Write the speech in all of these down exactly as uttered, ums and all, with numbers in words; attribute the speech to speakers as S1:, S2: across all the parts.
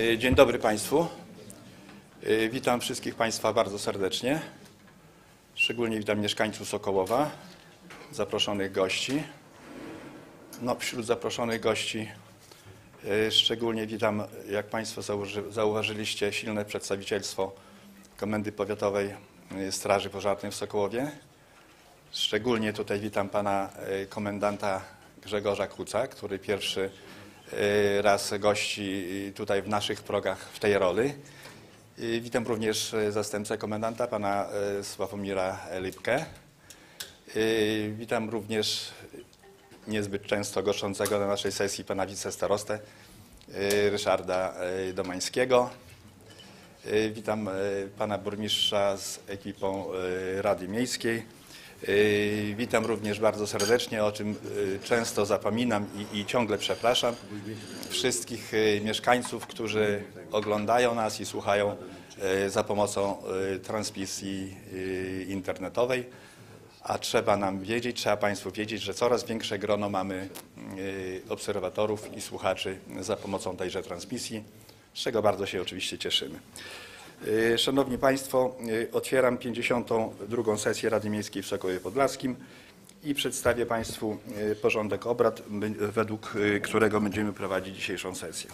S1: Dzień dobry Państwu. Witam wszystkich Państwa bardzo serdecznie. Szczególnie witam mieszkańców Sokołowa, zaproszonych gości. No, wśród zaproszonych gości szczególnie witam, jak Państwo zauważyliście, silne przedstawicielstwo Komendy Powiatowej Straży Pożarnej w Sokołowie. Szczególnie tutaj witam pana komendanta Grzegorza Kuca, który pierwszy raz gości tutaj w naszych progach w tej roli. Witam również zastępcę komendanta, pana Sławomira Lipkę. Witam również niezbyt często goszczącego na naszej sesji pana wicestarostę Ryszarda Domańskiego. Witam pana burmistrza z ekipą Rady Miejskiej. Witam również bardzo serdecznie, o czym często zapominam i, i ciągle przepraszam, wszystkich mieszkańców, którzy oglądają nas i słuchają za pomocą transmisji internetowej. A trzeba nam wiedzieć, trzeba Państwu wiedzieć, że coraz większe grono mamy obserwatorów i słuchaczy za pomocą tejże transmisji, z czego bardzo się oczywiście cieszymy. Szanowni Państwo, otwieram pięćdziesiątą drugą sesję Rady Miejskiej w Sokołowie Podlaskim i przedstawię Państwu porządek obrad, według którego będziemy prowadzić dzisiejszą sesję.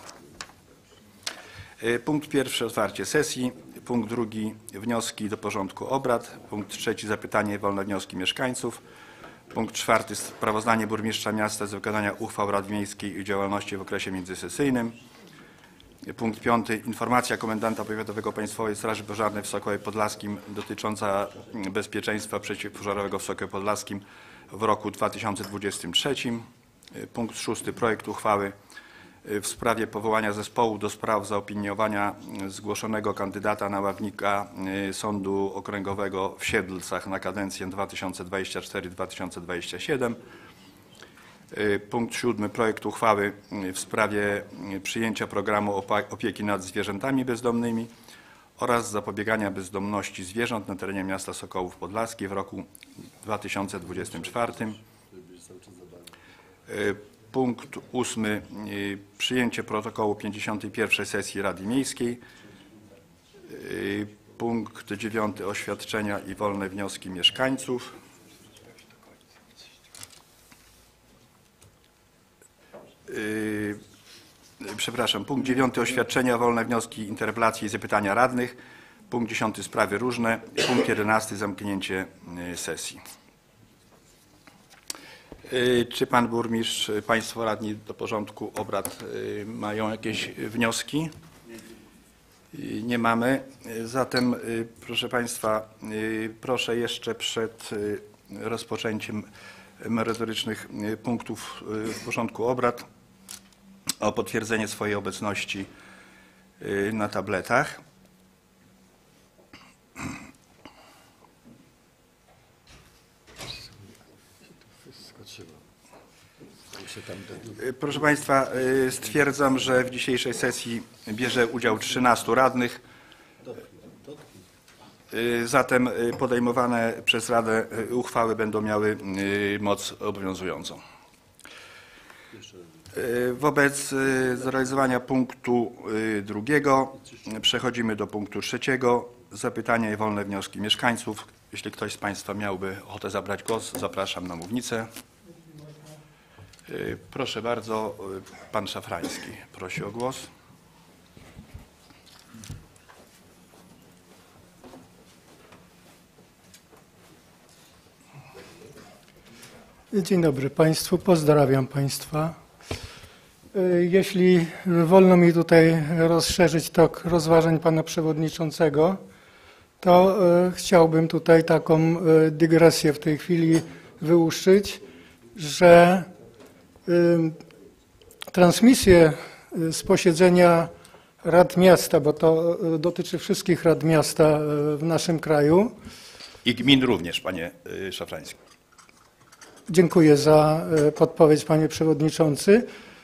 S1: Punkt pierwszy, otwarcie sesji. Punkt drugi, wnioski do porządku obrad. Punkt trzeci, zapytania i wolne wnioski mieszkańców. Punkt czwarty, sprawozdanie burmistrza miasta z wykonania uchwał Rady Miejskiej i działalności w okresie międzysesyjnym. Punkt piąty, informacja komendanta powiatowego Państwowej Straży Pożarnej w Sokołowie Podlaskim dotycząca bezpieczeństwa przeciwpożarowego w Sokołowie Podlaskim w roku dwa tysiące dwudziestym trzecim. Punkt szósty, projekt uchwały w sprawie powołania zespołu do spraw zaopiniowania zgłoszonego kandydata na ławnika Sądu Okręgowego w Siedlcach na kadencję dwa tysiące dwudziesty czwarty do dwa tysiące dwudziestego siódmego. Punkt siódmy, projekt uchwały w sprawie przyjęcia programu opieki nad zwierzętami bezdomnymi oraz zapobiegania bezdomności zwierząt na terenie miasta Sokołów Podlaski w roku dwa tysiące dwudziestym czwartym. Punkt ósmy, przyjęcie protokołu pięćdziesiątej pierwszej sesji Rady Miejskiej. Punkt dziewiąty, oświadczenia i wolne wnioski mieszkańców. Yy, przepraszam, punkt dziewiąty, oświadczenia, wolne wnioski, interpelacje i zapytania radnych. Punkt dziesiąty, sprawy różne. Punkt jedenasty, zamknięcie sesji. Yy, czy pan burmistrz, państwo radni do porządku obrad yy, mają jakieś wnioski? Yy, nie mamy. Yy, zatem, yy, proszę państwa, yy, proszę jeszcze przed yy, rozpoczęciem merytorycznych punktów w porządku obrad o potwierdzenie swojej obecności na tabletach. Proszę Państwa, stwierdzam, że w dzisiejszej sesji bierze udział trzynastu radnych. Zatem podejmowane przez Radę uchwały będą miały moc obowiązującą. Wobec zrealizowania punktu drugiego przechodzimy do punktu trzeciego. Zapytania i wolne wnioski mieszkańców. Jeśli ktoś z Państwa miałby ochotę zabrać głos, zapraszam na mównicę. Proszę bardzo, pan Szafrański prosi o głos.
S2: Dzień dobry Państwu, pozdrawiam Państwa. Jeśli wolno mi tutaj rozszerzyć tok rozważań Pana Przewodniczącego, to chciałbym tutaj taką dygresję w tej chwili wyłuszczyć, że transmisję z posiedzenia Rad Miasta, bo to dotyczy wszystkich Rad Miasta w naszym kraju.
S1: I gmin również, panie Szafrański.
S2: Dziękuję za podpowiedź, panie przewodniczący.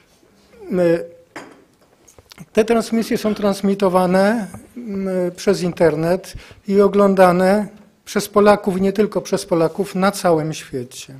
S2: Te transmisje są transmitowane przez internet i oglądane przez Polaków, nie tylko przez Polaków, na całym świecie.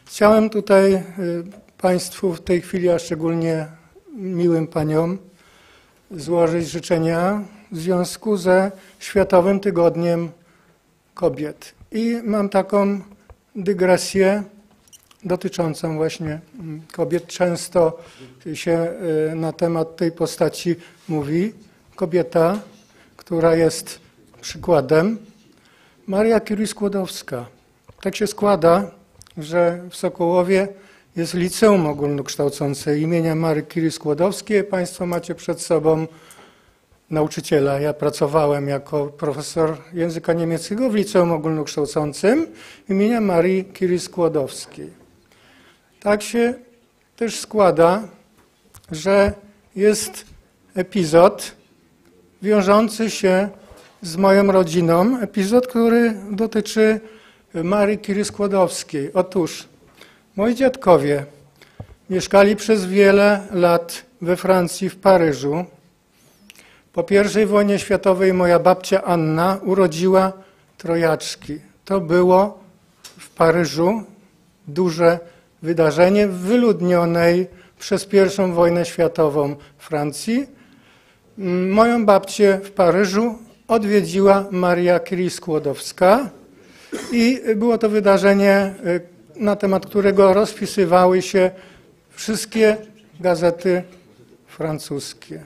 S2: Chciałem tutaj Państwu w tej chwili, a szczególnie miłym paniom, złożyć życzenia w związku ze Światowym Tygodniem Kobiet. I mam taką dygresję dotyczącą właśnie kobiet. Często się na temat tej postaci mówi. Kobieta, która jest przykładem, Maria Curie-Skłodowska. Tak się składa, że w Sokołowie jest liceum ogólnokształcące imienia Marii Curie-Skłodowskiej. Państwo macie przed sobą nauczyciela. Ja pracowałem jako profesor języka niemieckiego w liceum ogólnokształcącym imienia Marii Curie-Skłodowskiej. Tak się też składa, że jest epizod wiążący się z moją rodziną, epizod, który dotyczy Marii Curie-Skłodowskiej. Otóż moi dziadkowie mieszkali przez wiele lat we Francji, w Paryżu. Po pierwszej wojnie światowej moja babcia Anna urodziła trojaczki. To było w Paryżu duże wydarzenie w wyludnionej przez pierwszą wojnę światową Francji. Moją babcię w Paryżu odwiedziła Maria Curie-Skłodowska i było to wydarzenie, na temat którego rozpisywały się wszystkie gazety francuskie.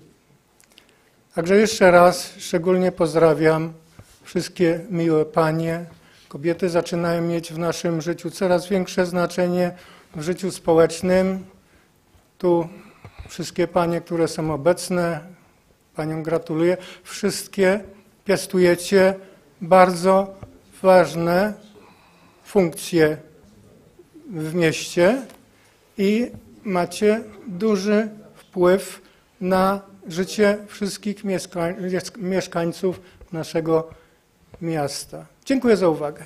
S2: Także jeszcze raz szczególnie pozdrawiam wszystkie miłe panie. Kobiety zaczynają mieć w naszym życiu coraz większe znaczenie w życiu społecznym. Tu wszystkie panie, które są obecne, paniom gratuluję. Wszystkie piastujecie bardzo ważne funkcje w mieście i macie duży wpływ na życie wszystkich mieszkańców naszego miasta. Dziękuję za uwagę.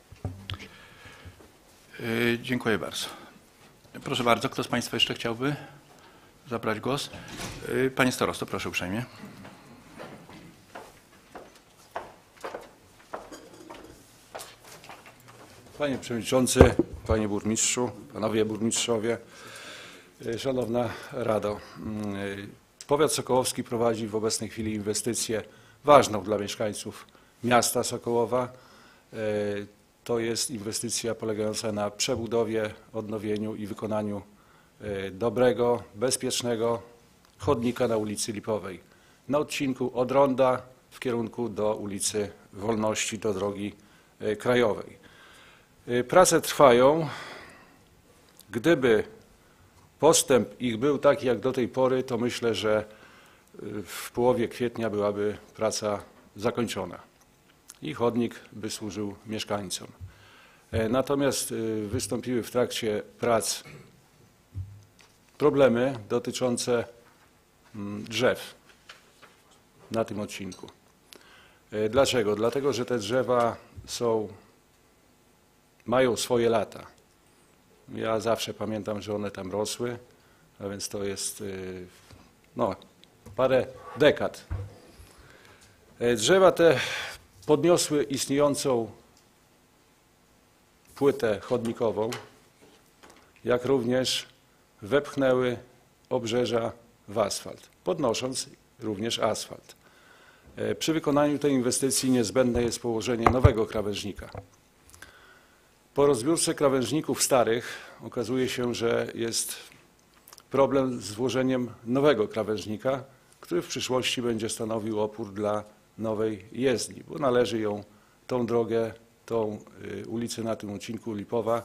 S1: Yy, dziękuję bardzo. Proszę bardzo, kto z państwa jeszcze chciałby zabrać głos? Yy, panie starosto, proszę uprzejmie.
S3: Panie Przewodniczący, Panie Burmistrzu, Panowie Burmistrzowie, Szanowna Rado. Powiat sokołowski prowadzi w obecnej chwili inwestycję ważną dla mieszkańców miasta Sokołowa. To jest inwestycja polegająca na przebudowie, odnowieniu i wykonaniu dobrego, bezpiecznego chodnika na ulicy Lipowej. Na odcinku od Ronda w kierunku do ulicy Wolności, do drogi krajowej. Prace trwają. Gdyby postęp ich był taki jak do tej pory, to myślę, że w połowie kwietnia byłaby praca zakończona i chodnik by służył mieszkańcom. Natomiast wystąpiły w trakcie prac problemy dotyczące drzew na tym odcinku. Dlaczego? Dlatego, że te drzewa są, mają swoje lata. Ja zawsze pamiętam, że one tam rosły, a więc to jest no, parę dekad. Drzewa te podniosły istniejącą płytę chodnikową, jak również wepchnęły obrzeża w asfalt, podnosząc również asfalt. Przy wykonaniu tej inwestycji niezbędne jest położenie nowego krawężnika. Po rozbiórce krawężników starych okazuje się, że jest problem z włożeniem nowego krawężnika, który w przyszłości będzie stanowił opór dla nowej jezdni, bo należy ją, tą drogę, tą ulicę na tym odcinku Lipowa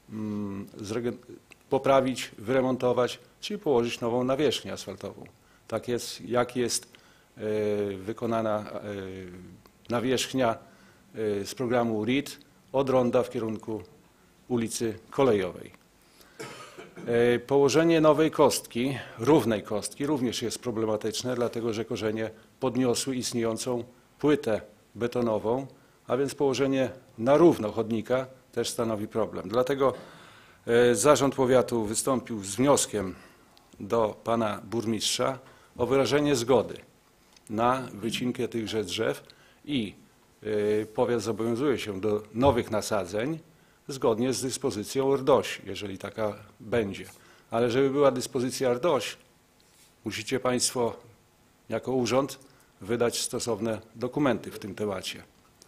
S3: poprawić, wyremontować, czyli położyć nową nawierzchnię asfaltową. Tak jest, jak jest wykonana nawierzchnia z programu R I D od Ronda w kierunku ulicy Kolejowej. Położenie nowej kostki, równej kostki, również jest problematyczne, dlatego że korzenie podniosły istniejącą płytę betonową, a więc położenie na równo chodnika też stanowi problem. Dlatego Zarząd Powiatu wystąpił z wnioskiem do pana burmistrza o wyrażenie zgody na wycinkę tychże drzew i powiat zobowiązuje się do nowych nasadzeń zgodnie z dyspozycją R D O Ś, jeżeli taka będzie. Ale żeby była dyspozycja R D O Ś, musicie państwo jako urząd wydać stosowne dokumenty w tym temacie.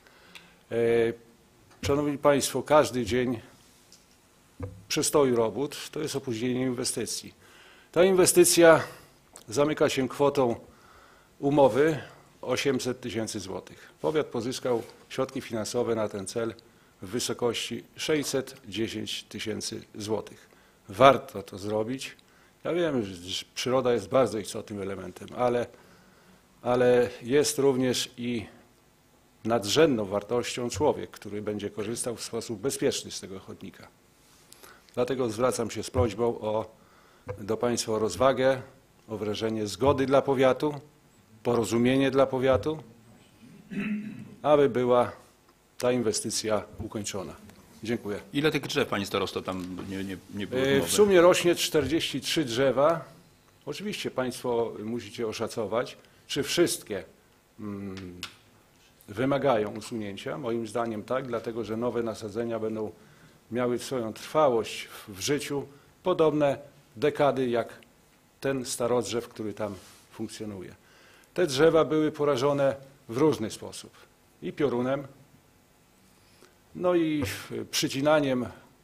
S3: Szanowni Państwo, każdy dzień przestoju robót to jest opóźnienie inwestycji. Ta inwestycja zamyka się kwotą umowy osiemset tysięcy złotych. Powiat pozyskał środki finansowe na ten cel w wysokości sześćset dziesięć tysięcy złotych. Warto to zrobić. Ja wiem, że przyroda jest bardzo istotnym elementem, ale, ale jest również i nadrzędną wartością człowiek, który będzie korzystał w sposób bezpieczny z tego chodnika. Dlatego zwracam się z prośbą o, do Państwa o rozwagę, o wyrażenie zgody dla powiatu, porozumienie dla powiatu, aby była ta inwestycja ukończona. Dziękuję.
S1: Ile tych drzew, Pani Starosto, tam nie, nie, nie było
S3: W
S1: mowy?
S3: sumie rośnie czterdzieści trzy drzewa. Oczywiście Państwo musicie oszacować, czy wszystkie mm, wymagają usunięcia. Moim zdaniem tak, dlatego że nowe nasadzenia będą miały swoją trwałość w życiu podobne dekady jak ten starodrzew, który tam funkcjonuje. Te drzewa były porażone w różny sposób. I piorunem, no i przycinaniem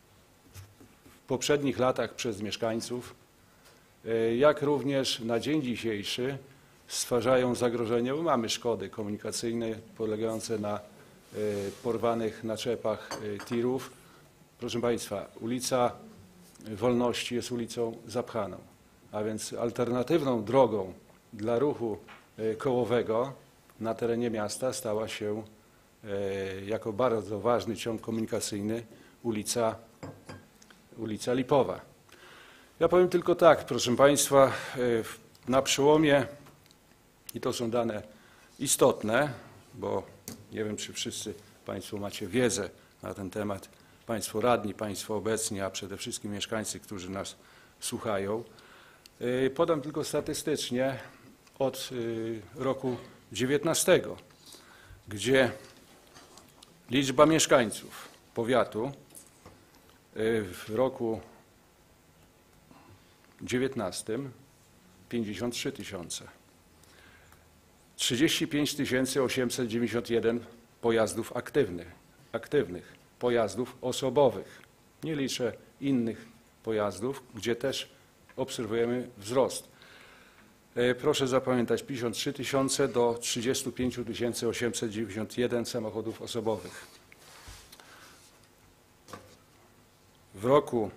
S3: w poprzednich latach przez mieszkańców, jak również na dzień dzisiejszy stwarzają zagrożenie, bo mamy szkody komunikacyjne polegające na porwanych naczepach tirów. Proszę Państwa, ulica Wolności jest ulicą zapchaną, a więc alternatywną drogą dla ruchu kołowego na terenie miasta stała się jako bardzo ważny ciąg komunikacyjny ulica, ulica Lipowa. Ja powiem tylko tak, proszę Państwa, na przełomie, i to są dane istotne, bo nie wiem, czy wszyscy Państwo macie wiedzę na ten temat, Państwo radni, Państwo obecni, a przede wszystkim mieszkańcy, którzy nas słuchają. Podam tylko statystycznie od roku dziewiętnastego, gdzie liczba mieszkańców powiatu w roku dziewiętnastym pięćdziesiąt trzy tysiące. trzydzieści pięć tysięcy osiemset dziewięćdziesiąt jeden pojazdów aktywnych, aktywnych, pojazdów osobowych. Nie liczę innych pojazdów, gdzie też obserwujemy wzrost. Proszę zapamiętać, pięćdziesiąt trzy tysiące do trzydzieści pięć tysięcy osiemset dziewięćdziesiąt jeden samochodów osobowych. W roku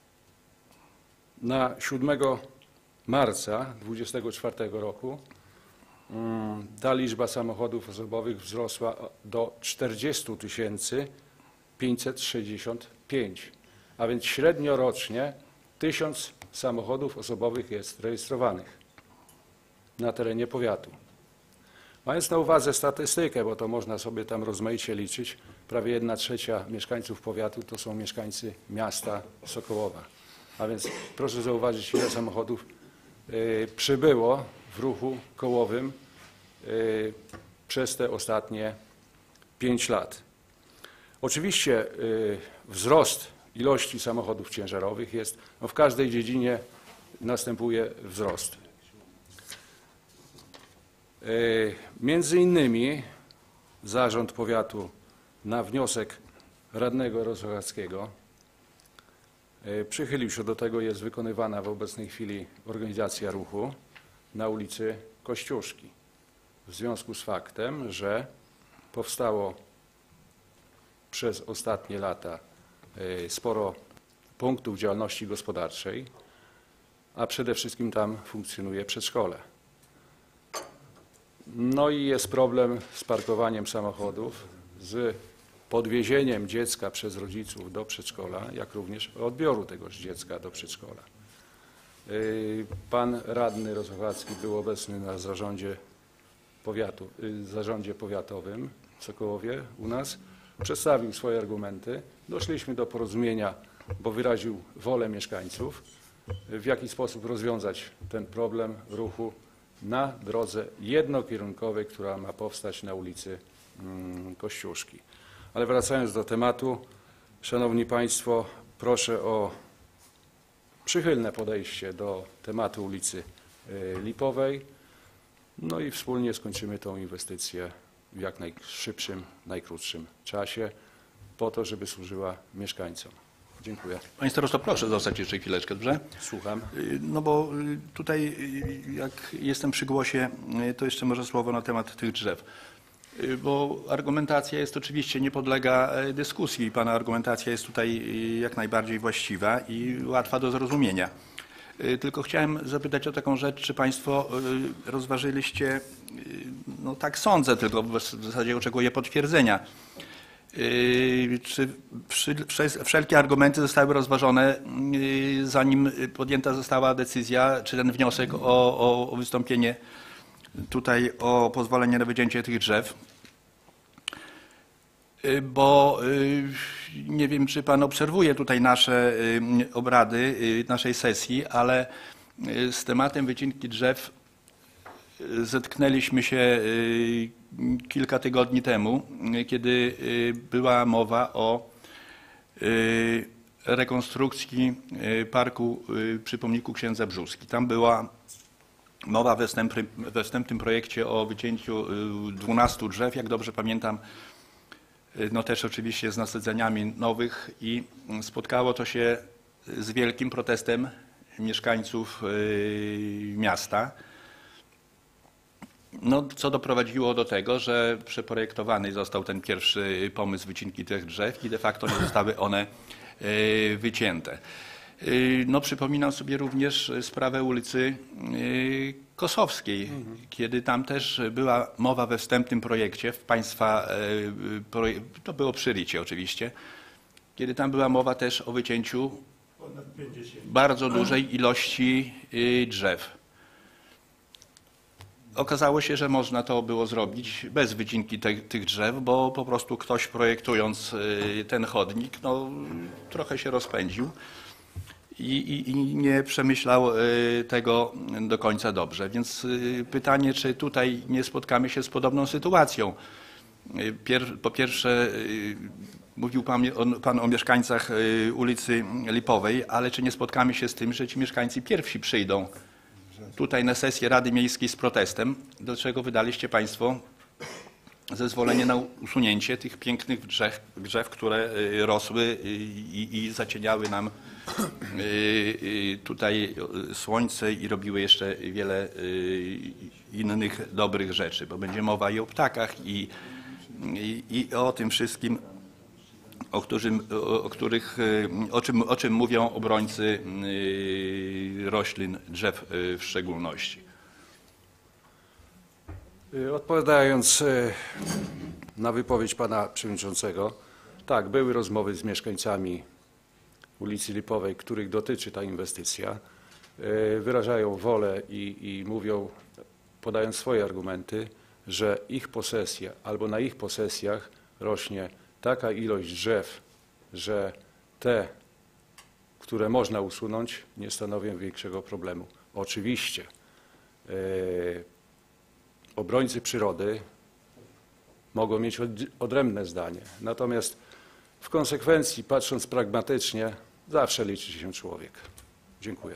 S3: na siódmego marca dwudziestego czwartego roku ta liczba samochodów osobowych wzrosła do czterdzieści tysięcy pięćset sześćdziesiąt pięć, a więc średnio rocznie tysiąc samochodów osobowych jest rejestrowanych na terenie powiatu. Mając na uwadze statystykę, bo to można sobie tam rozmaicie liczyć, prawie jedna trzecia mieszkańców powiatu to są mieszkańcy miasta Sokołowa. A więc proszę zauważyć, ile samochodów y, przybyło w ruchu kołowym y, przez te ostatnie pięć lat. Oczywiście y, wzrost ilości samochodów ciężarowych jest, no w każdej dziedzinie następuje wzrost. Y, między innymi zarząd powiatu na wniosek radnego Rozochackiego przychylił się do tego, jest wykonywana w obecnej chwili organizacja ruchu na ulicy Kościuszki. W związku z faktem, że powstało przez ostatnie lata sporo punktów działalności gospodarczej, a przede wszystkim tam funkcjonuje przedszkole. No i jest problem z parkowaniem samochodów, z podwiezieniem dziecka przez rodziców do przedszkola, jak również odbioru tegoż dziecka do przedszkola. Pan radny Rozochacki był obecny na zarządzie, powiatu, zarządzie powiatowym w Sokołowie u nas, przedstawił swoje argumenty. Doszliśmy do porozumienia, bo wyraził wolę mieszkańców, w jaki sposób rozwiązać ten problem ruchu na drodze jednokierunkowej, która ma powstać na ulicy Kościuszki. Ale wracając do tematu, Szanowni Państwo, proszę o przychylne podejście do tematu ulicy Lipowej. No i wspólnie skończymy tą inwestycję w jak najszybszym, najkrótszym czasie po to, żeby służyła mieszkańcom. Dziękuję.
S1: Panie starosto, proszę zostać jeszcze chwileczkę, dobrze?
S3: Słucham.
S1: Y, No bo y, tutaj y, jak jestem przy głosie, y, to jeszcze może słowo na temat tych drzew. Y, Bo argumentacja jest oczywiście, nie podlega y, dyskusji. Pana argumentacja jest tutaj y, jak najbardziej właściwa i łatwa do zrozumienia. Y, Tylko chciałem zapytać o taką rzecz, czy Państwo y, rozważyliście, y, no tak sądzę, tylko w zasadzie oczekuję potwierdzenia. Yy, Czy przy- przez- wszelkie argumenty zostały rozważone, yy, zanim podjęta została decyzja, czy ten wniosek o, o, o wystąpienie tutaj o pozwolenie na wycięcie tych drzew? Yy, Bo yy, nie wiem, czy Pan obserwuje tutaj nasze yy, obrady yy, naszej sesji, ale yy, z tematem wycinki drzew yy, zetknęliśmy się yy, kilka tygodni temu, yy, kiedy yy, była mowa o yy, rekonstrukcji yy, parku yy, przy pomniku księdza Brzóski. Tam była mowa we wstępnym, we wstępnym projekcie o wycięciu yy, dwunastu drzew, jak dobrze pamiętam, yy, no też oczywiście z nasadzeniami nowych i spotkało to się z wielkim protestem mieszkańców yy, miasta. No, co doprowadziło do tego, że przeprojektowany został ten pierwszy pomysł wycinki tych drzew i de facto nie zostały one y, wycięte. Y, No, przypominam sobie również sprawę ulicy y, Kosowskiej, kiedy tam też była mowa we wstępnym projekcie w Państwa, y, proje- to było przy Ricie oczywiście, kiedy tam była mowa też o wycięciu bardzo dużej ilości y, drzew. Okazało się, że można to było zrobić bez wycinki te, tych drzew, bo po prostu ktoś projektując y, ten chodnik, no, trochę się rozpędził i, i, i nie przemyślał y, tego do końca dobrze. Więc y, pytanie, czy tutaj nie spotkamy się z podobną sytuacją. Y, Pier, po pierwsze, y, mówił pan o, pan o mieszkańcach y, ulicy Lipowej, ale czy nie spotkamy się z tym, że ci mieszkańcy pierwsi przyjdą tutaj na sesję Rady Miejskiej z protestem, do czego wydaliście Państwo zezwolenie na usunięcie tych pięknych drzew, drzew które y, rosły i, i zacieniały nam y, y, tutaj słońce i robiły jeszcze wiele y, innych dobrych rzeczy, bo będzie mowa i o ptakach i, i, i o tym wszystkim, o, którym, o, o których, o czym, o czym mówią obrońcy y, roślin, drzew y, w szczególności.
S3: Y, Odpowiadając y, na wypowiedź pana przewodniczącego, tak, były rozmowy z mieszkańcami ulicy Lipowej, których dotyczy ta inwestycja. Y, Wyrażają wolę i, i mówią, podając swoje argumenty, że ich posesja albo na ich posesjach rośnie taka ilość drzew, że te, które można usunąć, nie stanowią większego problemu. Oczywiście yy, obrońcy przyrody mogą mieć od, odrębne zdanie, natomiast w konsekwencji, patrząc pragmatycznie, zawsze liczy się człowiek. Dziękuję.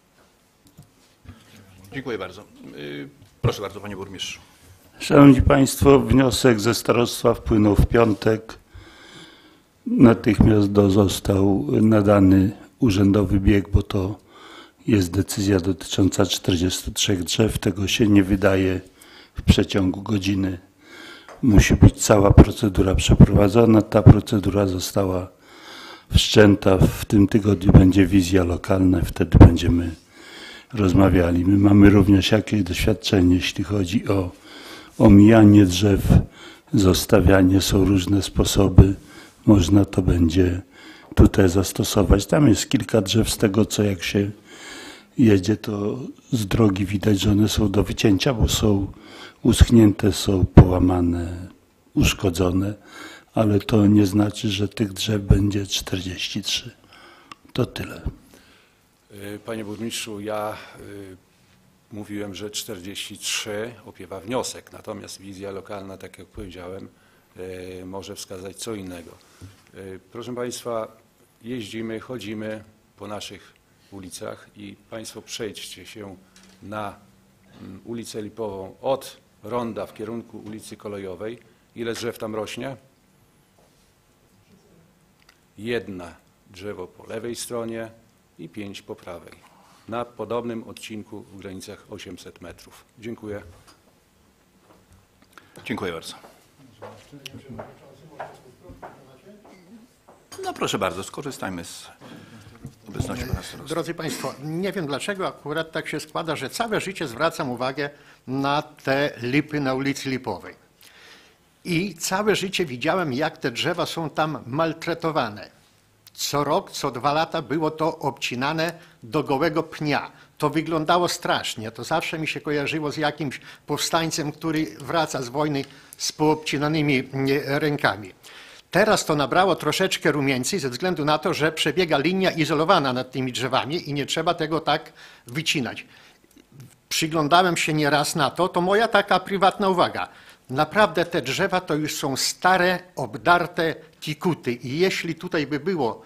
S1: Dziękuję bardzo. Y, Proszę bardzo, panie burmistrzu.
S4: Szanowni Państwo, wniosek ze starostwa wpłynął w piątek. Natychmiast do, został nadany urzędowy bieg, bo to jest decyzja dotycząca czterdziestu trzech drzew. Tego się nie wydaje w przeciągu godziny. Musi być cała procedura przeprowadzona. Ta procedura została wszczęta. W tym tygodniu będzie wizja lokalna, wtedy będziemy rozmawiali. My mamy również jakieś doświadczenie, jeśli chodzi o omijanie drzew, zostawianie, są różne sposoby. Można to będzie tutaj zastosować. Tam jest kilka drzew z tego, co jak się jedzie, to z drogi widać, że one są do wycięcia, bo są uschnięte, są połamane, uszkodzone, ale to nie znaczy, że tych drzew będzie czterdzieści trzy. To tyle.
S3: Panie burmistrzu, ja y, mówiłem, że czterdzieści trzy opiewa wniosek, natomiast wizja lokalna, tak jak powiedziałem, y, może wskazać co innego. Y, proszę Państwa, jeździmy, chodzimy po naszych ulicach i Państwo przejdźcie się na mm, ulicę Lipową od ronda w kierunku ulicy Kolejowej, ile drzew tam rośnie? Jedna drzewo po lewej stronie i pięć po prawej. Na podobnym odcinku w granicach osiemset metrów. Dziękuję.
S1: Dziękuję bardzo. No proszę bardzo, skorzystajmy z obecności pana starosty.
S5: Drodzy Państwo, nie wiem dlaczego akurat tak się składa, że całe życie zwracam uwagę na te lipy na ulicy Lipowej. I całe życie widziałem, jak te drzewa są tam maltretowane. Co rok, co dwa lata było to obcinane do gołego pnia. To wyglądało strasznie. To zawsze mi się kojarzyło z jakimś powstańcem, który wraca z wojny z poobcinanymi rękami. Teraz to nabrało troszeczkę rumieńcy ze względu na to, że przebiega linia izolowana nad tymi drzewami i nie trzeba tego tak wycinać. Przyglądałem się nieraz na to, to moja taka prywatna uwaga. Naprawdę te drzewa to już są stare, obdarte kikuty i jeśli tutaj by było,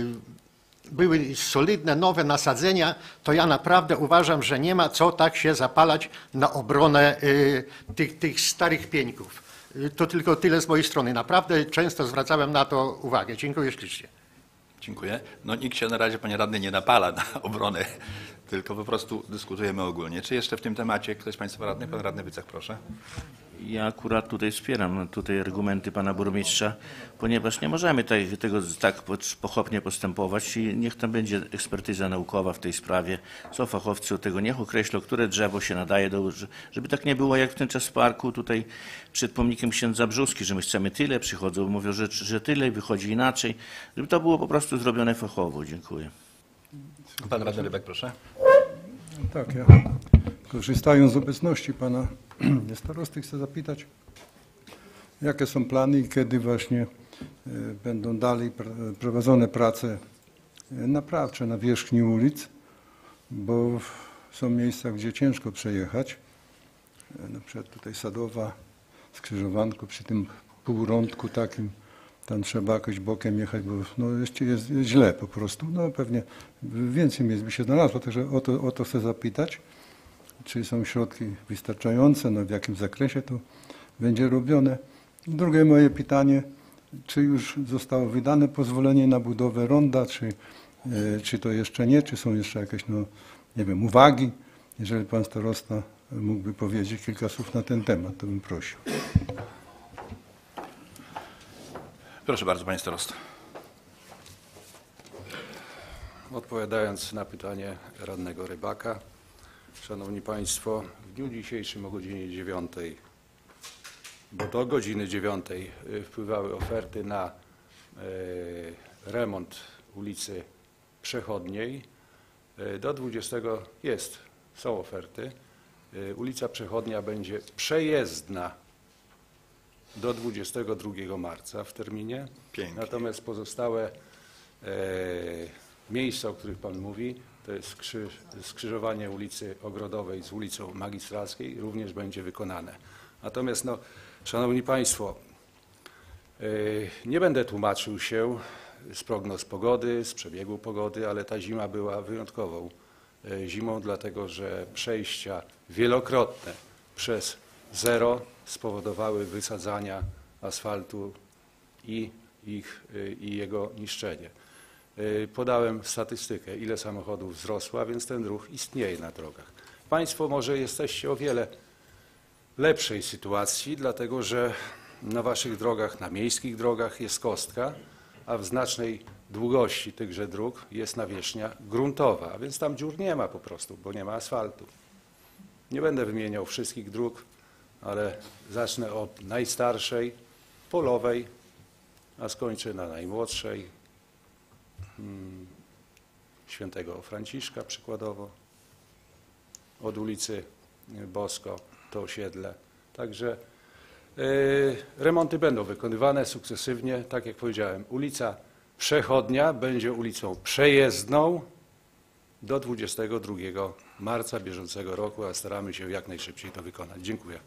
S5: były solidne, nowe nasadzenia, to ja naprawdę uważam, że nie ma co tak się zapalać na obronę tych, tych starych pieńków. To tylko tyle z mojej strony. Naprawdę często zwracałem na to uwagę. Dziękuję ślicznie.
S1: Dziękuję. No nikt się na razie, panie radny, nie napala na obronę, tylko po prostu dyskutujemy ogólnie. Czy jeszcze w tym temacie ktoś z państwa radnych? Pan radny Wycek, proszę.
S6: Ja akurat tutaj wspieram tutaj argumenty pana burmistrza, ponieważ nie możemy tej, tego tak pochopnie postępować i niech tam będzie ekspertyza naukowa w tej sprawie. Są fachowcy od tego, niech określą, które drzewo się nadaje, do, żeby tak nie było jak w ten czas w parku tutaj przed pomnikiem księdza Brzóski, że my chcemy tyle, przychodzą, mówią, że, że tyle i wychodzi inaczej, żeby to było po prostu zrobione fachowo. Dziękuję.
S1: Pan radny Rybak, proszę.
S7: Tak, ja korzystając z obecności pana starosty chcę zapytać, jakie są plany i kiedy właśnie będą dalej prowadzone prace naprawcze na wierzchni ulic, bo są miejsca, gdzie ciężko przejechać, na przykład tutaj Sadowa, Skrzyżowanko, przy tym półrądku takim, tam trzeba jakoś bokiem jechać, bo no jeszcze jest źle po prostu, no pewnie więcej miejsc by się znalazło, także o to, o to chcę zapytać. Czy są środki wystarczające, no w jakim zakresie to będzie robione. Drugie moje pytanie, czy już zostało wydane pozwolenie na budowę ronda, czy, czy to jeszcze nie, czy są jeszcze jakieś, no nie wiem, uwagi. Jeżeli pan starosta mógłby powiedzieć kilka słów na ten temat, to bym prosił.
S1: Proszę bardzo, panie starosto.
S3: Odpowiadając na pytanie radnego Rybaka, Szanowni Państwo, w dniu dzisiejszym o godzinie dziewiątej, bo do godziny dziewiątej wpływały oferty na remont ulicy Przechodniej. Do dwudziestego jest, są oferty. Ulica Przechodnia będzie przejezdna do dwudziestego drugiego marca w terminie.
S1: Pięknie.
S3: Natomiast pozostałe miejsca, o których Pan mówi, to jest skrzyż, skrzyżowanie ulicy Ogrodowej z ulicą Magistralskiej, również będzie wykonane. Natomiast, no, Szanowni Państwo, yy, nie będę tłumaczył się z prognoz pogody, z przebiegu pogody, ale ta zima była wyjątkową yy, zimą, dlatego że przejścia wielokrotne przez zero spowodowały wysadzania asfaltu i, ich, yy, i jego niszczenie. Podałem statystykę, ile samochodów wzrosło, a więc ten ruch istnieje na drogach. Państwo może jesteście o wiele lepszej sytuacji, dlatego że na waszych drogach, na miejskich drogach jest kostka, a w znacznej długości tychże dróg jest nawierzchnia gruntowa, a więc tam dziur nie ma po prostu, bo nie ma asfaltu. Nie będę wymieniał wszystkich dróg, ale zacznę od najstarszej, polowej, a skończę na najmłodszej, Świętego Franciszka przykładowo, od ulicy Bosko to osiedle. Także y, remonty będą wykonywane sukcesywnie. Tak jak powiedziałem, ulica Przechodnia będzie ulicą przejezdną do dwudziestego drugiego marca bieżącego roku, a staramy się jak najszybciej to wykonać. Dziękuję.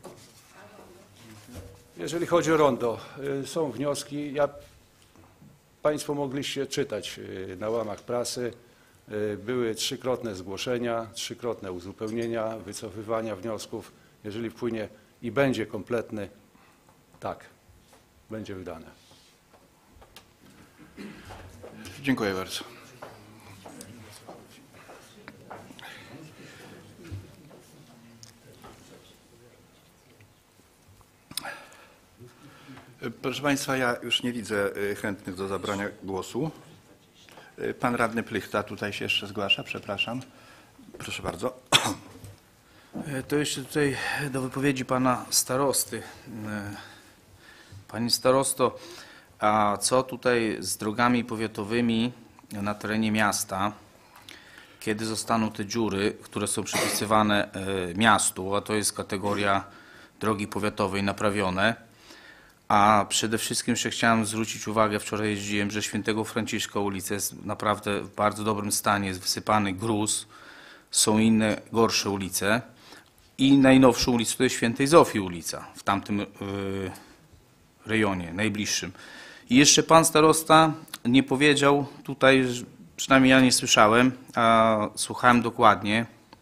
S3: Jeżeli chodzi o rondo, y, są wnioski. Ja Państwo mogliście czytać na łamach prasy Były trzykrotne zgłoszenia, trzykrotne uzupełnienia, wycofywania wniosków. Jeżeli wpłynie i będzie kompletny, tak, będzie wydane.
S1: Dziękuję bardzo. Proszę Państwa, ja już nie widzę chętnych do zabrania głosu. Pan radny Plychta tutaj się jeszcze zgłasza, przepraszam. Proszę bardzo.
S8: To jeszcze tutaj do wypowiedzi pana starosty. Panie starosto, a co tutaj z drogami powiatowymi na terenie miasta? Kiedy zostaną te dziury, które są przypisywane miastu, a to jest kategoria drogi powiatowej, naprawione? A przede wszystkim jeszcze chciałem zwrócić uwagę, wczoraj jeździłem, że Świętego Franciszka ulica jest naprawdę w bardzo dobrym stanie, jest wysypany gruz, są inne gorsze ulice i najnowszą ulicą to jest Świętej Zofii ulica, w tamtym yy, rejonie, najbliższym. I jeszcze pan starosta nie powiedział tutaj, przynajmniej ja nie słyszałem, a słuchałem dokładnie,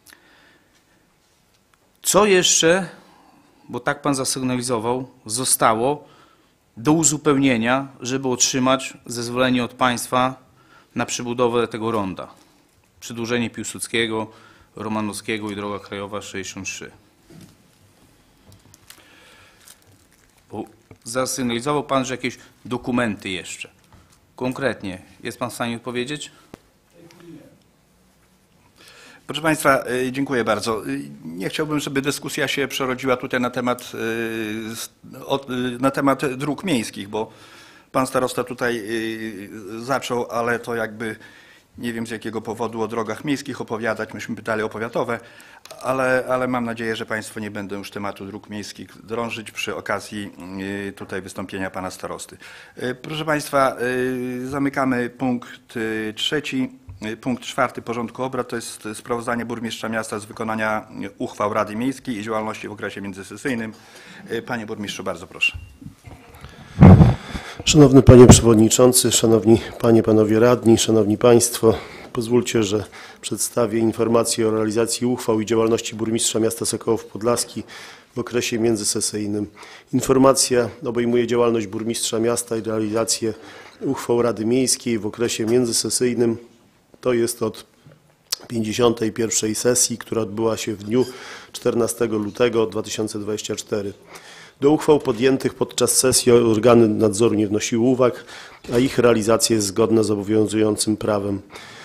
S8: co jeszcze, bo tak pan zasygnalizował, zostało do uzupełnienia, żeby otrzymać zezwolenie od państwa na przebudowę tego ronda. Przedłużenie Piłsudskiego, Romanowskiego i droga krajowa sześćdziesiąt trzy. Bo zasygnalizował pan, że jakieś dokumenty jeszcze. Konkretnie, jest pan w stanie odpowiedzieć?
S1: Proszę Państwa, dziękuję bardzo. Nie chciałbym, żeby dyskusja się przerodziła tutaj na temat, na temat dróg miejskich, bo pan starosta tutaj zaczął, ale to jakby nie wiem z jakiego powodu o drogach miejskich opowiadać. Myśmy pytali o powiatowe, ale, ale mam nadzieję, że Państwo nie będą już tematu dróg miejskich drążyć przy okazji tutaj wystąpienia pana starosty. Proszę Państwa, zamykamy punkt trzeci. Punkt czwarty porządku obrad to jest sprawozdanie burmistrza miasta z wykonania uchwał Rady Miejskiej i działalności w okresie międzysesyjnym. Panie burmistrzu, bardzo proszę.
S9: Szanowny Panie Przewodniczący, Szanowni Panie, Panowie Radni, Szanowni Państwo, pozwólcie, że przedstawię informację o realizacji uchwał i działalności burmistrza miasta Sokołów Podlaski w okresie międzysesyjnym. Informacja obejmuje działalność burmistrza miasta i realizację uchwał Rady Miejskiej w okresie międzysesyjnym. To jest od pięćdziesiątej pierwszej sesji, która odbyła się w dniu czternastego lutego dwa tysiące dwudziestego czwartego. Do uchwał podjętych podczas sesji organy nadzoru nie wnosiły uwag, a ich realizacja jest zgodna z obowiązującym prawem.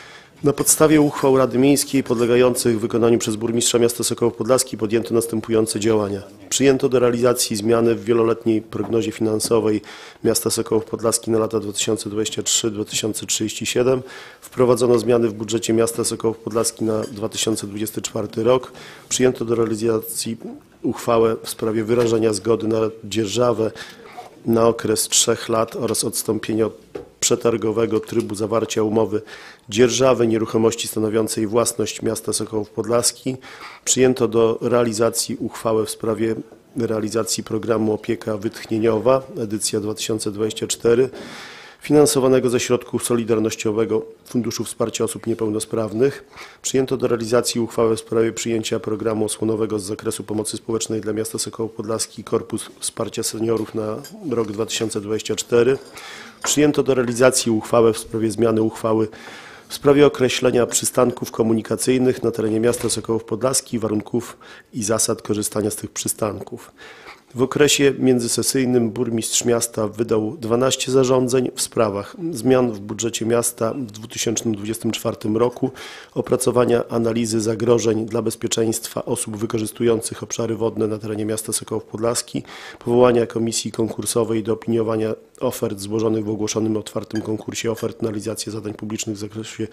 S9: Na podstawie uchwał Rady Miejskiej podlegających wykonaniu przez burmistrza miasta Sokołów Podlaski podjęto następujące działania. Przyjęto do realizacji zmiany w wieloletniej prognozie finansowej miasta Sokołów Podlaski na lata dwa tysiące dwudziesty trzeci do dwa tysiące trzydziestego siódmego. Wprowadzono zmiany w budżecie miasta Sokołów Podlaski na dwa tysiące dwudziesty czwarty rok. Przyjęto do realizacji uchwałę w sprawie wyrażenia zgody na dzierżawę na okres trzech lat oraz odstąpienia od przetargowego trybu zawarcia umowy dzierżawy nieruchomości stanowiącej własność miasta Sokołów Podlaski. Przyjęto do realizacji uchwałę w sprawie realizacji programu Opieka Wytchnieniowa, edycja dwa tysiące dwudziesty czwarty, finansowanego ze środków Solidarnościowego Funduszu Wsparcia Osób Niepełnosprawnych. Przyjęto do realizacji uchwałę w sprawie przyjęcia programu osłonowego z zakresu pomocy społecznej dla miasta Sokołów Podlaski Korpus Wsparcia Seniorów na rok dwa tysiące dwudziesty czwarty. Przyjęto do realizacji uchwałę w sprawie zmiany uchwały w sprawie określenia przystanków komunikacyjnych na terenie miasta Sokołów Podlaski, warunków i zasad korzystania z tych przystanków. W okresie międzysesyjnym burmistrz miasta wydał dwanaście zarządzeń w sprawach zmian w budżecie miasta w dwa tysiące dwudziestym czwartym roku, opracowania analizy zagrożeń dla bezpieczeństwa osób wykorzystujących obszary wodne na terenie miasta Sokołów Podlaski, powołania komisji konkursowej do opiniowania ofert złożonych w ogłoszonym otwartym konkursie ofert na realizację zadań publicznych w zakresie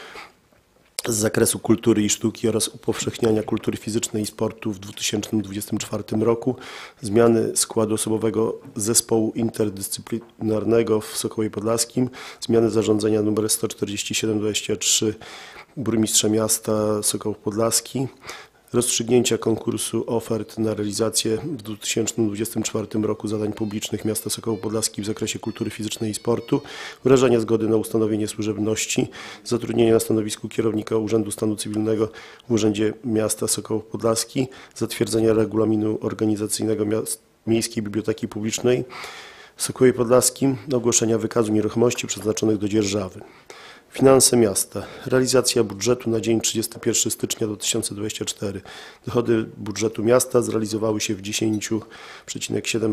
S9: z zakresu kultury i sztuki oraz upowszechniania kultury fizycznej i sportu w dwa tysiące dwudziestym czwartym roku, zmiany składu osobowego zespołu interdyscyplinarnego w Sokołowie Podlaskim, zmiany zarządzenia nr sto czterdzieści siedem dwadzieścia trzy burmistrza miasta Sokołów Podlaski, rozstrzygnięcia konkursu ofert na realizację w dwa tysiące dwudziestym czwartym roku zadań publicznych miasta Sokołów Podlaski w zakresie kultury fizycznej i sportu, wyrażenia zgody na ustanowienie służebności, zatrudnienia na stanowisku kierownika Urzędu Stanu Cywilnego w Urzędzie Miasta Sokołów Podlaski, zatwierdzenia regulaminu organizacyjnego miast, Miejskiej Biblioteki Publicznej w Sokołowie Podlaskim, ogłoszenia wykazu nieruchomości przeznaczonych do dzierżawy. Finanse miasta. Realizacja budżetu na dzień trzydziestego pierwszego stycznia dwa tysiące dwudziestego czwartego. Dochody budżetu miasta zrealizowały się w dziesięć przecinek siedem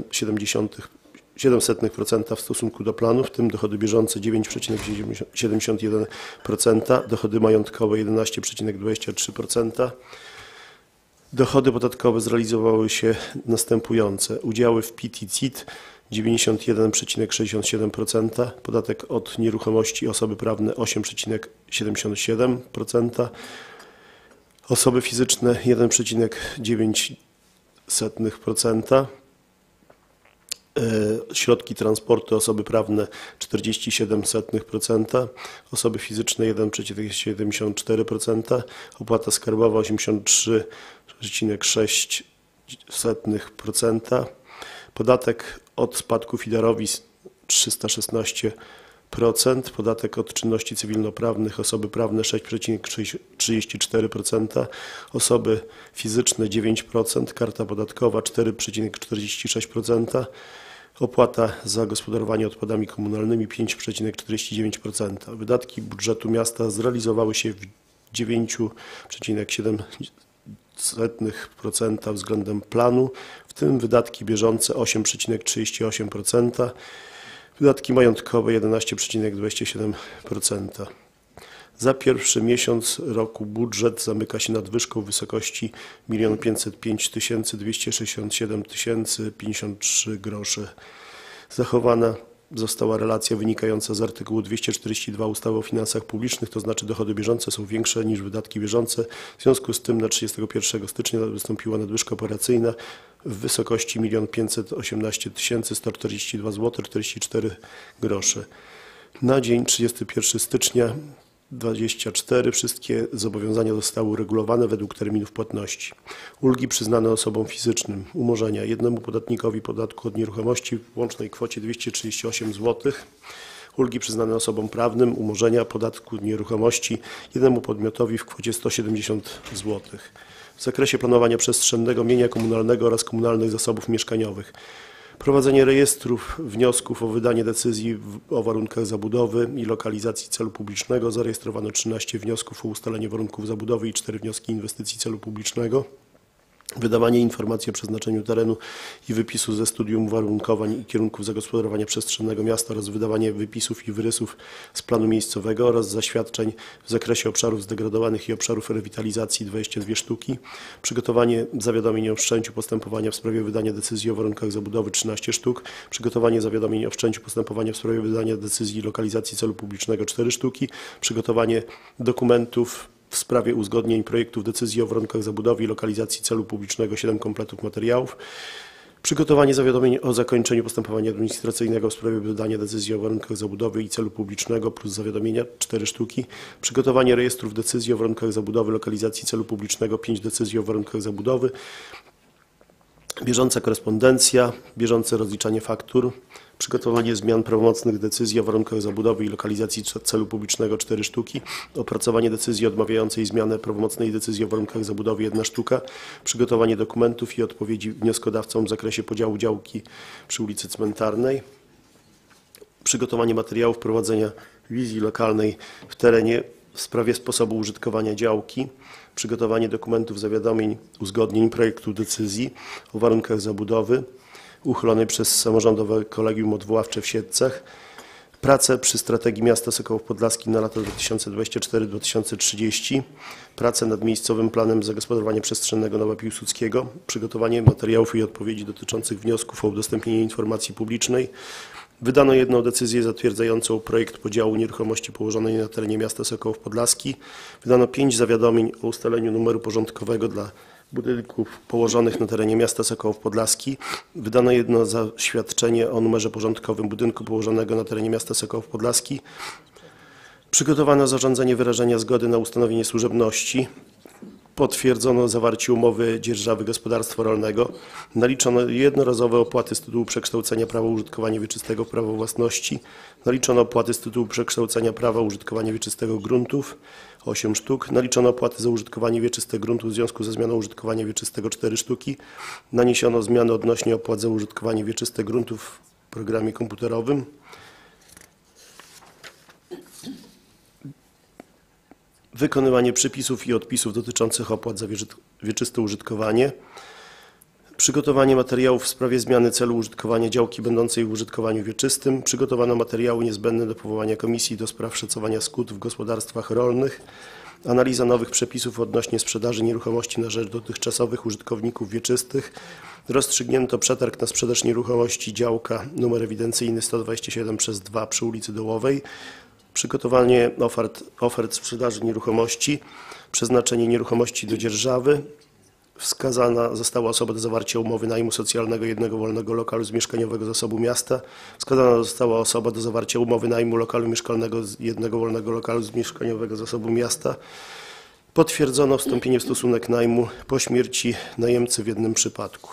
S9: procent w stosunku do planu, w tym dochody bieżące dziewięć przecinek siedemdziesiąt jeden procent, dochody majątkowe jedenaście przecinek dwadzieścia trzy procent. Dochody podatkowe zrealizowały się następujące. Udziały w P I T i C I T dziewięćdziesiąt jeden przecinek sześćdziesiąt siedem procent, podatek od nieruchomości osoby prawne osiem przecinek siedemdziesiąt siedem procent, osoby fizyczne jeden przecinek dziewięć procent, środki transportu osoby prawne czterdzieści siedem procent, osoby fizyczne jeden przecinek siedemdziesiąt cztery procent, opłata skarbowa osiemdziesiąt trzy przecinek sześć procent, podatek od spadków i darowizn trzysta szesnaście procent, podatek od czynności cywilnoprawnych osoby prawne sześć przecinek trzydzieści cztery procent, osoby fizyczne dziewięć procent, karta podatkowa cztery przecinek czterdzieści sześć procent, opłata za gospodarowanie odpadami komunalnymi pięć przecinek czterdzieści dziewięć procent. Wydatki budżetu miasta zrealizowały się w dziewięć przecinek siedem procent względem planu, w tym wydatki bieżące osiem przecinek trzydzieści osiem procent, wydatki majątkowe jedenaście przecinek dwadzieścia siedem procent. Za pierwszy miesiąc roku budżet zamyka się nadwyżką w wysokości milion pięćset pięć tysięcy dwieście sześćdziesiąt siedem tysięcy pięćdziesiąt trzy grosze. Zachowana została relacja wynikająca z artykułu dwieście czterdzieści dwa ustawy o finansach publicznych, to znaczy dochody bieżące są większe niż wydatki bieżące. W związku z tym na trzydziestego pierwszego stycznia wystąpiła nadwyżka operacyjna w wysokości milion pięćset osiemnaście tysięcy sto czterdzieści dwa złote czterdzieści cztery grosze. Na dzień trzydziestego pierwszego stycznia dwa tysiące dwudziestego czwartego wszystkie zobowiązania zostały uregulowane według terminów płatności. Ulgi przyznane osobom fizycznym. Umorzenia jednemu podatnikowi podatku od nieruchomości w łącznej kwocie dwieście trzydzieści osiem złotych. Ulgi przyznane osobom prawnym. Umorzenia podatku od nieruchomości jednemu podmiotowi w kwocie sto siedemdziesiąt złotych. W zakresie planowania przestrzennego mienia komunalnego oraz komunalnych zasobów mieszkaniowych. Prowadzenie rejestrów wniosków o wydanie decyzji o warunkach zabudowy i lokalizacji celu publicznego. Zarejestrowano trzynaście wniosków o ustalenie warunków zabudowy i cztery wnioski inwestycji celu publicznego. Wydawanie informacji o przeznaczeniu terenu i wypisu ze studium uwarunkowań i kierunków zagospodarowania przestrzennego miasta oraz wydawanie wypisów i wyrysów z planu miejscowego oraz zaświadczeń w zakresie obszarów zdegradowanych i obszarów rewitalizacji dwadzieścia dwie sztuki. Przygotowanie zawiadomień o wszczęciu postępowania w sprawie wydania decyzji o warunkach zabudowy trzynaście sztuk. Przygotowanie zawiadomień o wszczęciu postępowania w sprawie wydania decyzji lokalizacji celu publicznego cztery sztuki. Przygotowanie dokumentów w sprawie uzgodnień projektów decyzji o warunkach zabudowy i lokalizacji celu publicznego siedem kompletów materiałów. Przygotowanie zawiadomień o zakończeniu postępowania administracyjnego w sprawie wydania decyzji o warunkach zabudowy i celu publicznego plus zawiadomienia cztery sztuki. Przygotowanie rejestrów decyzji o warunkach zabudowy, lokalizacji celu publicznego pięć decyzji o warunkach zabudowy. Bieżąca korespondencja, bieżące rozliczanie faktur. Przygotowanie zmian prawomocnych decyzji o warunkach zabudowy i lokalizacji celu publicznego cztery sztuki. Opracowanie decyzji odmawiającej zmianę prawomocnej decyzji o warunkach zabudowy jedna sztuka. Przygotowanie dokumentów i odpowiedzi wnioskodawcom w zakresie podziału działki przy ulicy Cmentarnej. Przygotowanie materiałów prowadzenia wizji lokalnej w terenie w sprawie sposobu użytkowania działki. Przygotowanie dokumentów, zawiadomień, uzgodnień projektu decyzji o warunkach zabudowy uchylonej przez samorządowe kolegium odwoławcze w Siedlcach. Prace przy strategii miasta Sokołów Podlaski na lata dwa tysiące dwudziesty czwarty do dwa tysiące trzydziestego. Prace nad miejscowym planem zagospodarowania przestrzennego Nowa Piłsudskiego. Przygotowanie materiałów i odpowiedzi dotyczących wniosków o udostępnienie informacji publicznej. Wydano jedną decyzję zatwierdzającą projekt podziału nieruchomości położonej na terenie miasta Sokołów Podlaski. Wydano pięć zawiadomień o ustaleniu numeru porządkowego dla budynków położonych na terenie miasta Sokołów Podlaski. Wydano jedno zaświadczenie o numerze porządkowym budynku położonego na terenie miasta Sokołów Podlaski. Przygotowano zarządzenie wyrażenia zgody na ustanowienie służebności Potwierdzono zawarcie umowy dzierżawy gospodarstwa rolnego. Naliczono jednorazowe opłaty z tytułu przekształcenia prawa użytkowania wieczystego w prawo własności. Naliczono opłaty z tytułu przekształcenia prawa użytkowania wieczystego gruntów, osiem sztuk. Naliczono opłaty za użytkowanie wieczyste gruntów w związku ze zmianą użytkowania wieczystego, cztery sztuki. Naniesiono zmiany odnośnie opłat za użytkowanie wieczyste gruntów w programie komputerowym. Wykonywanie przepisów i odpisów dotyczących opłat za wieczyste użytkowanie. Przygotowanie materiałów w sprawie zmiany celu użytkowania działki będącej w użytkowaniu wieczystym. Przygotowano materiały niezbędne do powołania komisji do spraw szacowania szkód w gospodarstwach rolnych. Analiza nowych przepisów odnośnie sprzedaży nieruchomości na rzecz dotychczasowych użytkowników wieczystych. Rozstrzygnięto przetarg na sprzedaż nieruchomości działka numer ewidencyjny sto dwadzieścia siedem przez dwa przy ulicy Dołowej. Przygotowanie ofert, ofert sprzedaży nieruchomości, przeznaczenie nieruchomości do dzierżawy. Wskazana została osoba do zawarcia umowy najmu socjalnego jednego wolnego lokalu z mieszkaniowego zasobu miasta. Wskazana została osoba do zawarcia umowy najmu lokalu mieszkalnego z jednego wolnego lokalu z mieszkaniowego zasobu miasta. Potwierdzono wstąpienie w stosunek najmu po śmierci najemcy w jednym przypadku.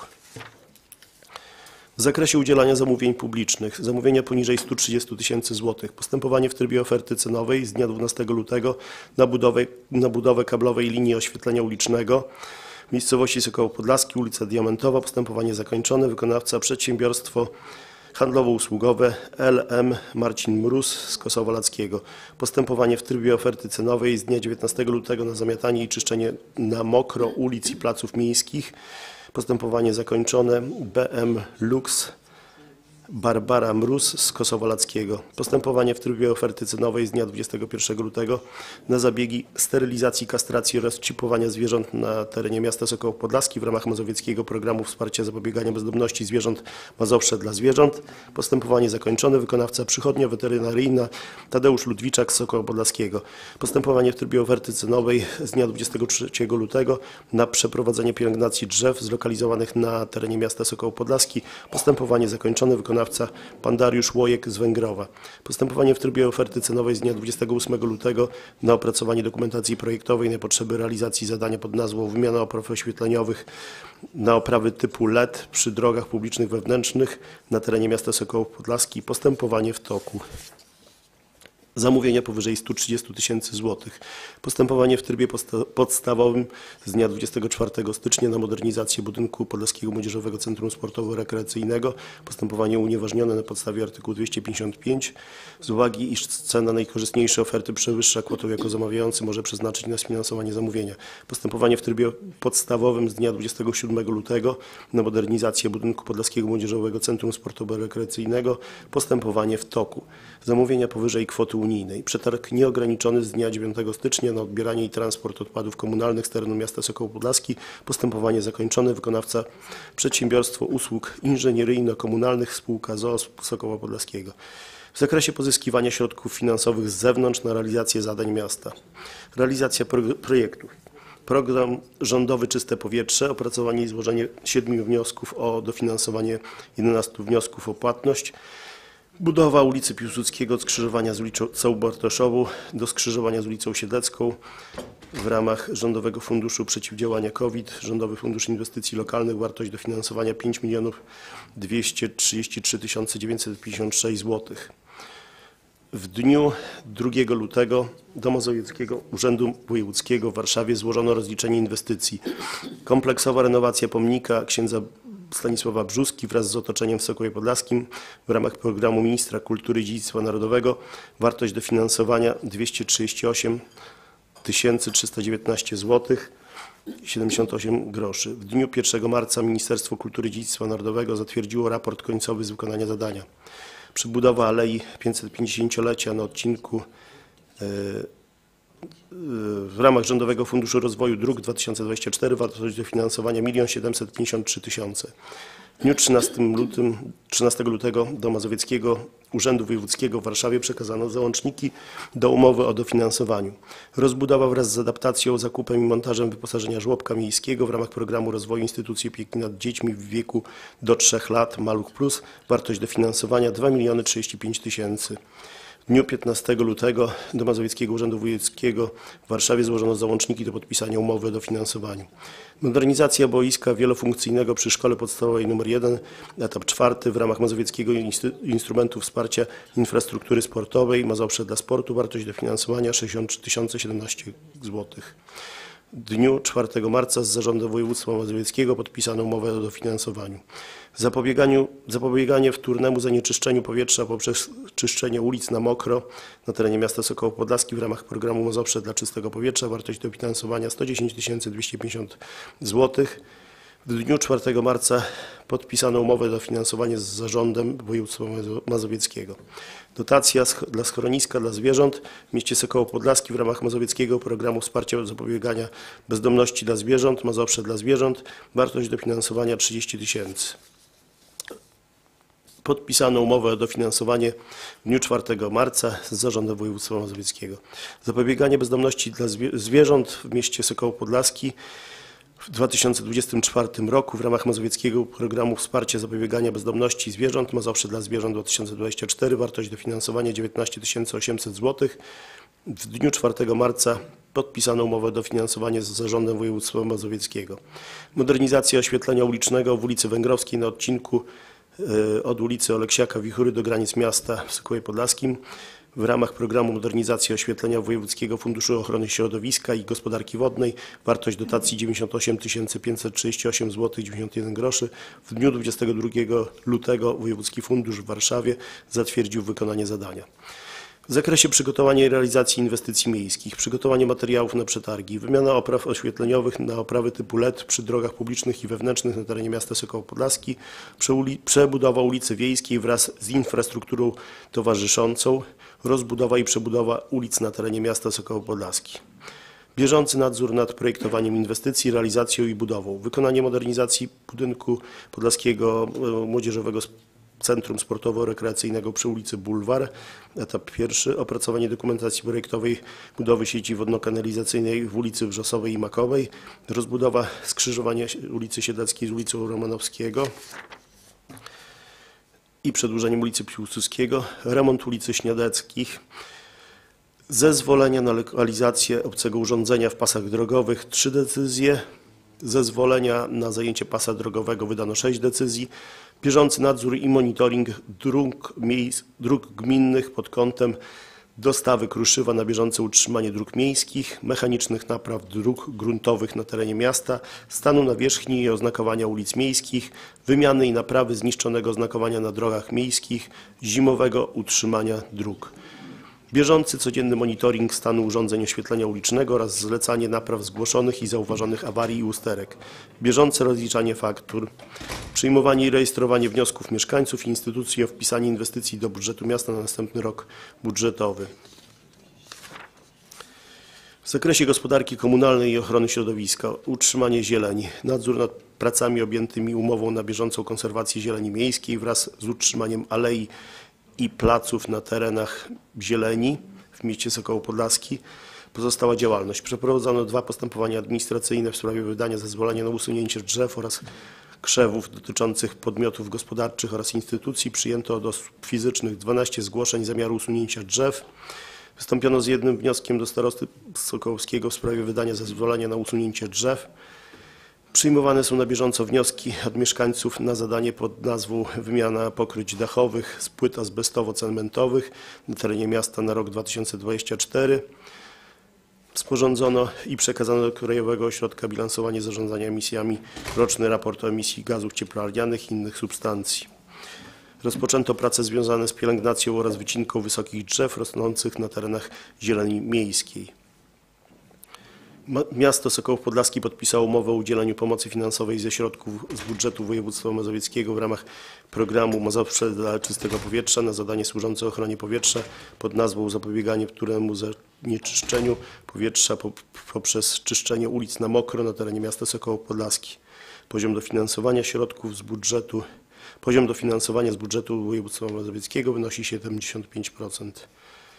S9: W zakresie udzielania zamówień publicznych, zamówienia poniżej stu trzydziestu tysięcy złotych, postępowanie w trybie oferty cenowej z dnia dwunastego lutego na budowę, na budowę kablowej linii oświetlenia ulicznego w miejscowości Sokoło Podlaski, ulica Diamentowa, postępowanie zakończone, wykonawca przedsiębiorstwo handlowo-usługowe L M Marcin Mróz z Kosowa Lackiego. Postępowanie w trybie oferty cenowej z dnia dziewiętnastego lutego na zamiatanie i czyszczenie na mokro ulic i placów miejskich. Postępowanie zakończone B M Lux Barbara Mróz z Kosowa Lackiego. Postępowanie w trybie oferty cenowej z dnia dwudziestego pierwszego lutego na zabiegi sterylizacji, kastracji oraz chipowania zwierząt na terenie miasta Sokoło Podlaski w ramach mazowieckiego programu wsparcia zapobiegania bezdomności zwierząt Mazowsze dla zwierząt. Postępowanie zakończone. Wykonawca przychodnia weterynaryjna Tadeusz Ludwiczak z Sokoła Podlaskiego. Postępowanie w trybie oferty cenowej z dnia dwudziestego trzeciego lutego na przeprowadzenie pielęgnacji drzew zlokalizowanych na terenie miasta Sokoło Podlaski. Postępowanie zakończone. Wykonawca pan Dariusz Łojek z Węgrowa. Postępowanie w trybie oferty cenowej z dnia dwudziestego ósmego lutego na opracowanie dokumentacji projektowej na potrzeby realizacji zadania pod nazwą wymiana opraw oświetleniowych na oprawy typu L E D przy drogach publicznych wewnętrznych na terenie miasta Sokołów Podlaski. Postępowanie w toku. Zamówienia powyżej stu trzydziestu tysięcy złotych. Postępowanie w trybie podstawowym z dnia dwudziestego czwartego stycznia na modernizację budynku Podlaskiego Młodzieżowego Centrum Sportowo-Rekreacyjnego. Postępowanie unieważnione na podstawie artykułu dwieście pięćdziesiąt pięć. Z uwagi, iż cena najkorzystniejszej oferty przewyższa kwotę, jaką zamawiający może przeznaczyć na sfinansowanie zamówienia. Postępowanie w trybie podstawowym z dnia dwudziestego siódmego lutego na modernizację budynku Podlaskiego Młodzieżowego Centrum Sportowo-Rekreacyjnego. Postępowanie w toku. Zamówienia powyżej kwoty unijnej. Przetarg nieograniczony z dnia dziewiątego stycznia na odbieranie i transport odpadów komunalnych z terenu miasta Sokoło Podlaski. Postępowanie zakończone. Wykonawca Przedsiębiorstwo Usług Inżynieryjno-Komunalnych spółka z o o Sokoła Podlaskiego. W zakresie pozyskiwania środków finansowych z zewnątrz na realizację zadań miasta. Realizacja pro projektów. Program rządowy Czyste Powietrze, opracowanie i złożenie siedmiu wniosków o dofinansowanie jedenastu wniosków o płatność. Budowa ulicy Piłsudskiego od skrzyżowania z ulicą Bartoszową do skrzyżowania z ulicą Siedlecką w ramach Rządowego Funduszu Przeciwdziałania COVID, Rządowy Fundusz Inwestycji Lokalnych, wartość dofinansowania pięć milionów dwieście trzydzieści trzy tysiące dziewięćset pięćdziesiąt sześć złotych. W dniu drugiego lutego do Mazowieckiego Urzędu Wojewódzkiego w Warszawie złożono rozliczenie inwestycji. Kompleksowa renowacja pomnika księdza Stanisława Brzuski wraz z otoczeniem w Sokołowie Podlaskim w ramach programu Ministra Kultury i Dziedzictwa Narodowego. Wartość dofinansowania dwieście trzydzieści osiem tysięcy trzysta dziewiętnaście złotych siedemdziesiąt osiem groszy. W dniu pierwszego marca Ministerstwo Kultury i Dziedzictwa Narodowego zatwierdziło raport końcowy z wykonania zadania. Przebudowa Alei pięćsetpięćdziesięciolecia na odcinku yy, w ramach Rządowego Funduszu Rozwoju Dróg dwa tysiące dwudziesty czwarty, wartość dofinansowania jeden siedemset pięćdziesiąt trzy tysiące. W dniu trzynastego lutego do Mazowieckiego Urzędu Wojewódzkiego w Warszawie przekazano załączniki do umowy o dofinansowaniu. Rozbudowa wraz z adaptacją, zakupem i montażem wyposażenia żłobka miejskiego w ramach programu rozwoju instytucji opieki nad dziećmi w wieku do trzech lat Maluch Plus, wartość dofinansowania dwa miliony trzydzieści pięć tysięcy. W W dniu piętnastego lutego do Mazowieckiego Urzędu Wojewódzkiego w Warszawie złożono załączniki do podpisania umowy o dofinansowaniu. Modernizacja boiska wielofunkcyjnego przy Szkole Podstawowej nr jeden, etap czwarty w ramach Mazowieckiego Instrumentu Wsparcia Infrastruktury Sportowej Mazowsze dla Sportu, wartość dofinansowania sześćdziesiąt trzy tysiące siedemnaście złotych. W dniu czwartego marca z Zarządem Województwa Mazowieckiego podpisano umowę o dofinansowaniu. Zapobieganiu, zapobieganie wtórnemu zanieczyszczeniu powietrza poprzez czyszczenie ulic na mokro na terenie miasta Sokołów Podlaski w ramach programu Mazowsze dla czystego powietrza. Wartość dofinansowania sto dziesięć tysięcy dwieście pięćdziesiąt złotych. W dniu czwartego marca podpisano umowę o dofinansowanie z Zarządem Województwa Mazowieckiego. Dotacja dla schroniska dla zwierząt w mieście Sokoło Podlaski w ramach Mazowieckiego Programu Wsparcia Zapobiegania Bezdomności dla Zwierząt, Mazowsze dla Zwierząt. Wartość dofinansowania trzydzieści tysięcy. Podpisano umowę o dofinansowanie w dniu czwartego marca z Zarządem Województwa Mazowieckiego. Zapobieganie bezdomności dla zwierząt w mieście Sokoło Podlaski w dwa tysiące dwudziestym czwartym roku w ramach Mazowieckiego Programu Wsparcia Zapobiegania Bezdomności Zwierząt, Mazowsze dla Zwierząt dwa tysiące dwudziesty czwarty, wartość dofinansowania dziewiętnaście tysięcy osiemset złotych. W dniu czwartego marca podpisano umowę o dofinansowanie z Zarządem Województwa Mazowieckiego. Modernizacja oświetlenia ulicznego w ulicy Węgrowskiej na odcinku od ulicy Oleksiaka Wichury do granic miasta w Sokołowie Podlaskim w ramach programu modernizacji oświetlenia Wojewódzkiego Funduszu Ochrony Środowiska i Gospodarki Wodnej. Wartość dotacji dziewięćdziesiąt osiem tysięcy pięćset trzydzieści osiem złotych dziewięćdziesiąt jeden groszy. W dniu dwudziestego drugiego lutego Wojewódzki Fundusz w Warszawie zatwierdził wykonanie zadania. W zakresie przygotowania i realizacji inwestycji miejskich, przygotowanie materiałów na przetargi, wymiana opraw oświetleniowych na oprawy typu L E D przy drogach publicznych i wewnętrznych na terenie miasta Sokoło Podlaski, przebudowa ulicy Wiejskiej wraz z infrastrukturą towarzyszącą, rozbudowa i przebudowa ulic na terenie miasta Sokoło Podlaski. Bieżący nadzór nad projektowaniem inwestycji, realizacją i budową, wykonanie modernizacji budynku Podlaskiego Młodzieżowego Centrum Sportowo-Rekreacyjnego przy ulicy Bulwar. Etap pierwszy. Opracowanie dokumentacji projektowej budowy sieci wodno-kanalizacyjnej w ulicy Wrzosowej i Makowej. Rozbudowa skrzyżowania ulicy Siedleckiej z ulicą Romanowskiego i przedłużeniem ulicy Piłsudskiego. Remont ulicy Śniadeckich. Zezwolenia na lokalizację obcego urządzenia w pasach drogowych. Trzy decyzje. Zezwolenia na zajęcie pasa drogowego wydano sześć decyzji. Bieżący nadzór i monitoring dróg, miejsc, dróg gminnych pod kątem dostawy kruszywa na bieżące utrzymanie dróg miejskich, mechanicznych napraw dróg gruntowych na terenie miasta, stanu nawierzchni i oznakowania ulic miejskich, wymiany i naprawy zniszczonego oznakowania na drogach miejskich, zimowego utrzymania dróg. Bieżący codzienny monitoring stanu urządzeń oświetlenia ulicznego oraz zlecanie napraw zgłoszonych i zauważonych awarii i usterek. Bieżące rozliczanie faktur. Przyjmowanie i rejestrowanie wniosków mieszkańców i instytucji o wpisanie inwestycji do budżetu miasta na następny rok budżetowy. W zakresie gospodarki komunalnej i ochrony środowiska, utrzymanie zieleni, nadzór nad pracami objętymi umową na bieżącą konserwację zieleni miejskiej wraz z utrzymaniem alei i placów na terenach zieleni w mieście Sokoło Podlaski. Pozostała działalność. Przeprowadzono dwa postępowania administracyjne w sprawie wydania zezwolenia na usunięcie drzew oraz krzewów dotyczących podmiotów gospodarczych oraz instytucji. Przyjęto od osób fizycznych dwanaście zgłoszeń zamiaru usunięcia drzew. Wystąpiono z jednym wnioskiem do starosty sokołowskiego w sprawie wydania zezwolenia na usunięcie drzew. Przyjmowane są na bieżąco wnioski od mieszkańców na zadanie pod nazwą wymiana pokryć dachowych z płyt azbestowo-cementowych na terenie miasta na rok dwa tysiące dwudziesty czwarty. Sporządzono i przekazano do Krajowego Ośrodka Bilansowania i Zarządzania Emisjami roczny raport o emisji gazów cieplarnianych i innych substancji. Rozpoczęto prace związane z pielęgnacją oraz wycinką wysokich drzew rosnących na terenach zieleni miejskiej. Miasto Sokołów Podlaski podpisało umowę o udzieleniu pomocy finansowej ze środków z budżetu województwa mazowieckiego w ramach programu Mazowsze dla czystego powietrza na zadanie służące ochronie powietrza pod nazwą zapobieganie wtórnemu zanieczyszczeniu powietrza poprzez czyszczenie ulic na mokro na terenie miasta Sokołów Podlaski. Poziom dofinansowania środków z budżetu, poziom dofinansowania z budżetu województwa mazowieckiego wynosi siedemdziesiąt pięć procent.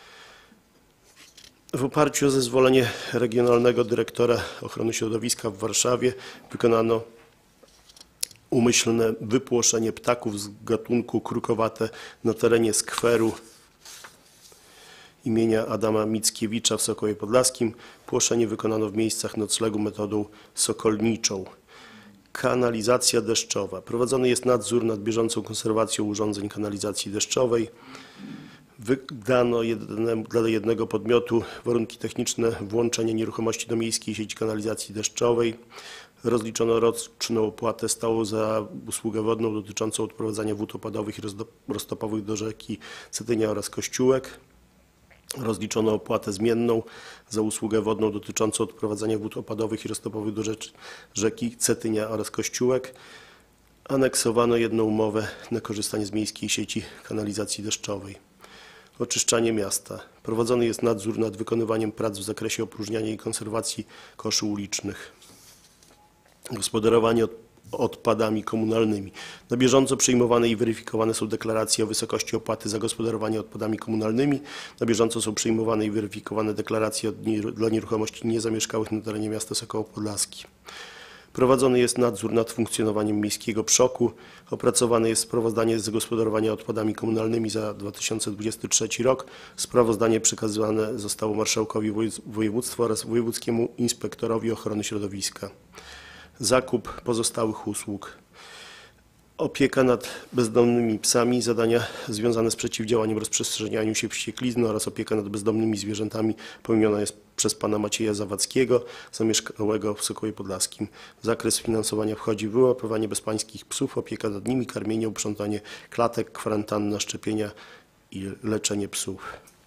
S9: W oparciu o zezwolenie regionalnego dyrektora ochrony środowiska w Warszawie wykonano umyślne wypłoszenie ptaków z gatunku krukowate na terenie skweru imienia Adama Mickiewicza w Sokołowie Podlaskim. Płoszenie wykonano w miejscach noclegu metodą sokolniczą. Kanalizacja deszczowa. Prowadzony jest nadzór nad bieżącą konserwacją urządzeń kanalizacji deszczowej. Wydano jednemu, dla jednego podmiotu warunki techniczne włączenia nieruchomości do miejskiej sieci kanalizacji deszczowej. Rozliczono roczną opłatę stałą za usługę wodną dotyczącą odprowadzania wód opadowych i roztopowych do rzeki Cetynia oraz Kościółek. Rozliczono opłatę zmienną za usługę wodną dotyczącą odprowadzania wód opadowych i roztopowych do rzeki Cetynia oraz Kościółek. Aneksowano jedną umowę na korzystanie z miejskiej sieci kanalizacji deszczowej. Oczyszczanie miasta. Prowadzony jest nadzór nad wykonywaniem prac w zakresie opróżniania i konserwacji koszy ulicznych. Gospodarowanie odpadami komunalnymi. Na bieżąco przyjmowane i weryfikowane są deklaracje o wysokości opłaty za gospodarowanie odpadami komunalnymi. Na bieżąco są przyjmowane i weryfikowane deklaracje dla nieruchomości niezamieszkałych na terenie miasta Sokołów Podlaski. Prowadzony jest nadzór nad funkcjonowaniem miejskiego przoku. Opracowane jest sprawozdanie z zagospodarowania odpadami komunalnymi za dwa tysiące dwudziesty trzeci rok. Sprawozdanie przekazywane zostało marszałkowi województwa oraz wojewódzkiemu inspektorowi ochrony środowiska. Zakup pozostałych usług. Opieka nad bezdomnymi psami, zadania związane z przeciwdziałaniem rozprzestrzenianiu się wścieklizny oraz opieka nad bezdomnymi zwierzętami pełniona jest przez pana Macieja Zawadzkiego, zamieszkałego w Sokołowie Podlaskim. W zakres finansowania wchodzi wyłapywanie bezpańskich psów, opieka nad nimi, karmienie, uprzątanie klatek, kwarantanna, szczepienia i leczenie psów.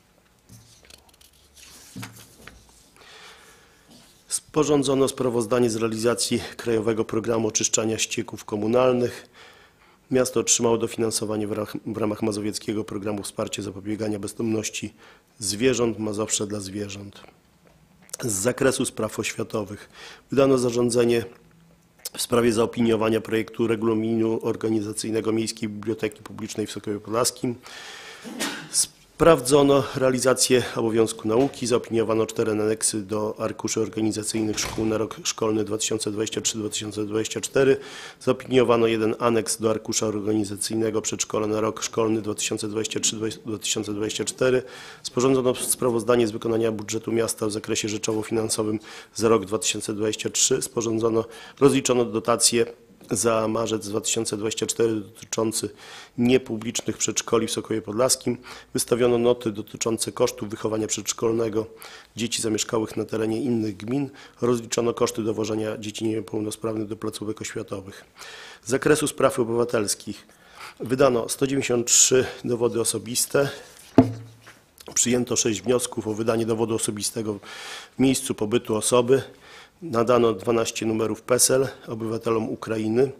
S9: Sporządzono sprawozdanie z realizacji Krajowego Programu Oczyszczania Ścieków Komunalnych. Miasto otrzymało dofinansowanie w ramach, w ramach Mazowieckiego Programu Wsparcia Zapobiegania Bezdomności Zwierząt Mazowsze dla Zwierząt. Z zakresu spraw oświatowych wydano zarządzenie w sprawie zaopiniowania projektu regulaminu organizacyjnego Miejskiej Biblioteki Publicznej w Sokołowie Podlaskim. Sprawdzono realizację obowiązku nauki, zaopiniowano cztery aneksy do arkuszy organizacyjnych szkół na rok szkolny dwa tysiące dwudziesty trzeci do dwa tysiące dwudziestego czwartego. Zaopiniowano jeden aneks do arkusza organizacyjnego przedszkola na rok szkolny dwa tysiące dwudziesty trzeci do dwa tysiące dwudziestego czwartego. Sporządzono sprawozdanie z wykonania budżetu miasta w zakresie rzeczowo-finansowym za rok dwa tysiące dwudziesty trzeci. Sporządzono, rozliczono dotacje za marzec dwa tysiące dwudziesty czwarty dotyczący niepublicznych przedszkoli w Sokołowie Podlaskim. Wystawiono noty dotyczące kosztów wychowania przedszkolnego dzieci zamieszkałych na terenie innych gmin. Rozliczono koszty dowożenia dzieci niepełnosprawnych do placówek oświatowych. Z zakresu spraw obywatelskich wydano sto dziewięćdziesiąt trzy dowody osobiste. Przyjęto sześć wniosków o wydanie dowodu osobistego w miejscu pobytu osoby. Nadano dwanaście numerów PESEL obywatelom Ukrainy.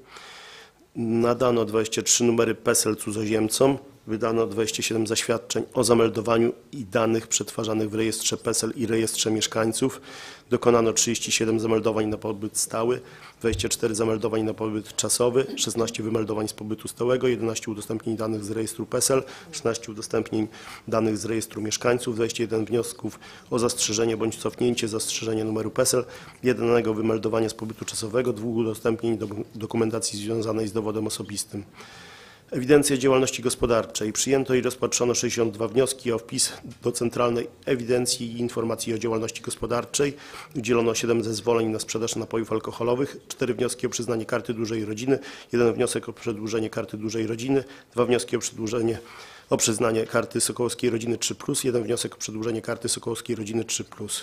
S9: Nadano dwadzieścia trzy numery PESEL cudzoziemcom. Wydano dwadzieścia siedem zaświadczeń o zameldowaniu i danych przetwarzanych w rejestrze PESEL i rejestrze mieszkańców. Dokonano trzydzieści siedem zameldowań na pobyt stały, dwadzieścia cztery zameldowań na pobyt czasowy, szesnaście wymeldowań z pobytu stałego, jedenaście udostępnień danych z rejestru PESEL, szesnaście udostępnień danych z rejestru mieszkańców, dwadzieścia jeden wniosków o zastrzeżenie bądź cofnięcie zastrzeżenia numeru PESEL, jednego wymeldowania z pobytu czasowego, dwóch udostępnień do dokumentacji związanej z dowodem osobistym. Ewidencja działalności gospodarczej. Przyjęto i rozpatrzono sześćdziesiąt dwa wnioski o wpis do Centralnej Ewidencji i Informacji o Działalności Gospodarczej. Udzielono siedem zezwoleń na sprzedaż napojów alkoholowych, cztery wnioski o przyznanie Karty Dużej Rodziny, jeden wniosek o przedłużenie Karty Dużej Rodziny, dwa wnioski o przedłużenie o przyznanie Karty Sokołowskiej Rodziny trzy plus, jeden wniosek o przedłużenie Karty Sokołowskiej Rodziny trzy plus.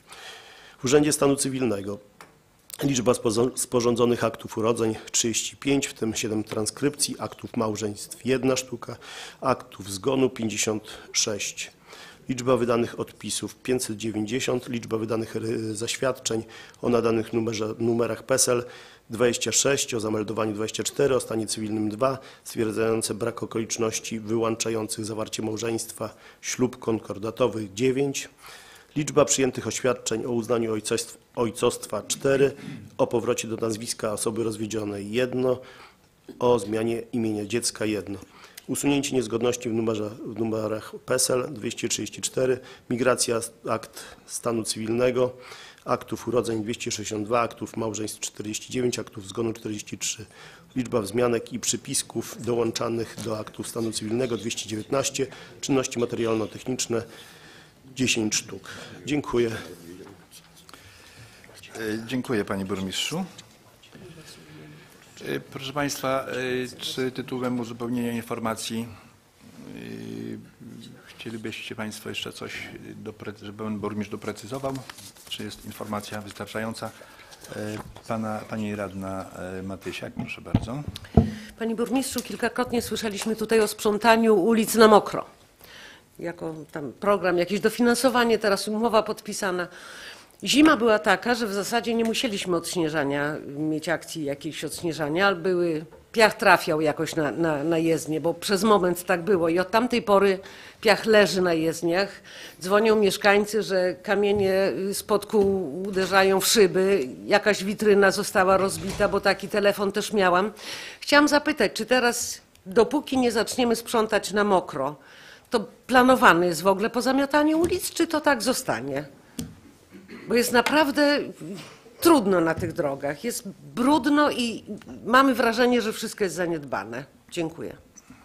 S9: W Urzędzie Stanu Cywilnego liczba sporządzonych aktów urodzeń trzydzieści pięć, w tym siedem transkrypcji, aktów małżeństw jedna sztuka, aktów zgonu pięćdziesiąt sześć. Liczba wydanych odpisów pięćset dziewięćdziesiąt, liczba wydanych zaświadczeń o nadanych numerze, numerach PESEL dwadzieścia sześć, o zameldowaniu dwadzieścia cztery, o stanie cywilnym dwa, stwierdzające brak okoliczności wyłączających zawarcie małżeństwa, ślub konkordatowych dziewięć. Liczba przyjętych oświadczeń o uznaniu ojcostw, ojcostwa cztery, o powrocie do nazwiska osoby rozwiedzionej jedno, o zmianie imienia dziecka jedno. Usunięcie niezgodności w, numerze, w numerach PESEL dwieście trzydzieści cztery, migracja akt stanu cywilnego, aktów urodzeń dwieście sześćdziesiąt dwa, aktów małżeństw czterdzieści dziewięć, aktów zgonu czterdzieści trzy. Liczba wzmianek i przypisków dołączanych do aktów stanu cywilnego dwieście dziewiętnaście, czynności materialno-techniczne dziesięć sztuk. Dziękuję.
S1: E, Dziękuję panie burmistrzu. E, Proszę państwa, e, czy tytułem uzupełnienia informacji e, chcielibyście państwo jeszcze coś, dopre- żeby pan burmistrz doprecyzował? Czy jest informacja wystarczająca? E, Pana, pani radna e, Matysiak, proszę bardzo.
S10: Panie burmistrzu, kilkakrotnie słyszeliśmy tutaj o sprzątaniu ulic na mokro. Jako tam program, jakieś dofinansowanie, teraz umowa podpisana. Zima była taka, że w zasadzie nie musieliśmy odśnieżania, mieć akcji jakiejś odśnieżania, ale były, piach trafiał jakoś na, na, na jezdnię, bo przez moment tak było i od tamtej pory piach leży na jezdniach. Dzwonią mieszkańcy, że kamienie spod kół uderzają w szyby, jakaś witryna została rozbita, bo taki telefon też miałam. Chciałam zapytać, czy teraz, dopóki nie zaczniemy sprzątać na mokro, to planowane jest w ogóle pozamiatanie ulic, czy to tak zostanie? Bo jest naprawdę trudno na tych drogach, jest brudno i mamy wrażenie, że wszystko jest zaniedbane. Dziękuję.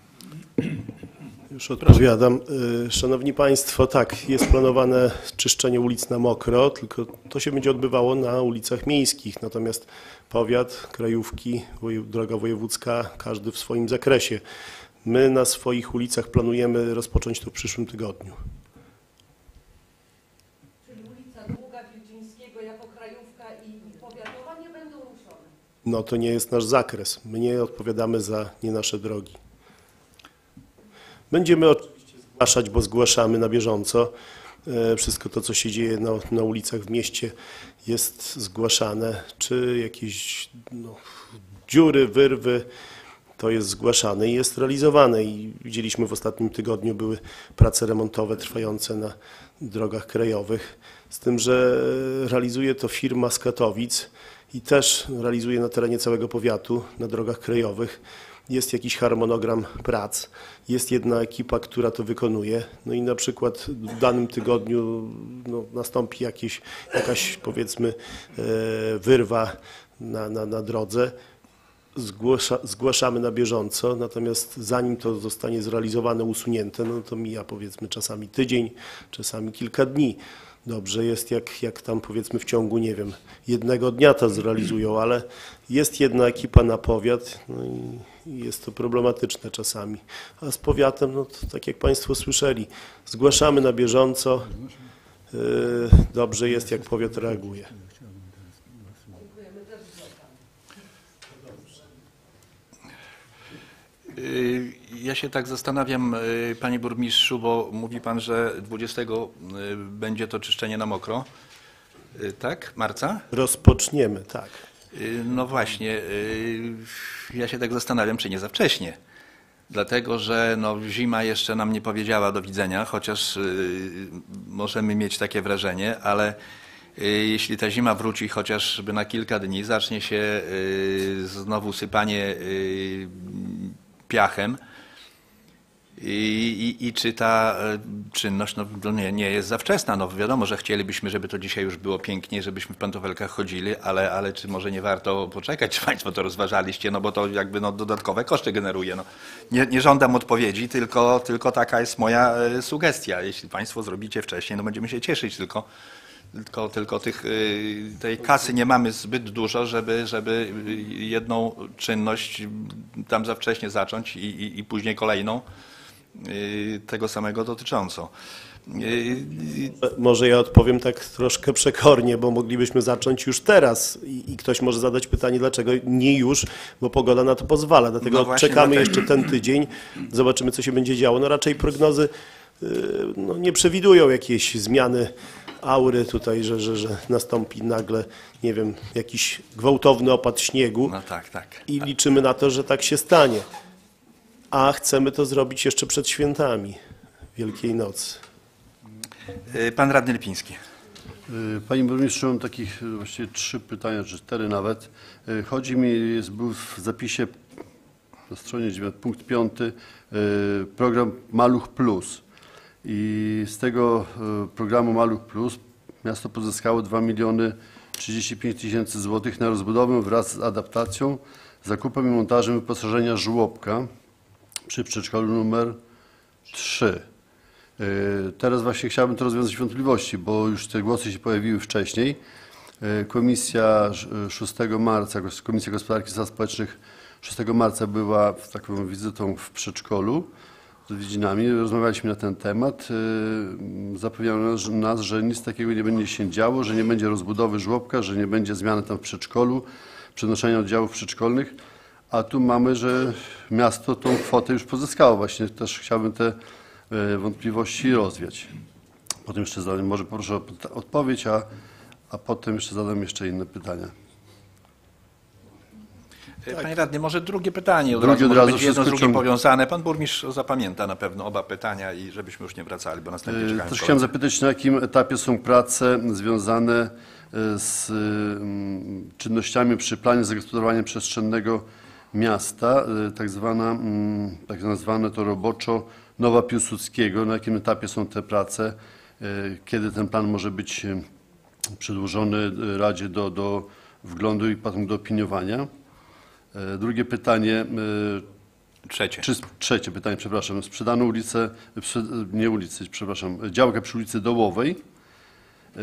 S9: Już odpowiadam. Y, Szanowni Państwo, tak, jest planowane czyszczenie ulic na mokro, tylko to się będzie odbywało na ulicach miejskich, natomiast powiat, krajówki, wojew- droga wojewódzka, każdy w swoim zakresie. My na swoich ulicach planujemy rozpocząć to w przyszłym tygodniu.
S10: Czyli ulica Długa, Wilczyńskiego jako krajówka i powiatowa nie będą ruszone?
S9: No to nie jest nasz zakres. My nie odpowiadamy za nie nasze drogi. Będziemy oczywiście zgłaszać, bo zgłaszamy na bieżąco. E, Wszystko to, co się dzieje na, na ulicach w mieście, jest zgłaszane. Czy jakieś no, dziury, wyrwy, to jest zgłaszane i jest realizowane. I widzieliśmy w ostatnim tygodniu, były prace remontowe trwające na drogach krajowych. Z tym, że realizuje to firma z Katowic i też realizuje na terenie całego powiatu, na drogach krajowych. Jest jakiś harmonogram prac, jest jedna ekipa, która to wykonuje. No i na przykład w danym tygodniu no, nastąpi jakieś, jakaś powiedzmy e, wyrwa na, na, na drodze. Zgłasza, zgłaszamy na bieżąco, natomiast zanim to zostanie zrealizowane, usunięte, no to mija powiedzmy czasami tydzień, czasami kilka dni. Dobrze jest, jak, jak tam powiedzmy w ciągu, nie wiem, jednego dnia to zrealizują, ale jest jedna ekipa na powiat, no i i jest to problematyczne czasami. A z powiatem, no to tak jak Państwo słyszeli, zgłaszamy na bieżąco. Yy, Dobrze jest, jak powiat reaguje.
S1: Y, Ja się tak zastanawiam, y, panie burmistrzu, bo mówi pan, że dwudziestego y, będzie to czyszczenie na mokro. Y, Tak? Marca?
S9: Rozpoczniemy, tak.
S1: Y, No właśnie, y, ja się tak zastanawiam, czy nie za wcześnie. Dlatego, że no, zima jeszcze nam nie powiedziała do widzenia, chociaż y, możemy mieć takie wrażenie, ale y, jeśli ta zima wróci chociażby na kilka dni, zacznie się y, znowu sypanie y, piachem i, i, i czy ta e, czynność no, no nie, nie jest za wczesna. No wiadomo, że chcielibyśmy, żeby to dzisiaj już było pięknie, żebyśmy w pantoflkach chodzili, ale, ale czy może nie warto poczekać, czy Państwo to rozważaliście, no bo to jakby no, dodatkowe koszty generuje. No. Nie, nie żądam odpowiedzi, tylko, tylko taka jest moja e, sugestia. Jeśli Państwo zrobicie wcześniej, no będziemy się cieszyć, tylko Tylko, tylko tych, y, tej kasy nie mamy zbyt dużo, żeby, żeby jedną czynność tam za wcześnie zacząć i, i, i później kolejną y, tego samego dotyczącą. Y,
S9: Może ja odpowiem tak troszkę przekornie, bo moglibyśmy zacząć już teraz i, i ktoś może zadać pytanie, dlaczego nie już, bo pogoda na to pozwala. Dlatego
S1: No właśnie,
S9: czekamy
S1: dlatego.
S9: jeszcze ten tydzień, zobaczymy, co się będzie działo. No raczej prognozy y, no, nie przewidują jakieś zmiany aury tutaj, że, że, że nastąpi nagle, nie wiem, jakiś gwałtowny opad śniegu
S1: No tak, tak.
S9: i liczymy na to, że tak się stanie. A chcemy to zrobić jeszcze przed świętami Wielkiej Nocy.
S1: Y, Pan radny Lipiński.
S11: Panie burmistrzu, mam takich właściwie trzy pytania, czy cztery nawet. Chodzi mi, jest, był w zapisie na stronie dziewiątej, punkt piąty, program Maluch Plus. I z tego programu Maluch Plus miasto pozyskało dwa miliony trzydzieści pięć tysięcy złotych na rozbudowę wraz z adaptacją, zakupem i montażem wyposażenia żłobka przy przedszkolu numer trzy. Teraz właśnie chciałbym to rozwiązać wątpliwości, bo już te głosy się pojawiły wcześniej. Komisja szóstego marca, Komisja Gospodarki i Spraw Społecznych szóstego marca była taką wizytą w przedszkolu z odwiedzinami. Rozmawialiśmy na ten temat. Zapewniano nas, że nic takiego nie będzie się działo, że nie będzie rozbudowy żłobka, że nie będzie zmiany tam w przedszkolu, przenoszenia oddziałów przedszkolnych. A tu mamy, że miasto tą kwotę już pozyskało. Właśnie też chciałbym te wątpliwości rozwiać. Potem jeszcze zadam, może proszę o odpowiedź, a, a potem jeszcze zadam jeszcze inne pytania.
S1: Panie radny, może drugie pytanie od
S11: Drugie
S1: razu,
S11: od
S1: może
S11: razu,
S1: będzie jedno z
S11: wszystko
S1: drugim
S11: ciągnie.
S1: powiązane. Pan burmistrz zapamięta na pewno oba pytania i żebyśmy już nie wracali, bo następnie czekają
S11: Też
S1: kolejne.
S11: chciałem zapytać, na jakim etapie są prace związane z mm, czynnościami przy planie zagospodarowania przestrzennego miasta, y, tak zwana, mm, tak nazwane to roboczo Nowa Piłsudskiego. Na jakim etapie są te prace? Y, Kiedy ten plan może być y, przedłożony y, Radzie do, do wglądu i potem do opiniowania? Y, Drugie pytanie. y,
S1: Trzecie.
S11: Czy, trzecie pytanie, przepraszam. Sprzedano ulicę, prze, nie ulicy, przepraszam, działkę przy ulicy Dołowej. Yy,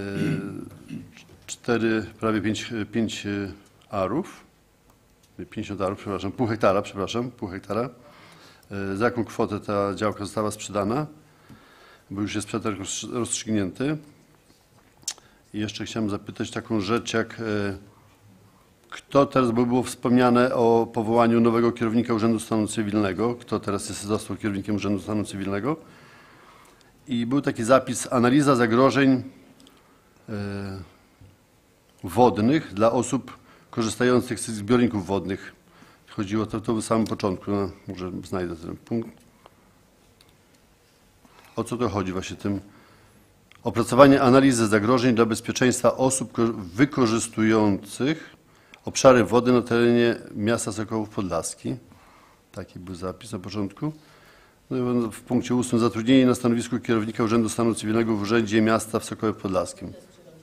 S11: cztery, prawie pięć, pięć arów. pięćdziesiąt arów, przepraszam, pół hektara, przepraszam, pół hektara. Yy, za jaką kwotę ta działka została sprzedana? Bo już jest przetarg rozstr- rozstrzygnięty. I jeszcze chciałem zapytać taką rzecz, jak yy, kto teraz, bo było wspomniane o powołaniu nowego kierownika Urzędu Stanu Cywilnego, kto teraz jest, został kierownikiem Urzędu Stanu Cywilnego. I był taki zapis, analiza zagrożeń yy, wodnych dla osób korzystających z zbiorników wodnych. Chodziło to, to w samym początku, no, może znajdę ten punkt. O co to chodzi właśnie tym? Opracowanie analizy zagrożeń dla bezpieczeństwa osób ko- wykorzystujących obszary wody na terenie miasta Sokołów Podlaski. Taki był zapis na początku. No i w punkcie ósmym zatrudnienie na stanowisku kierownika Urzędu Stanu Cywilnego w Urzędzie Miasta w Sokołowie Podlaskim.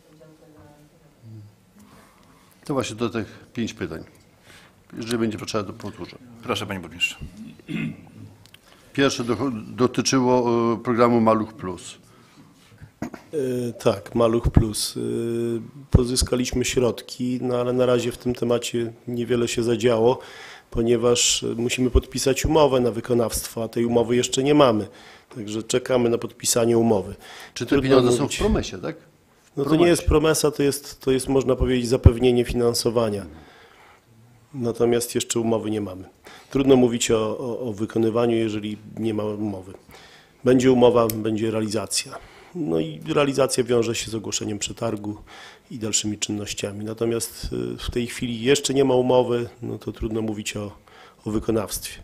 S11: To właśnie do tych pięć pytań. Jeżeli będzie potrzeba, to powtórzę.
S1: Proszę, panie burmistrzu.
S11: Pierwsze do, dotyczyło e, programu Maluch Plus.
S9: E, Tak, Maluch Plus. E, Pozyskaliśmy środki, no ale na razie w tym temacie niewiele się zadziało, ponieważ musimy podpisać umowę na wykonawstwo, a tej umowy jeszcze nie mamy. Także czekamy na podpisanie umowy.
S11: Czy te
S9: Trudno
S11: pieniądze są w
S9: mówić.
S11: promesie, tak?
S9: No to nie jest promesa, to jest, to jest można powiedzieć zapewnienie finansowania. Natomiast jeszcze umowy nie mamy. Trudno mówić o, o, o wykonywaniu, jeżeli nie ma umowy. Będzie umowa, będzie realizacja. No i realizacja wiąże się z ogłoszeniem przetargu i dalszymi czynnościami. Natomiast y, w tej chwili jeszcze nie ma umowy, no to trudno mówić o, o wykonawstwie.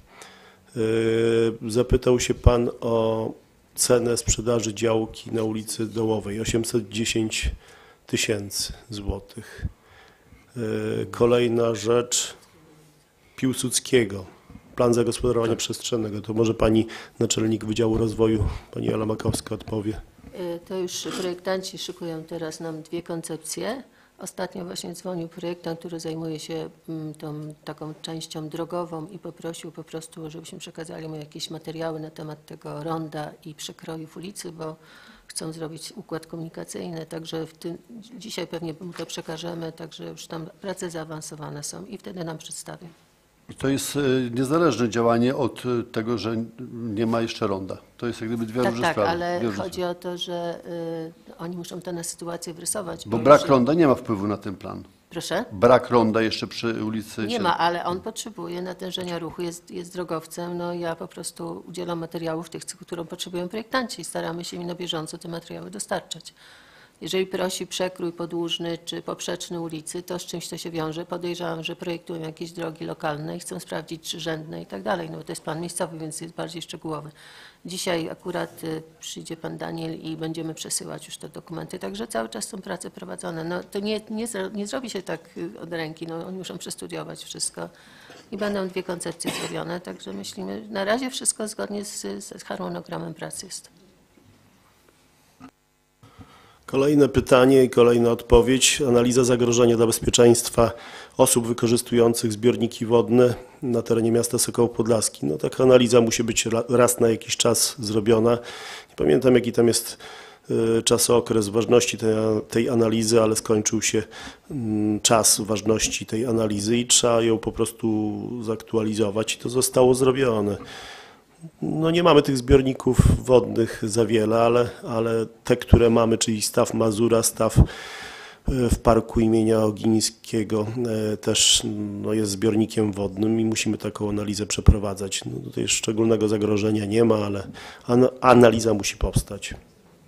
S9: Y, Zapytał się Pan o cenę sprzedaży działki na ulicy Dołowej, osiemset dziesięć tysięcy złotych. Y, Kolejna rzecz, Piłsudskiego, plan zagospodarowania przestrzennego. To może Pani naczelnik Wydziału Rozwoju, Pani Jola Makowska odpowie.
S12: Y, To już projektanci szykują teraz nam dwie koncepcje. Ostatnio właśnie dzwonił projektant, który zajmuje się mm, tą taką częścią drogową i poprosił po prostu, żebyśmy przekazali mu jakieś materiały na temat tego ronda i przekrojów ulicy, bo chcą zrobić układ komunikacyjny, także w tym, dzisiaj pewnie mu to przekażemy, także już tam prace zaawansowane są i wtedy nam przedstawią.
S11: I to jest e, niezależne działanie od e, tego, że nie ma jeszcze ronda. To jest jak gdyby dwie
S12: Tak,
S11: różne
S12: tak,
S11: sprawy.
S12: ale
S11: dwie różne
S12: chodzi o to, że y, oni muszą to na sytuację wrysować.
S11: Bo brak
S12: już-
S11: ronda nie ma wpływu na ten plan.
S12: Proszę?
S11: Brak ronda jeszcze przy ulicy.
S12: Nie ma, ale on potrzebuje natężenia ruchu, jest, jest drogowcem. No ja po prostu udzielam materiałów tych, którą potrzebują projektanci i staramy się im na bieżąco te materiały dostarczać. Jeżeli prosi przekrój podłużny czy poprzeczny ulicy, to z czymś to się wiąże. Podejrzewam, że projektują jakieś drogi lokalne i chcą sprawdzić, czy rzędne i tak dalej. No bo to jest plan miejscowy, więc jest bardziej szczegółowy. Dzisiaj akurat y, przyjdzie pan Daniel i będziemy przesyłać już te dokumenty, także cały czas są prace prowadzone. No to nie, nie, zro- nie zrobi się tak y, od ręki, no oni muszą przestudiować wszystko i będą dwie koncepcje zrobione, także myślimy, na razie wszystko zgodnie z, z harmonogramem pracy jest.
S9: Kolejne pytanie i kolejna odpowiedź. Analiza zagrożenia dla bezpieczeństwa osób wykorzystujących zbiorniki wodne na terenie miasta Sokołów Podlaski. No, taka analiza musi być raz na jakiś czas zrobiona. Nie pamiętam, jaki tam jest czasokres ważności tej, tej analizy, ale skończył się czas ważności tej analizy i trzeba ją po prostu zaktualizować i to zostało zrobione. No nie mamy tych zbiorników wodnych za wiele, ale, ale te, które mamy, czyli staw Mazura, staw w parku imienia Ogińskiego też no, jest zbiornikiem wodnym i musimy taką analizę przeprowadzać. No, tutaj szczególnego zagrożenia nie ma, ale analiza musi powstać.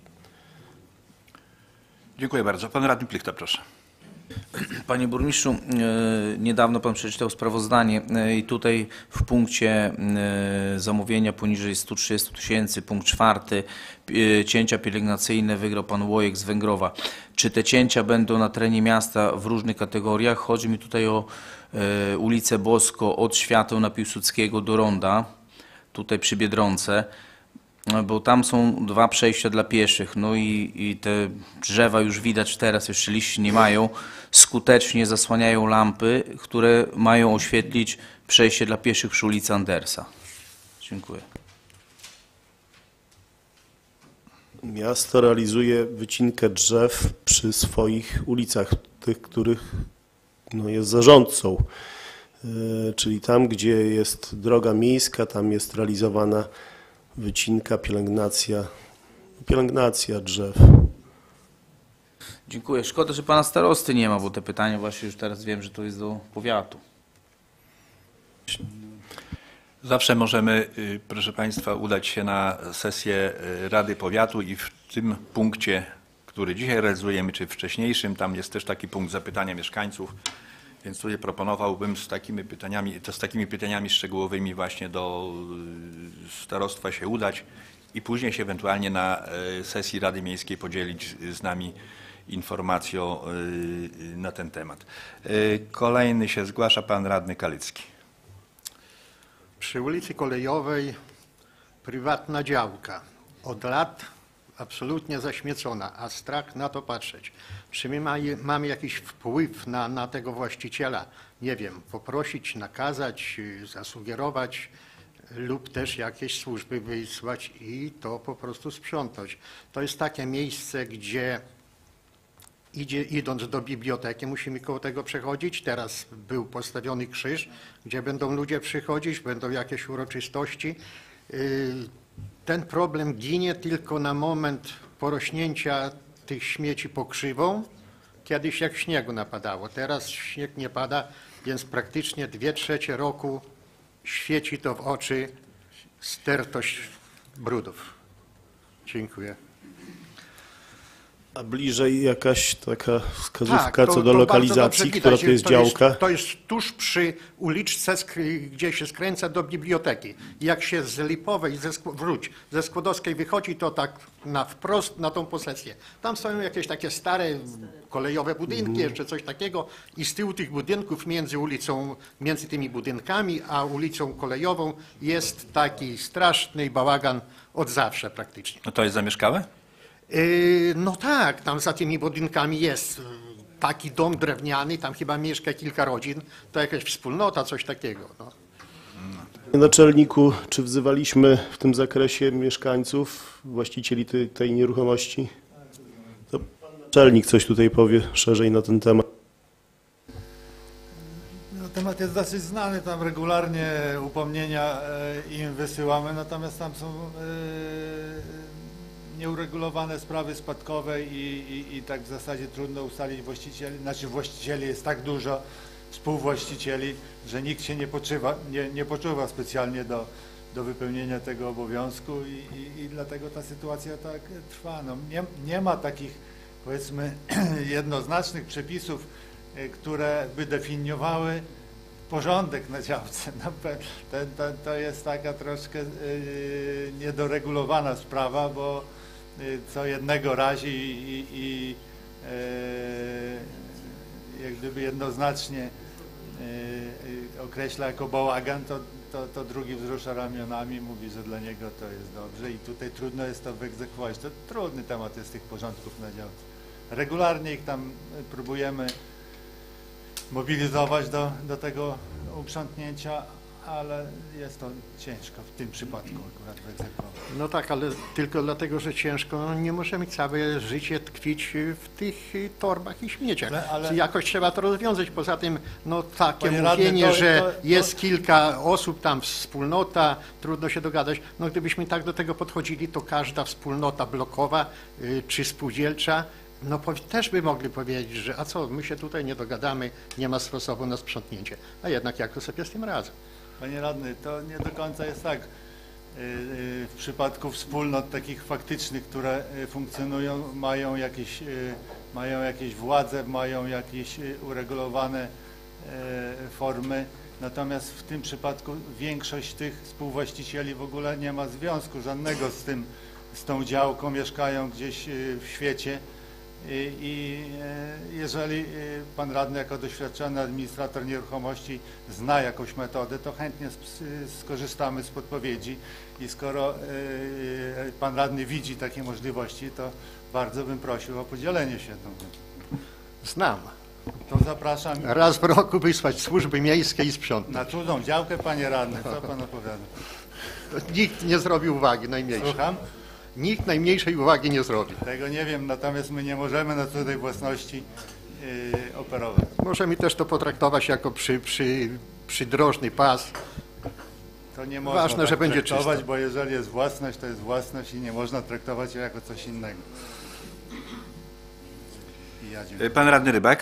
S1: Dziękuję bardzo. Pan radny Plichta, proszę.
S8: Panie burmistrzu, niedawno pan przeczytał sprawozdanie i tutaj w punkcie zamówienia poniżej stu trzydziestu tysięcy, punkt czwarty, cięcia pielęgnacyjne wygrał pan Łojek z Węgrowa. Czy te cięcia będą na terenie miasta w różnych kategoriach? Chodzi mi tutaj o ulicę Bosko od Świateł na Piłsudskiego do Ronda, tutaj przy Biedronce. Bo tam są dwa przejścia dla pieszych, no i, i te drzewa już widać teraz, jeszcze liści nie mają, skutecznie zasłaniają lampy, które mają oświetlić przejście dla pieszych przy ulicy Andersa. Dziękuję.
S9: Miasto realizuje wycinkę drzew przy swoich ulicach, tych, których no, jest zarządcą, yy, czyli tam, gdzie jest droga miejska, tam jest realizowana wycinka, pielęgnacja, pielęgnacja drzew.
S8: Dziękuję. Szkoda, że pana starosty nie ma, bo te pytania właśnie już teraz wiem, że to jest do powiatu.
S1: Zawsze możemy, proszę Państwa, udać się na sesję Rady Powiatu i w tym punkcie, który dzisiaj realizujemy, czy wcześniejszym, tam jest też taki punkt zapytania mieszkańców, więc tutaj proponowałbym z takimi pytaniami, to z takimi pytaniami szczegółowymi właśnie do starostwa się udać i później się ewentualnie na sesji Rady Miejskiej podzielić z nami informacją na ten temat. Kolejny się zgłasza pan radny Kalicki.
S5: Przy ulicy Kolejowej prywatna działka. Od lat absolutnie zaśmiecona, a strach na to patrzeć. Czy my mamy, mamy jakiś wpływ na, na tego właściciela? Nie wiem, poprosić, nakazać, zasugerować lub też jakieś służby wysłać i to po prostu sprzątać. To jest takie miejsce, gdzie idzie, idąc do biblioteki, musimy koło tego przechodzić. Teraz był postawiony krzyż, gdzie będą ludzie przychodzić, będą jakieś uroczystości. Ten problem ginie tylko na moment porośnięcia tych śmieci pokrzywą. Kiedyś jak śniegu napadało, teraz śnieg nie pada, więc praktycznie dwie trzecie roku świeci to w oczy stertość brudów. Dziękuję.
S9: A bliżej jakaś taka wskazówka
S5: Tak, to-
S9: co do
S5: to
S9: lokalizacji,
S5: bardzo dobrze
S9: która
S5: widać.
S9: to jest działka?
S5: To jest tuż przy uliczce, skry- gdzie się skręca do biblioteki. Jak się z Lipowej, ze, Skł- wróć, ze Skłodowskiej wychodzi, to tak na wprost na tą posesję. Tam stoją jakieś takie stare kolejowe budynki, jeszcze coś takiego i z tyłu tych budynków między ulicą, między tymi budynkami a ulicą kolejową jest taki straszny bałagan od zawsze praktycznie.
S1: No to jest zamieszkałe?
S5: Yy, No tak, tam za tymi budynkami jest yy, taki dom drewniany, tam chyba mieszka kilka rodzin, to jakaś wspólnota, coś takiego. No.
S9: Panie naczelniku, czy wzywaliśmy w tym zakresie mieszkańców, właścicieli tej, tej nieruchomości? To pan naczelnik coś tutaj powie szerzej na ten temat.
S13: No, temat jest dosyć znany, tam regularnie upomnienia e, im wysyłamy, natomiast tam są e, nieuregulowane sprawy spadkowe i, i, i tak w zasadzie trudno ustalić właścicieli, znaczy właścicieli jest tak dużo, współwłaścicieli, że nikt się nie poczuwa, nie, nie poczuwa specjalnie do, do wypełnienia tego obowiązku i, i, i dlatego ta sytuacja tak trwa. No, nie, nie ma takich, powiedzmy, jednoznacznych przepisów, e, które by definiowały porządek na działce. No, to, to, to jest taka troszkę y, niedoregulowana sprawa, bo y, co jednego razi i, i y, jak gdyby jednoznacznie y, y, określa jako bałagan, to, to, to drugi wzrusza ramionami, mówi, że dla niego to jest dobrze i tutaj trudno jest to wyegzekwować. To trudny temat jest tych porządków na działce. regularnie ich tam próbujemy mobilizować do, do tego uprzątnięcia, ale jest to ciężko w tym przypadku akurat wyegzekwować.
S5: No tak, ale tylko dlatego, że ciężko, no nie możemy całe życie tkwić w tych torbach i śmieciach.
S13: Ale- ale-
S5: Jakoś trzeba to rozwiązać. Poza tym, no takie
S13: Panie radny,
S5: mówienie,
S13: to-
S5: że
S13: to- to-
S5: jest kilka osób, tam wspólnota, trudno się dogadać. No gdybyśmy tak do tego podchodzili, to każda wspólnota blokowa y, czy spółdzielcza, no powi- też by mogli powiedzieć, że a co, my się tutaj nie dogadamy, nie ma sposobu na sprzątnięcie. A jednak jakoś sobie z tym radzą.
S13: Panie radny, to nie do końca jest tak. Y, y, W przypadku wspólnot takich faktycznych, które y, funkcjonują, mają jakieś, y, mają jakieś władze, mają jakieś y, uregulowane y, formy. Natomiast w tym przypadku większość tych współwłaścicieli w ogóle nie ma związku żadnego z tym, z tą działką, mieszkają gdzieś y, w świecie. I, i e, jeżeli e, pan radny jako doświadczony administrator nieruchomości zna jakąś metodę, to chętnie s- skorzystamy z podpowiedzi i skoro e, e, pan radny widzi takie możliwości, to bardzo bym prosił o podzielenie się tą.
S5: Znam.
S13: To zapraszam
S5: Raz w roku wysłać służby miejskie i sprzątnąć.
S13: na cudną działkę, panie radny. Co pan opowiada?
S5: Nikt nie zrobi uwagi najmniejszej.
S13: Słucham?
S5: Nikt najmniejszej uwagi nie zrobi.
S13: Tego nie wiem, natomiast my nie możemy na cudzej własności e, operować.
S5: Możemy też to potraktować jako przy, przy, przydrożny pas.
S13: To nie można
S5: Ważne,
S13: tak
S5: że będzie
S13: traktować,
S5: czysto.
S13: bo jeżeli jest własność, to jest własność i nie można traktować jej jako coś innego. I ja dziękuję.
S1: Pan radny Rybak.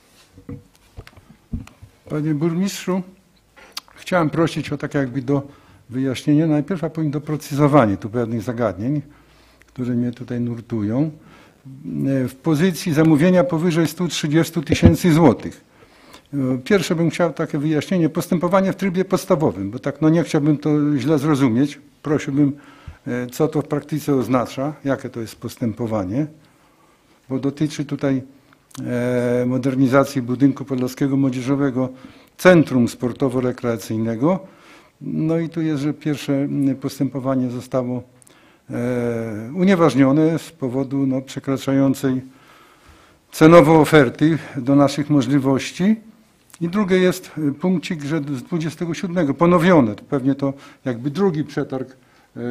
S7: Panie burmistrzu, chciałem prosić o tak jakby do wyjaśnienia, najpierw a później doprecyzowanie tu pewnych zagadnień, które mnie tutaj nurtują. W pozycji zamówienia powyżej stu trzydziestu tysięcy złotych. Pierwsze bym chciał takie wyjaśnienie, postępowanie w trybie podstawowym, bo tak no nie chciałbym to źle zrozumieć. Prosiłbym, co to w praktyce oznacza, jakie to jest postępowanie, bo dotyczy tutaj e, modernizacji budynku Podlaskiego Młodzieżowego Centrum Sportowo-Rekreacyjnego. No i tu jest, że pierwsze postępowanie zostało e, unieważnione z powodu no, przekraczającej cenowo oferty do naszych możliwości. I drugie jest punkcik, że z dwudziestego siódmego ponowione, to pewnie to jakby drugi przetarg e, e,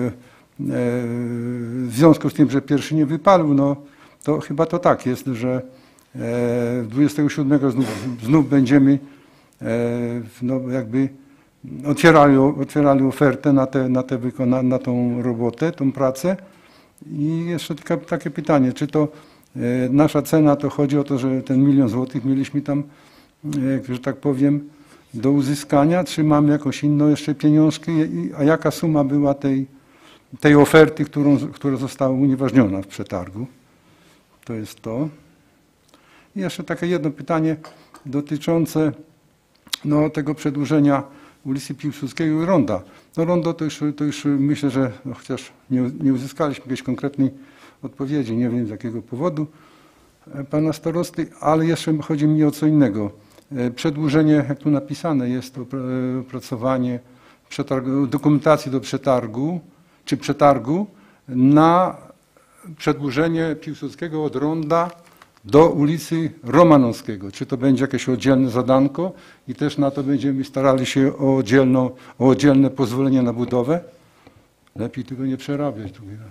S7: w związku z tym, że pierwszy nie wypalił, no to chyba to tak jest, że e, dwudziestego siódmego znów, znów będziemy e, no jakby otwierali, otwierali ofertę na, te, na, te wykona, na tą robotę, tą pracę. I jeszcze taka, takie pytanie, czy to e, nasza cena, to chodzi o to, że ten milion złotych mieliśmy tam, e, że tak powiem, do uzyskania, czy mamy jakąś inną jeszcze pieniążki, i, a jaka suma była tej, tej oferty, którą, która została unieważniona w przetargu? To jest to. I jeszcze takie jedno pytanie dotyczące no, tego przedłużenia ulicy Piłsudskiego i Ronda. No rondo to już, to już myślę, że no, chociaż nie, nie uzyskaliśmy jakiejś konkretnej odpowiedzi, nie wiem z jakiego powodu pana starosty, ale jeszcze chodzi mi o co innego. Przedłużenie, jak tu napisane jest, to opracowanie przetargu, dokumentacji do przetargu, czy przetargu na przedłużenie Piłsudskiego od Ronda do ulicy Romanowskiego. Czy to będzie jakieś oddzielne zadanko i też na to będziemy starali się o, oddzielno, o oddzielne pozwolenie na budowę? Lepiej tego nie przerabiać.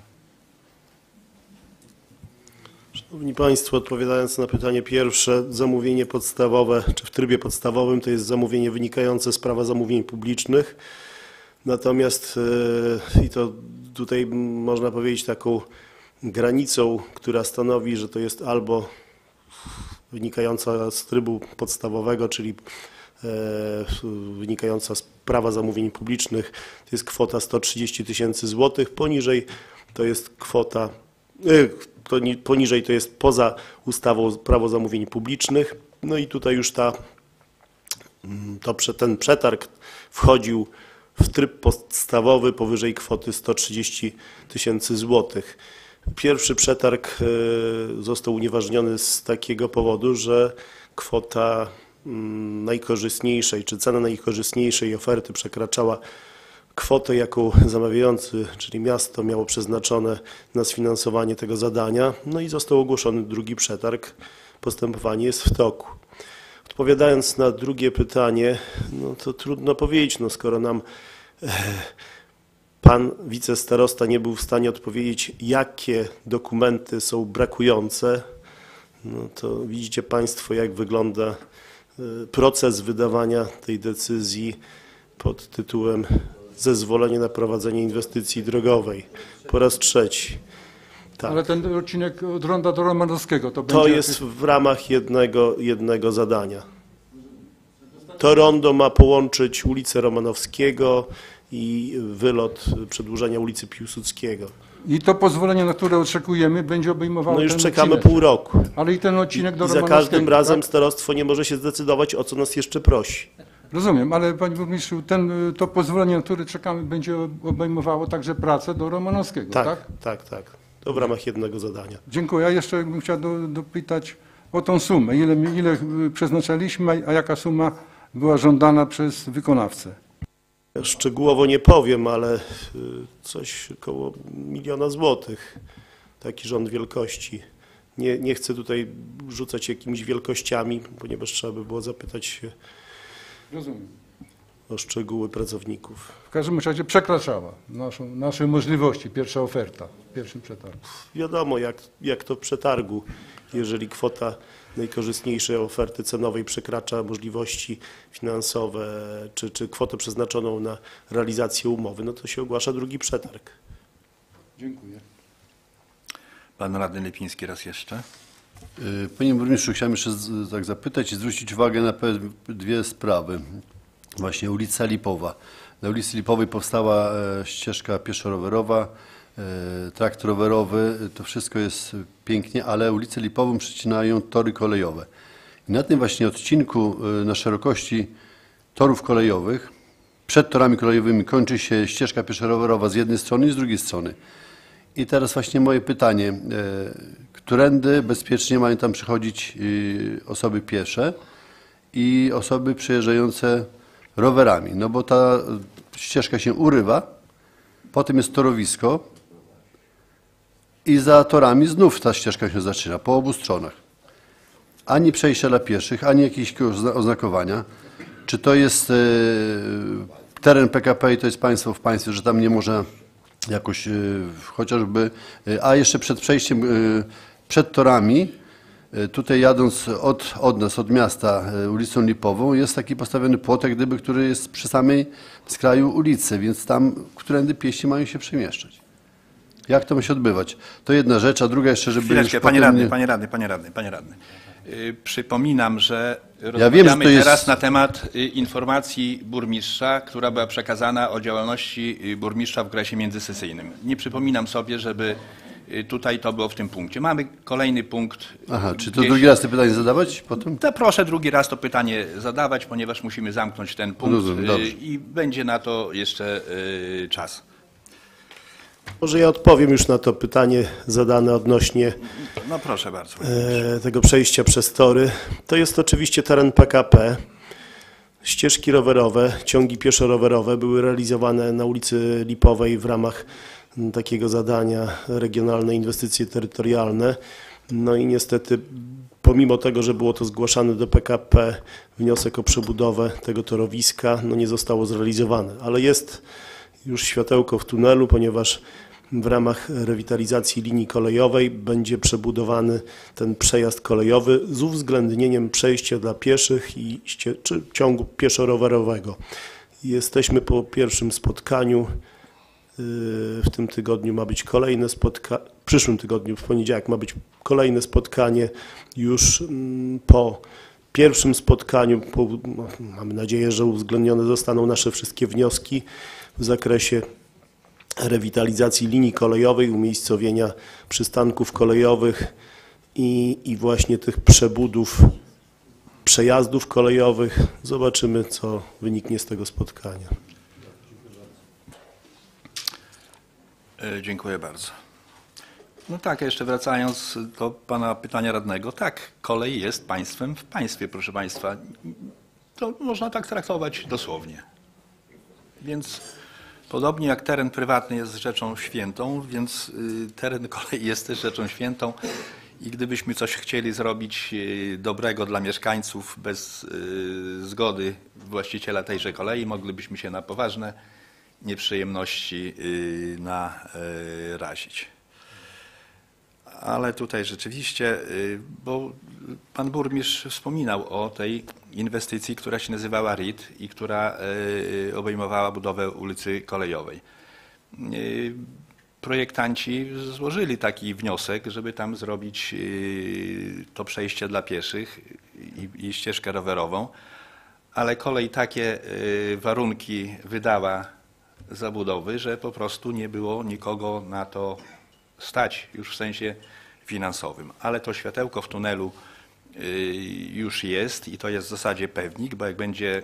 S9: Szanowni Państwo, odpowiadając na pytanie pierwsze, zamówienie podstawowe, czy w trybie podstawowym to jest zamówienie wynikające z prawa zamówień publicznych. Natomiast i to tutaj można powiedzieć taką granicą, która stanowi, że to jest albo wynikająca z trybu podstawowego, czyli wynikająca z prawa zamówień publicznych, to jest kwota sto trzydzieści tysięcy złotych. Poniżej to jest kwota, to poniżej to jest poza ustawą prawo zamówień publicznych. No i tutaj już ta, to, ten przetarg wchodził w tryb podstawowy powyżej kwoty sto trzydzieści tysięcy złotych. Pierwszy przetarg został unieważniony z takiego powodu, że kwota najkorzystniejszej, czy cena najkorzystniejszej oferty przekraczała kwotę, jaką zamawiający, czyli miasto, miało przeznaczone na sfinansowanie tego zadania. No i został ogłoszony drugi przetarg. Postępowanie jest w toku. Odpowiadając na drugie pytanie, no to trudno powiedzieć, no skoro nam e, pan wicestarosta nie był w stanie odpowiedzieć, jakie dokumenty są brakujące, no to widzicie Państwo, jak wygląda e, proces wydawania tej decyzji pod tytułem zezwolenie na prowadzenie inwestycji drogowej. Po raz trzeci. Tak.
S7: Ale ten odcinek od Ronda do Romanowskiego to,
S9: To
S7: będzie...
S9: jest w ramach jednego, jednego zadania. To rondo ma połączyć ulicę Romanowskiego i wylot przedłużenia ulicy Piłsudskiego.
S7: I to pozwolenie, na które oczekujemy, będzie obejmowało
S9: No już
S7: ten
S9: czekamy
S7: odcinek.
S9: pół roku.
S7: Ale i ten odcinek do
S9: I za
S7: Romanowskiego.
S9: każdym razem
S7: tak?
S9: starostwo nie może się zdecydować, o co nas jeszcze prosi.
S7: Rozumiem, ale panie burmistrzu, ten, to pozwolenie, na które czekamy, będzie obejmowało także pracę do Romanowskiego, tak?
S9: Tak, tak, tak. To w ramach jednego zadania.
S7: Dziękuję. Ja jeszcze bym chciał do, dopytać o tą sumę. Ile, ile przeznaczaliśmy, a jaka suma była żądana przez wykonawcę?
S9: Szczegółowo nie powiem, ale y, coś około miliona złotych. Taki rząd wielkości. Nie, nie chcę tutaj rzucać jakimiś wielkościami, ponieważ trzeba by było zapytać się
S7: Rozumiem.
S9: o szczegóły pracowników.
S7: W każdym razie przekraczała naszą, nasze możliwości, pierwsza oferta w pierwszym przetargu.
S9: Wiadomo, jak, jak to w przetargu. Jeżeli kwota najkorzystniejszej oferty cenowej przekracza możliwości finansowe, czy, czy kwotę przeznaczoną na realizację umowy, no to się ogłasza drugi przetarg.
S7: Dziękuję.
S1: Pan radny Lipiński raz jeszcze.
S11: Panie burmistrzu, chciałem jeszcze z- tak zapytać i zwrócić uwagę na pe- dwie sprawy. Właśnie ulica Lipowa. Na ulicy Lipowej powstała e, ścieżka pieszo-rowerowa, e, trakt rowerowy, to wszystko jest pięknie, ale ulicę Lipową przecinają tory kolejowe. I na tym właśnie odcinku e, na szerokości torów kolejowych, przed torami kolejowymi kończy się ścieżka pieszo-rowerowa z jednej strony i z drugiej strony. I teraz właśnie moje pytanie, e, którędy bezpiecznie mają tam przychodzić e, osoby piesze i osoby przejeżdżające rowerami? No bo ta ścieżka się urywa, potem jest torowisko i za torami znów ta ścieżka się zaczyna po obu stronach. Ani przejścia dla pieszych, ani jakieś ozna- oznakowania. Czy to jest e, teren P K P i to jest państwo w państwie, że tam nie można jakoś e, chociażby, e, a jeszcze przed przejściem, e, przed torami, e, tutaj jadąc od, od nas, od miasta e, ulicą Lipową, jest taki postawiony płotek, gdyby, który jest przy samej skraju ulicy, więc tam, którędy pieści mają się przemieszczać. Jak to ma się odbywać? To jedna rzecz, a druga jeszcze, żeby...
S1: Chwileczkę,
S11: już
S1: panie
S11: potem
S1: radny,
S11: nie-
S1: panie radny, panie radny, panie radny. Y, Przypominam, że
S11: wiem,
S1: rozmawiamy
S11: że to jest-
S1: teraz na temat y, informacji burmistrza, która była przekazana o działalności y, burmistrza w okresie międzysesyjnym. Nie przypominam sobie, żeby y, tutaj to było w tym punkcie. Mamy kolejny punkt. y,
S11: Aha, czy to
S1: gdzieś-
S11: drugi raz te pytanie zadawać potem?
S1: To proszę drugi raz to pytanie zadawać, ponieważ musimy zamknąć ten punkt
S11: Rozumiem,
S1: y,
S11: dobrze.
S1: i będzie na to jeszcze y, czas.
S9: Może ja odpowiem już na to pytanie zadane odnośnie
S1: No proszę bardzo.
S9: e, tego przejścia przez tory. To jest oczywiście teren P K P. Ścieżki rowerowe, ciągi pieszo-rowerowe były realizowane na ulicy Lipowej w ramach m, takiego zadania regionalne inwestycje terytorialne. No i niestety pomimo tego, że było to zgłaszane do P K P, wniosek o przebudowę tego torowiska no nie zostało zrealizowane. Ale jest już światełko w tunelu, ponieważ w ramach rewitalizacji linii kolejowej będzie przebudowany ten przejazd kolejowy z uwzględnieniem przejścia dla pieszych i ście- czy ciągu pieszo-rowerowego. Jesteśmy po pierwszym spotkaniu. Yy, W tym tygodniu ma być kolejne spotkanie, w przyszłym tygodniu, w poniedziałek ma być kolejne spotkanie już mm, po pierwszym spotkaniu. Po, no, mamy nadzieję, że uwzględnione zostaną nasze wszystkie wnioski w zakresie rewitalizacji linii kolejowej, umiejscowienia przystanków kolejowych i, i właśnie tych przebudów przejazdów kolejowych. Zobaczymy, co wyniknie z tego spotkania.
S1: E, Dziękuję bardzo. No tak, jeszcze wracając do pana pytania radnego. Tak, kolej jest państwem w państwie, proszę państwa. To można tak traktować dosłownie. Więc Podobnie jak teren prywatny jest rzeczą świętą, więc y, teren kolei jest też rzeczą świętą i gdybyśmy coś chcieli zrobić y, dobrego dla mieszkańców bez y, zgody właściciela tejże kolei, moglibyśmy się na poważne nieprzyjemności y, narazić. Ale tutaj rzeczywiście, y, bo pan burmistrz wspominał o tej inwestycji, która się nazywała R I T i która y, obejmowała budowę ulicy Kolejowej. Y, Projektanci złożyli taki wniosek, żeby tam zrobić y, to przejście dla pieszych i, i ścieżkę rowerową, ale kolej takie y, warunki wydała zabudowy, że po prostu nie było nikogo na to stać już w sensie finansowym. Ale to światełko w tunelu już jest i to jest w zasadzie pewnik, bo jak będzie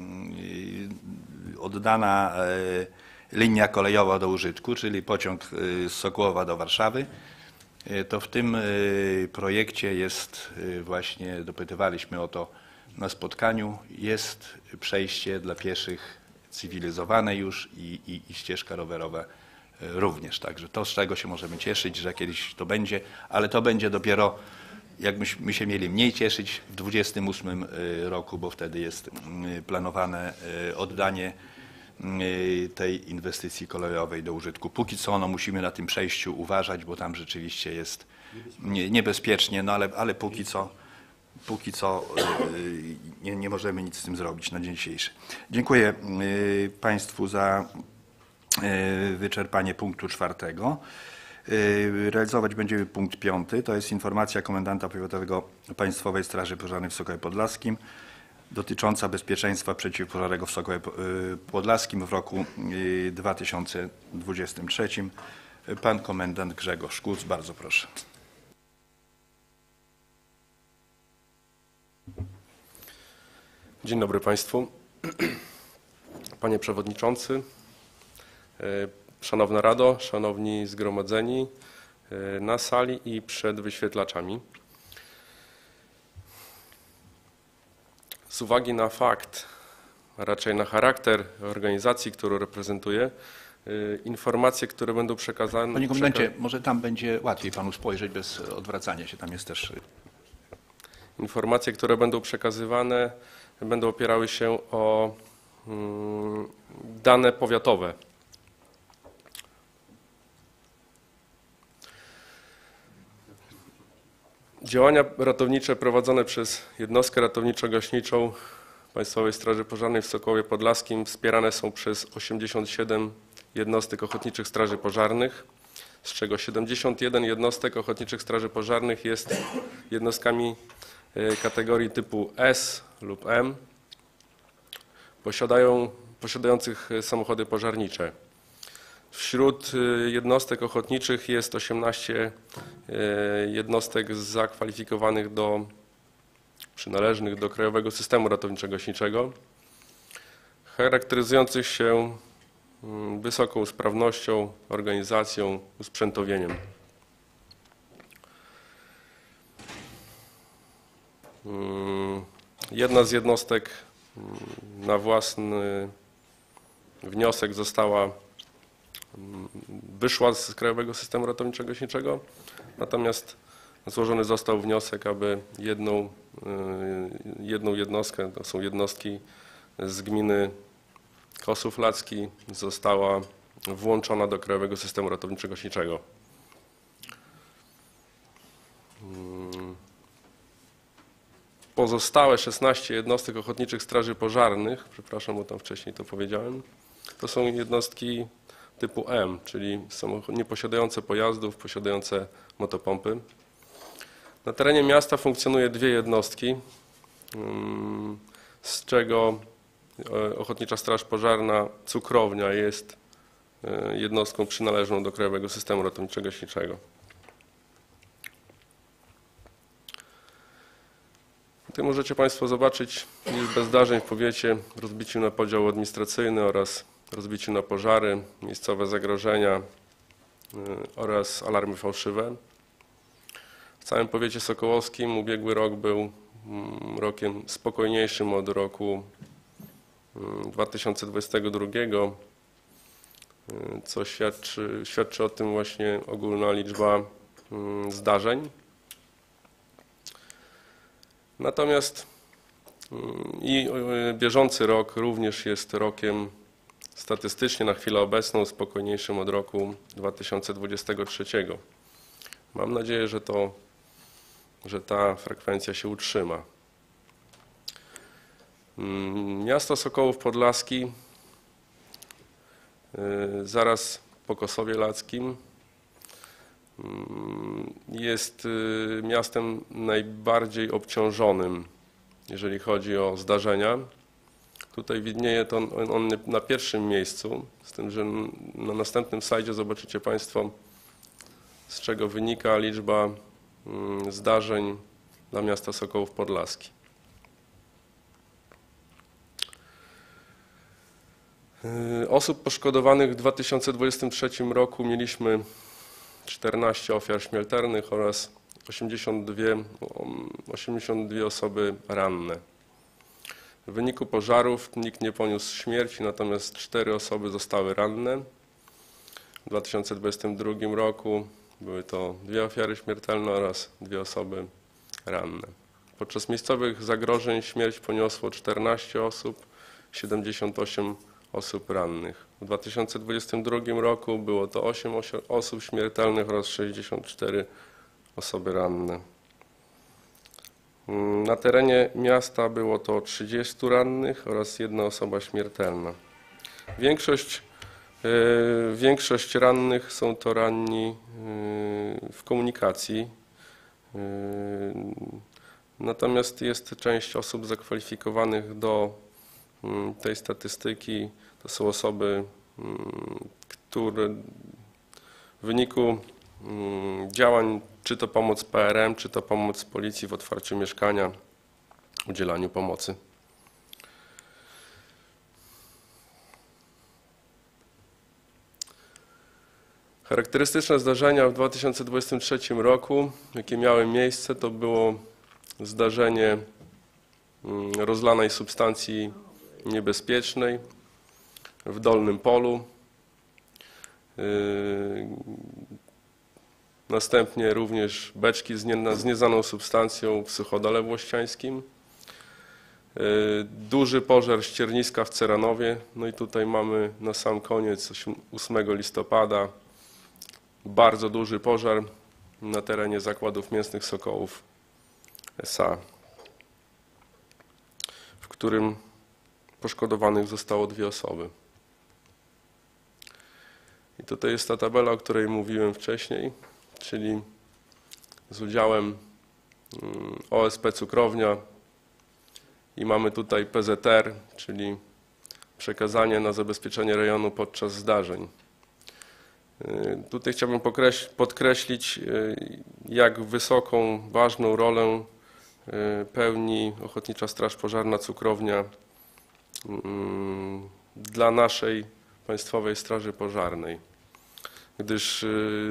S1: oddana linia kolejowa do użytku, czyli pociąg z Sokołowa do Warszawy, to w tym projekcie jest właśnie, dopytywaliśmy o to na spotkaniu, jest przejście dla pieszych cywilizowane już i, i, i ścieżka rowerowa również. Także to, z czego się możemy cieszyć, że kiedyś to będzie, ale to będzie dopiero, jak myśmy się mieli mniej cieszyć, w dwudziestym ósmym roku, bo wtedy jest planowane oddanie tej inwestycji kolejowej do użytku. Póki co no, musimy na tym przejściu uważać, bo tam rzeczywiście jest niebezpiecznie, no ale, ale póki co, póki co nie, nie możemy nic z tym zrobić na dzień dzisiejszy. Dziękuję Państwu za wyczerpanie punktu czwartego. Realizować będziemy punkt piąty, to jest informacja komendanta powiatowego Państwowej Straży Pożarnej w Sokołowie Podlaskim dotycząca bezpieczeństwa przeciwpożarnego w Sokołowie Podlaskim w roku dwa tysiące dwudziestym trzecim. Pan komendant Grzegorz Kuc, bardzo proszę.
S14: Dzień dobry Państwu. Panie Przewodniczący, Szanowna Rado, Szanowni Zgromadzeni na sali i przed wyświetlaczami. Z uwagi na fakt, a raczej na charakter organizacji, którą reprezentuję, informacje, które będą przekazane...
S1: Panie komendancie, może tam będzie łatwiej Panu spojrzeć bez odwracania się, tam jest też...
S14: Informacje, które będą przekazywane, będą opierały się o mm, dane powiatowe. Działania ratownicze prowadzone przez jednostkę ratowniczo-gaśniczą Państwowej Straży Pożarnej w Sokołowie Podlaskim wspierane są przez osiemdziesiąt siedem jednostek ochotniczych straży pożarnych, z czego siedemdziesiąt jeden jednostek ochotniczych straży pożarnych jest jednostkami kategorii typu S lub M, posiadają, posiadających samochody pożarnicze. Wśród jednostek ochotniczych jest osiemnaście jednostek zakwalifikowanych do przynależnych do Krajowego Systemu Ratowniczo-Gaśniczego, charakteryzujących się wysoką sprawnością, organizacją, usprzętowieniem. Jedna z jednostek na własny wniosek została, wyszła z Krajowego Systemu Ratowniczo-Gaśniczego, natomiast złożony został wniosek, aby jedną, jedną jednostkę, to są jednostki z gminy Kosów Lacki, została włączona do Krajowego Systemu Ratowniczo-Gaśniczego. Pozostałe szesnaście jednostek ochotniczych straży pożarnych, przepraszam, bo tam wcześniej to powiedziałem, to są jednostki typu M, czyli nieposiadające pojazdów, posiadające motopompy. Na terenie miasta funkcjonuje dwie jednostki, z czego Ochotnicza Straż Pożarna Cukrownia jest jednostką przynależną do Krajowego Systemu Ratowniczo-Gaśniczego. Tutaj możecie Państwo zobaczyć liczbę zdarzeń w powiecie, rozbiciu na podział administracyjny oraz rozbiciu na pożary, miejscowe zagrożenia oraz alarmy fałszywe. W całym powiecie sokołowskim ubiegły rok był rokiem spokojniejszym od roku dwa tysiące dwudziestego drugiego. co świadczy, świadczy o tym właśnie ogólna liczba zdarzeń. Natomiast i bieżący rok również jest rokiem statystycznie na chwilę obecną spokojniejszym od roku dwa tysiące dwudziestego trzeciego. Mam nadzieję, że, to, że ta frekwencja się utrzyma. Miasto Sokołów Podlaski zaraz po Kosowie Lackim jest miastem najbardziej obciążonym, jeżeli chodzi o zdarzenia. Tutaj widnieje to on, on na pierwszym miejscu, z tym, że na następnym slajdzie zobaczycie Państwo, z czego wynika liczba zdarzeń dla miasta Sokołów Podlaski. Osób poszkodowanych w dwa tysiące dwudziestym trzecim roku mieliśmy czternaście ofiar śmiertelnych oraz osiemdziesiąt dwie, osiemdziesiąt dwie osoby ranne. W wyniku pożarów nikt nie poniósł śmierci, natomiast cztery osoby zostały ranne. W dwa tysiące dwudziestym drugim roku były to dwie ofiary śmiertelne oraz dwie osoby ranne. Podczas miejscowych zagrożeń śmierć poniosło czternaście osób, siedemdziesiąt osiem osób rannych. W dwa tysiące dwudziestym drugim roku było to osiem osób śmiertelnych oraz sześćdziesiąt cztery osoby ranne. Na terenie miasta było to trzydziestu rannych oraz jedna osoba śmiertelna. Większość, yy, większość rannych są to ranni yy, w komunikacji. Yy, natomiast jest część osób zakwalifikowanych do yy, tej statystyki. To są osoby, yy, które w wyniku yy, działań, czy to pomoc P R M, czy to pomoc policji w otwarciu mieszkania, udzielaniu pomocy. Charakterystyczne zdarzenia w dwa tysiące dwudziestym trzecim roku, jakie miały miejsce, to było zdarzenie rozlanej substancji niebezpiecznej w Dolnym Polu. Następnie również beczki z, nie, z nieznaną substancją w Suchodole Włościańskim. Duży pożar ścierniska w Ceranowie. No i tutaj mamy na sam koniec ósmego listopada bardzo duży pożar na terenie zakładów mięsnych Sokołów S A, w którym poszkodowanych zostało dwie osoby. I tutaj jest ta tabela, o której mówiłem wcześniej, czyli z udziałem O S P Cukrownia i mamy tutaj P Z R, czyli przekazanie na zabezpieczenie rejonu podczas zdarzeń. Tutaj chciałbym podkreślić, jak wysoką, ważną rolę pełni Ochotnicza Straż Pożarna Cukrownia dla naszej Państwowej Straży Pożarnej, gdyż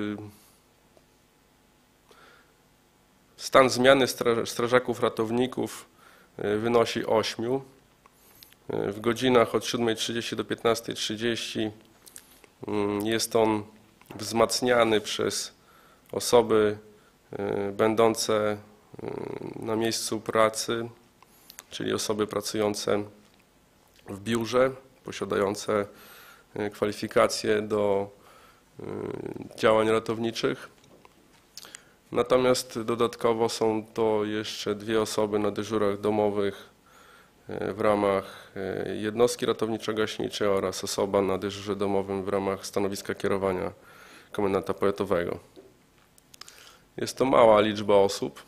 S14: stan zmiany strażaków ratowników wynosi ośmiu. W godzinach od siódmej trzydzieści do piętnastej trzydzieści jest on wzmacniany przez osoby będące na miejscu pracy, czyli osoby pracujące w biurze, posiadające kwalifikacje do działań ratowniczych. Natomiast dodatkowo są to jeszcze dwie osoby na dyżurach domowych w ramach jednostki ratowniczo-gaśniczej oraz osoba na dyżurze domowym w ramach stanowiska kierowania komendanta powiatowego. Jest to mała liczba osób,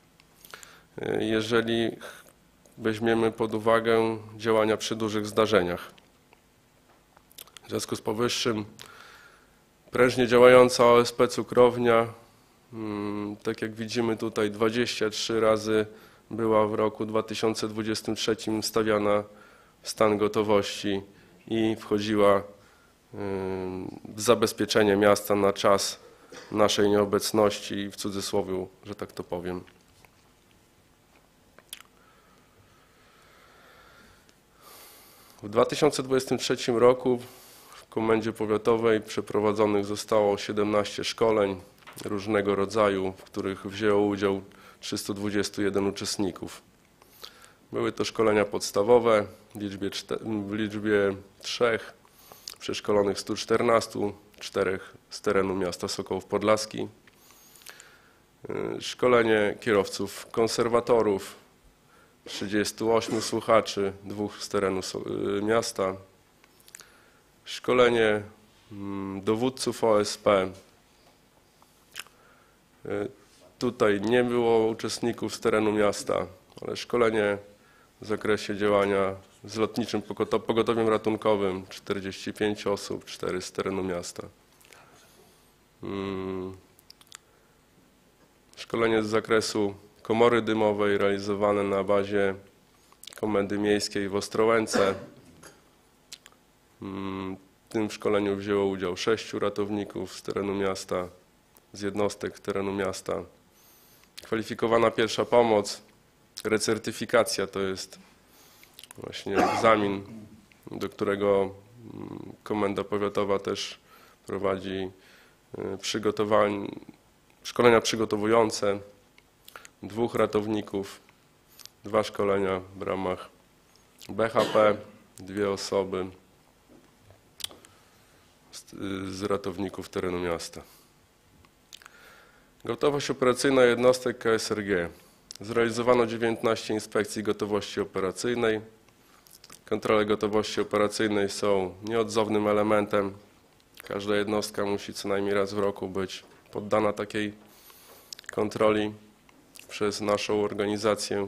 S14: jeżeli weźmiemy pod uwagę działania przy dużych zdarzeniach. W związku z powyższym prężnie działająca O S P Cukrownia, tak jak widzimy tutaj, dwadzieścia trzy razy była w roku dwa tysiące dwudziestym trzecim stawiana w stan gotowości i wchodziła w zabezpieczenie miasta na czas naszej nieobecności, w cudzysłowie, że tak to powiem. W dwa tysiące dwudziestym trzecim roku Komendzie Powiatowej przeprowadzonych zostało siedemnaście szkoleń różnego rodzaju, w których wzięło udział trzystu dwudziestu jeden uczestników. Były to szkolenia podstawowe w liczbie, w liczbie trzech, przeszkolonych stu czternastu, czterech z terenu miasta Sokołów Podlaski. Szkolenie kierowców konserwatorów, trzydziestu ośmiu słuchaczy, dwóch z terenu miasta. Szkolenie dowódców O S P. Tutaj nie było uczestników z terenu miasta, ale szkolenie w zakresie działania z lotniczym pogotowiem ratunkowym, czterdzieści pięć osób, cztery z terenu miasta. Szkolenie z zakresu komory dymowej realizowane na bazie Komendy Miejskiej w Ostrołęce. W tym szkoleniu wzięło udział sześciu ratowników z terenu miasta, z jednostek terenu miasta. Kwalifikowana pierwsza pomoc, recertyfikacja to jest właśnie egzamin, do którego Komenda Powiatowa też prowadzi przygotowań, szkolenia przygotowujące, dwóch ratowników, dwa szkolenia w ramach B H P, dwie osoby z, z ratowników terenu miasta. Gotowość operacyjna jednostek K S R G. Zrealizowano dziewiętnaście inspekcji gotowości operacyjnej. Kontrole gotowości operacyjnej są nieodzownym elementem. Każda jednostka musi co najmniej raz w roku być poddana takiej kontroli przez naszą organizację.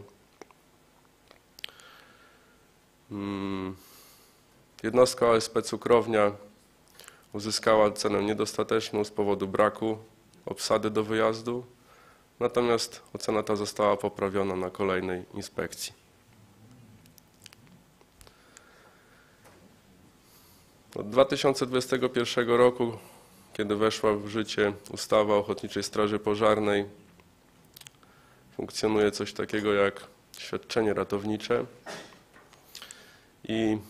S14: Jednostka O S P Cukrownia uzyskała cenę niedostateczną z powodu braku obsady do wyjazdu, natomiast ocena ta została poprawiona na kolejnej inspekcji. Od dwa tysiące dwudziestego pierwszego roku, kiedy weszła w życie ustawa o Ochotniczej Straży Pożarnej, funkcjonuje coś takiego jak świadczenie ratownicze i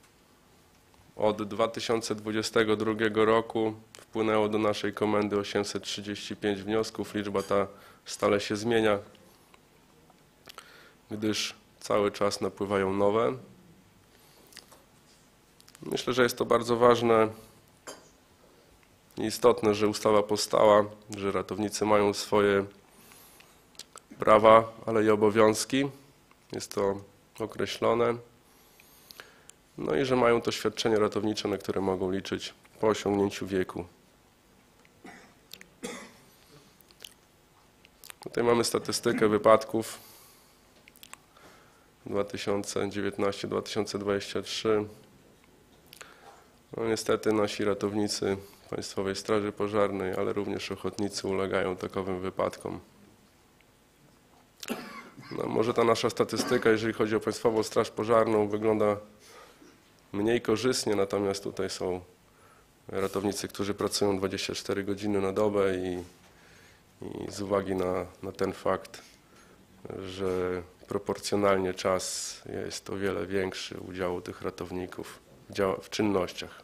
S14: od dwa tysiące dwudziestego drugiego roku wpłynęło do naszej komendy osiemset trzydzieści pięć wniosków. Liczba ta stale się zmienia, gdyż cały czas napływają nowe. Myślę, że jest to bardzo ważne i istotne, że ustawa powstała, że ratownicy mają swoje prawa, ale i obowiązki. Jest to określone. No i że mają to świadczenie ratownicze, na które mogą liczyć po osiągnięciu wieku. Tutaj mamy statystykę wypadków dwa tysiące dziewiętnasty do dwa tysiące dwudziestego trzeciego. No niestety nasi ratownicy Państwowej Straży Pożarnej, ale również ochotnicy ulegają takowym wypadkom. No, może ta nasza statystyka, jeżeli chodzi o Państwową Straż Pożarną, wygląda mniej korzystnie, natomiast tutaj są ratownicy, którzy pracują dwadzieścia cztery godziny na dobę i, i z uwagi na, na ten fakt, że proporcjonalnie czas jest o wiele większy udziału tych ratowników w, dział- w czynnościach.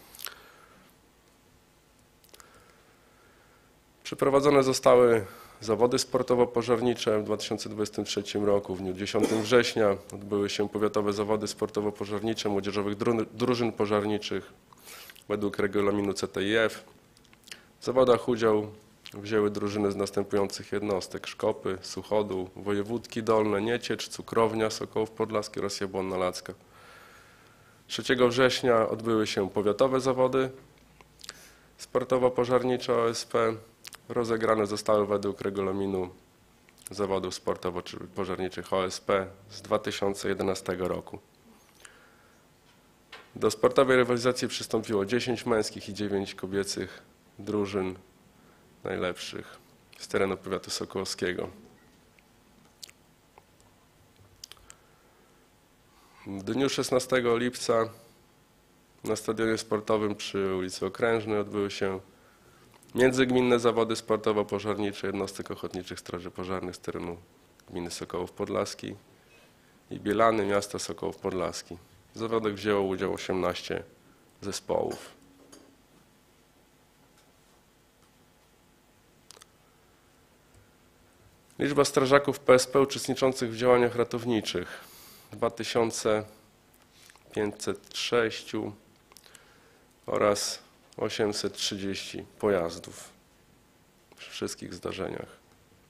S14: Przeprowadzone zostały zawody sportowo-pożarnicze w dwa tysiące dwudziestym trzecim roku. W dniu dziesiątego września odbyły się powiatowe zawody sportowo-pożarnicze młodzieżowych dru- drużyn pożarniczych według regulaminu C T I F. W zawodach udział wzięły drużyny z następujących jednostek: Szkopy, Suchodół, Wojewódzki Dolne, Nieciecz, Cukrownia, Sokołów Podlaski oraz Jabłonna Lacka. trzeciego września odbyły się powiatowe zawody sportowo-pożarnicze O S P. Rozegrane zostały według regulaminu zawodów sportowo-pożarniczych O S P z dwa tysiące jedenastego roku. Do sportowej rywalizacji przystąpiło dziesięć męskich i dziewięć kobiecych drużyn najlepszych z terenu powiatu sokołowskiego. W dniu szesnastego lipca na stadionie sportowym przy ulicy Okrężnej odbyły się międzygminne zawody sportowo-pożarnicze jednostek ochotniczych straży pożarnych z terenu gminy Sokołów Podlaski i Bielany miasta Sokołów Podlaski. W zawodach wzięło udział osiemnaście zespołów. Liczba strażaków P S P uczestniczących w działaniach ratowniczych dwa tysiące pięćset sześć oraz osiemset trzydzieści pojazdów przy wszystkich zdarzeniach.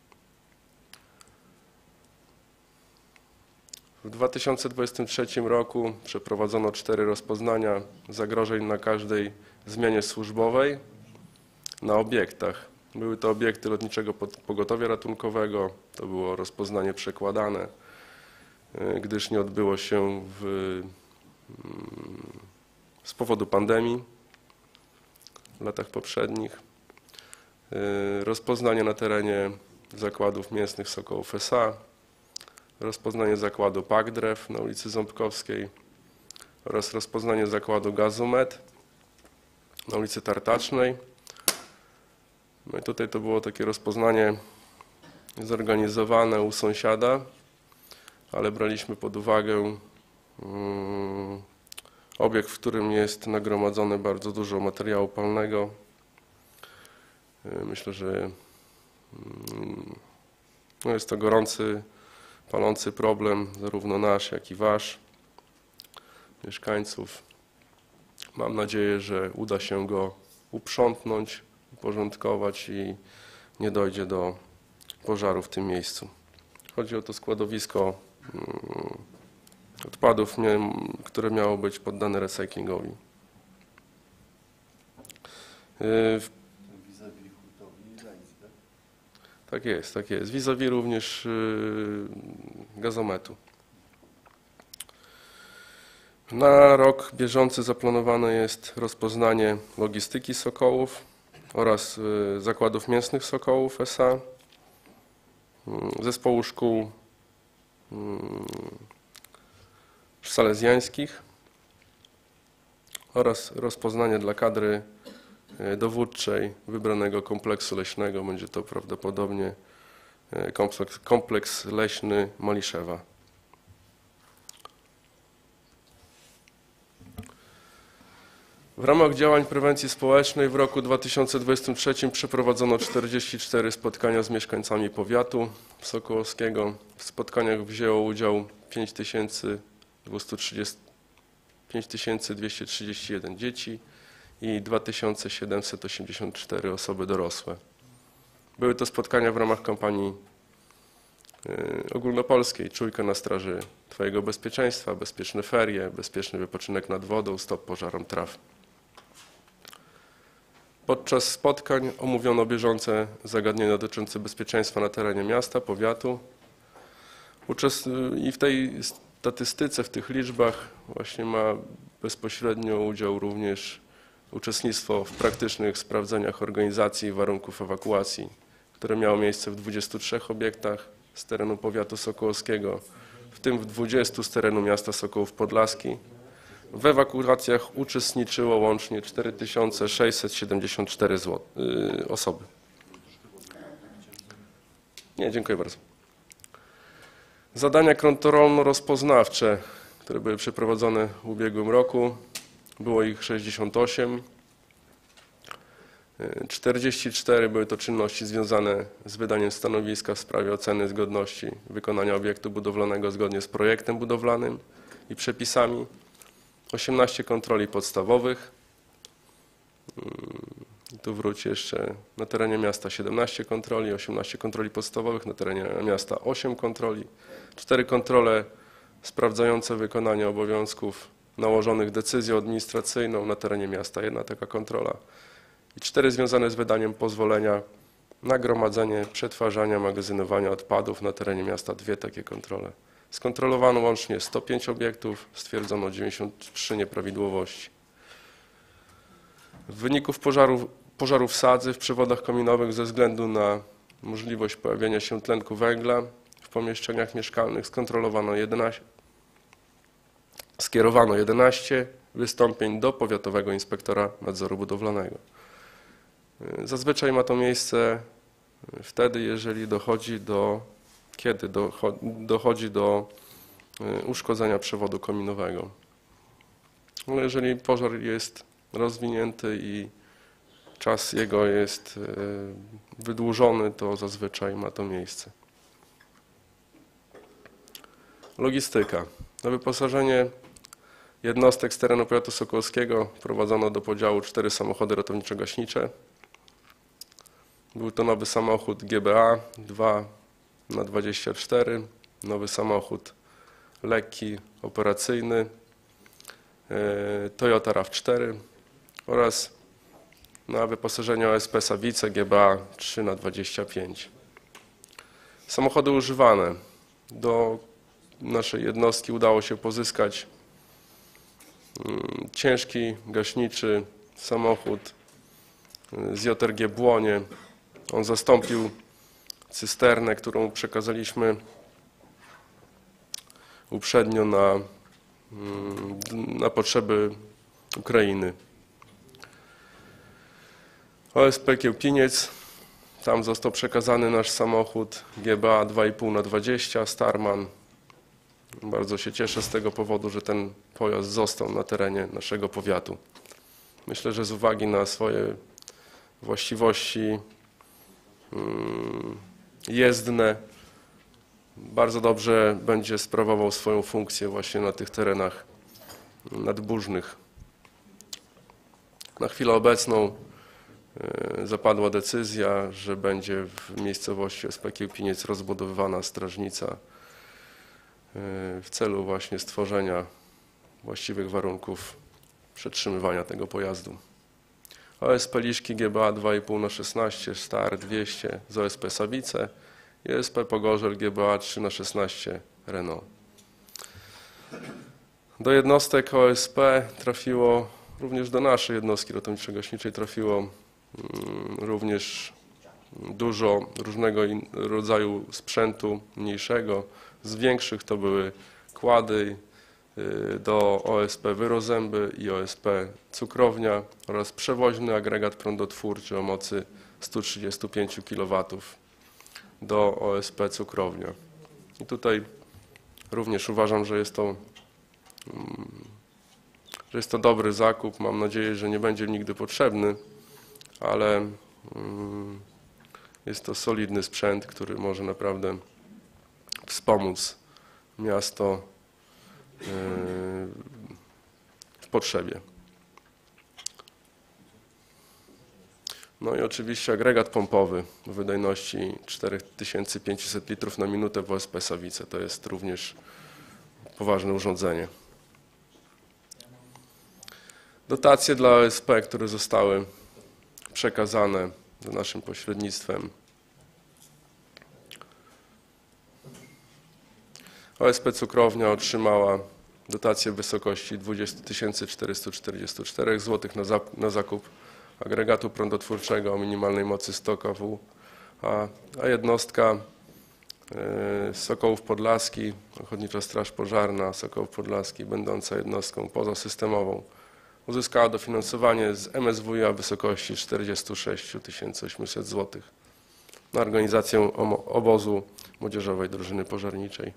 S14: W dwa tysiące dwudziestym trzecim roku przeprowadzono cztery rozpoznania zagrożeń na każdej zmianie służbowej na obiektach. Były to obiekty Lotniczego Pogotowia Ratunkowego, to było rozpoznanie przekładane, gdyż nie odbyło się w, z powodu pandemii w latach poprzednich. Rozpoznanie na terenie zakładów mięsnych Sokołów S A, rozpoznanie zakładu Pakdrew na ulicy Ząbkowskiej oraz rozpoznanie zakładu Gazumet na ulicy Tartacznej. No i tutaj to było takie rozpoznanie zorganizowane u sąsiada, ale braliśmy pod uwagę um, obiekt, w którym jest nagromadzone bardzo dużo materiału palnego. Myślę, że um, no jest to gorący, palący problem, zarówno nasz, jak i wasz, mieszkańców. Mam nadzieję, że uda się go uprzątnąć, uporządkować i nie dojdzie do pożaru w tym miejscu. Chodzi o to składowisko odpadów, które miało być poddane recyklingowi. Tak jest, tak jest. Vis-a-vis również gazometu. Na rok bieżący zaplanowane jest rozpoznanie logistyki Sokołów oraz zakładów mięsnych Sokołów S A, zespołu szkół salezjańskich oraz rozpoznanie dla kadry dowódczej wybranego kompleksu leśnego. Będzie to prawdopodobnie kompleks, kompleks leśny Maliszewa. W ramach działań prewencji społecznej w roku dwa tysiące dwudziestym trzecim przeprowadzono czterdzieści cztery spotkania z mieszkańcami powiatu sokołowskiego. W spotkaniach wzięło udział pięć tysięcy dwieście trzydzieści jeden dzieci i dwa tysiące siedemset osiemdziesiąt cztery osoby dorosłe. Były to spotkania w ramach kampanii ogólnopolskiej Czujka na straży Twojego bezpieczeństwa, bezpieczne ferie, bezpieczny wypoczynek nad wodą, stop pożarom traw. Podczas spotkań omówiono bieżące zagadnienia dotyczące bezpieczeństwa na terenie miasta, powiatu. I w tej statystyce, w tych liczbach właśnie ma bezpośrednio udział również uczestnictwo w praktycznych sprawdzeniach organizacji i warunków ewakuacji, które miało miejsce w dwudziestu trzech obiektach z terenu powiatu sokołowskiego, w tym w dwudziestu z terenu miasta Sokołów Podlaski. W ewakuacjach uczestniczyło łącznie cztery tysiące sześćset siedemdziesiąt cztery osoby. Nie, dziękuję bardzo. Zadania kontrolno-rozpoznawcze, które były przeprowadzone w ubiegłym roku, było ich sześćdziesiąt osiem. czterdzieści cztery były to czynności związane z wydaniem stanowiska w sprawie oceny zgodności wykonania obiektu budowlanego zgodnie z projektem budowlanym i przepisami. osiemnaście kontroli podstawowych. I tu wróci jeszcze na terenie miasta siedemnaście kontroli, osiemnaście kontroli podstawowych, na terenie miasta osiem kontroli, cztery kontrole sprawdzające wykonanie obowiązków nałożonych decyzją administracyjną, na terenie miasta jedna taka kontrola i cztery związane z wydaniem pozwolenia na gromadzenie, przetwarzania, magazynowania odpadów, na terenie miasta dwie takie kontrole. Skontrolowano łącznie sto pięć obiektów, stwierdzono dziewięćdziesiąt trzy nieprawidłowości. W wyniku pożarów, pożarów sadzy w przewodach kominowych ze względu na możliwość pojawienia się tlenku węgla w pomieszczeniach mieszkalnych skontrolowano jedenaście, skierowano jedenaście wystąpień do Powiatowego Inspektora Nadzoru Budowlanego. Zazwyczaj ma to miejsce wtedy, jeżeli dochodzi do, kiedy dochodzi do uszkodzenia przewodu kominowego. Ale jeżeli pożar jest rozwinięty i czas jego jest wydłużony, to zazwyczaj ma to miejsce. Logistyka. Na wyposażenie jednostek z terenu powiatu sokołowskiego prowadzono do podziału cztery samochody ratowniczo-gaśnicze. Był to nowy samochód G B A dwa na dwadzieścia cztery, nowy samochód lekki, operacyjny, Toyota RAV cztery oraz na wyposażenie O S P Sawice G B A trzy na dwadzieścia pięć. Samochody używane. Do naszej jednostki udało się pozyskać ciężki gaśniczy samochód z J R G Błonie. On zastąpił cysternę, którą przekazaliśmy uprzednio na, na potrzeby Ukrainy. O S P Kiełpiniec, tam został przekazany nasz samochód G B A dwa i pół na dwadzieścia Starman. Bardzo się cieszę z tego powodu, że ten pojazd został na terenie naszego powiatu. Myślę, że z uwagi na swoje właściwości jezdne bardzo dobrze będzie sprawował swoją funkcję właśnie na tych terenach nadburznych. Na chwilę obecną zapadła decyzja, że będzie w miejscowości O S P Kiełpiniec rozbudowywana strażnica w celu właśnie stworzenia właściwych warunków przetrzymywania tego pojazdu. O S P Liszki G B A dwa i pół na szesnaście Star dwieście z O S P Sawice i O S P Pogorzel G B A trzy na szesnaście Renault. Do jednostek O S P trafiło, również do naszej jednostki ratowniczo-gaśniczej trafiło również dużo różnego rodzaju sprzętu mniejszego. Z większych to były kłady do O S P Wyrozęby i O S P Cukrownia oraz przewoźny agregat prądotwórczy o mocy stu trzydziestu pięciu kilowatów do O S P Cukrownia. I tutaj również uważam, że jest to, że jest to dobry zakup. Mam nadzieję, że nie będzie nigdy potrzebny, ale jest to solidny sprzęt, który może naprawdę wspomóc miasto w potrzebie. No i oczywiście agregat pompowy o wydajności cztery tysiące pięćset litrów na minutę w O S P Sawice. To jest również poważne urządzenie. Dotacje dla O S P, które zostały przekazane za naszym pośrednictwem. O S P Cukrownia otrzymała dotację w wysokości dwadzieścia tysięcy czterysta czterdzieści cztery złotych na, na zakup agregatu prądotwórczego o minimalnej mocy sto kilowattów, a, a jednostka y, Sokołów Podlaski, Ochotnicza Straż Pożarna Sokołów Podlaski, będąca jednostką pozasystemową, uzyskała dofinansowanie z M S W iA w wysokości czterdzieści sześć tysięcy osiemset złotych na organizację obozu młodzieżowej drużyny pożarniczej.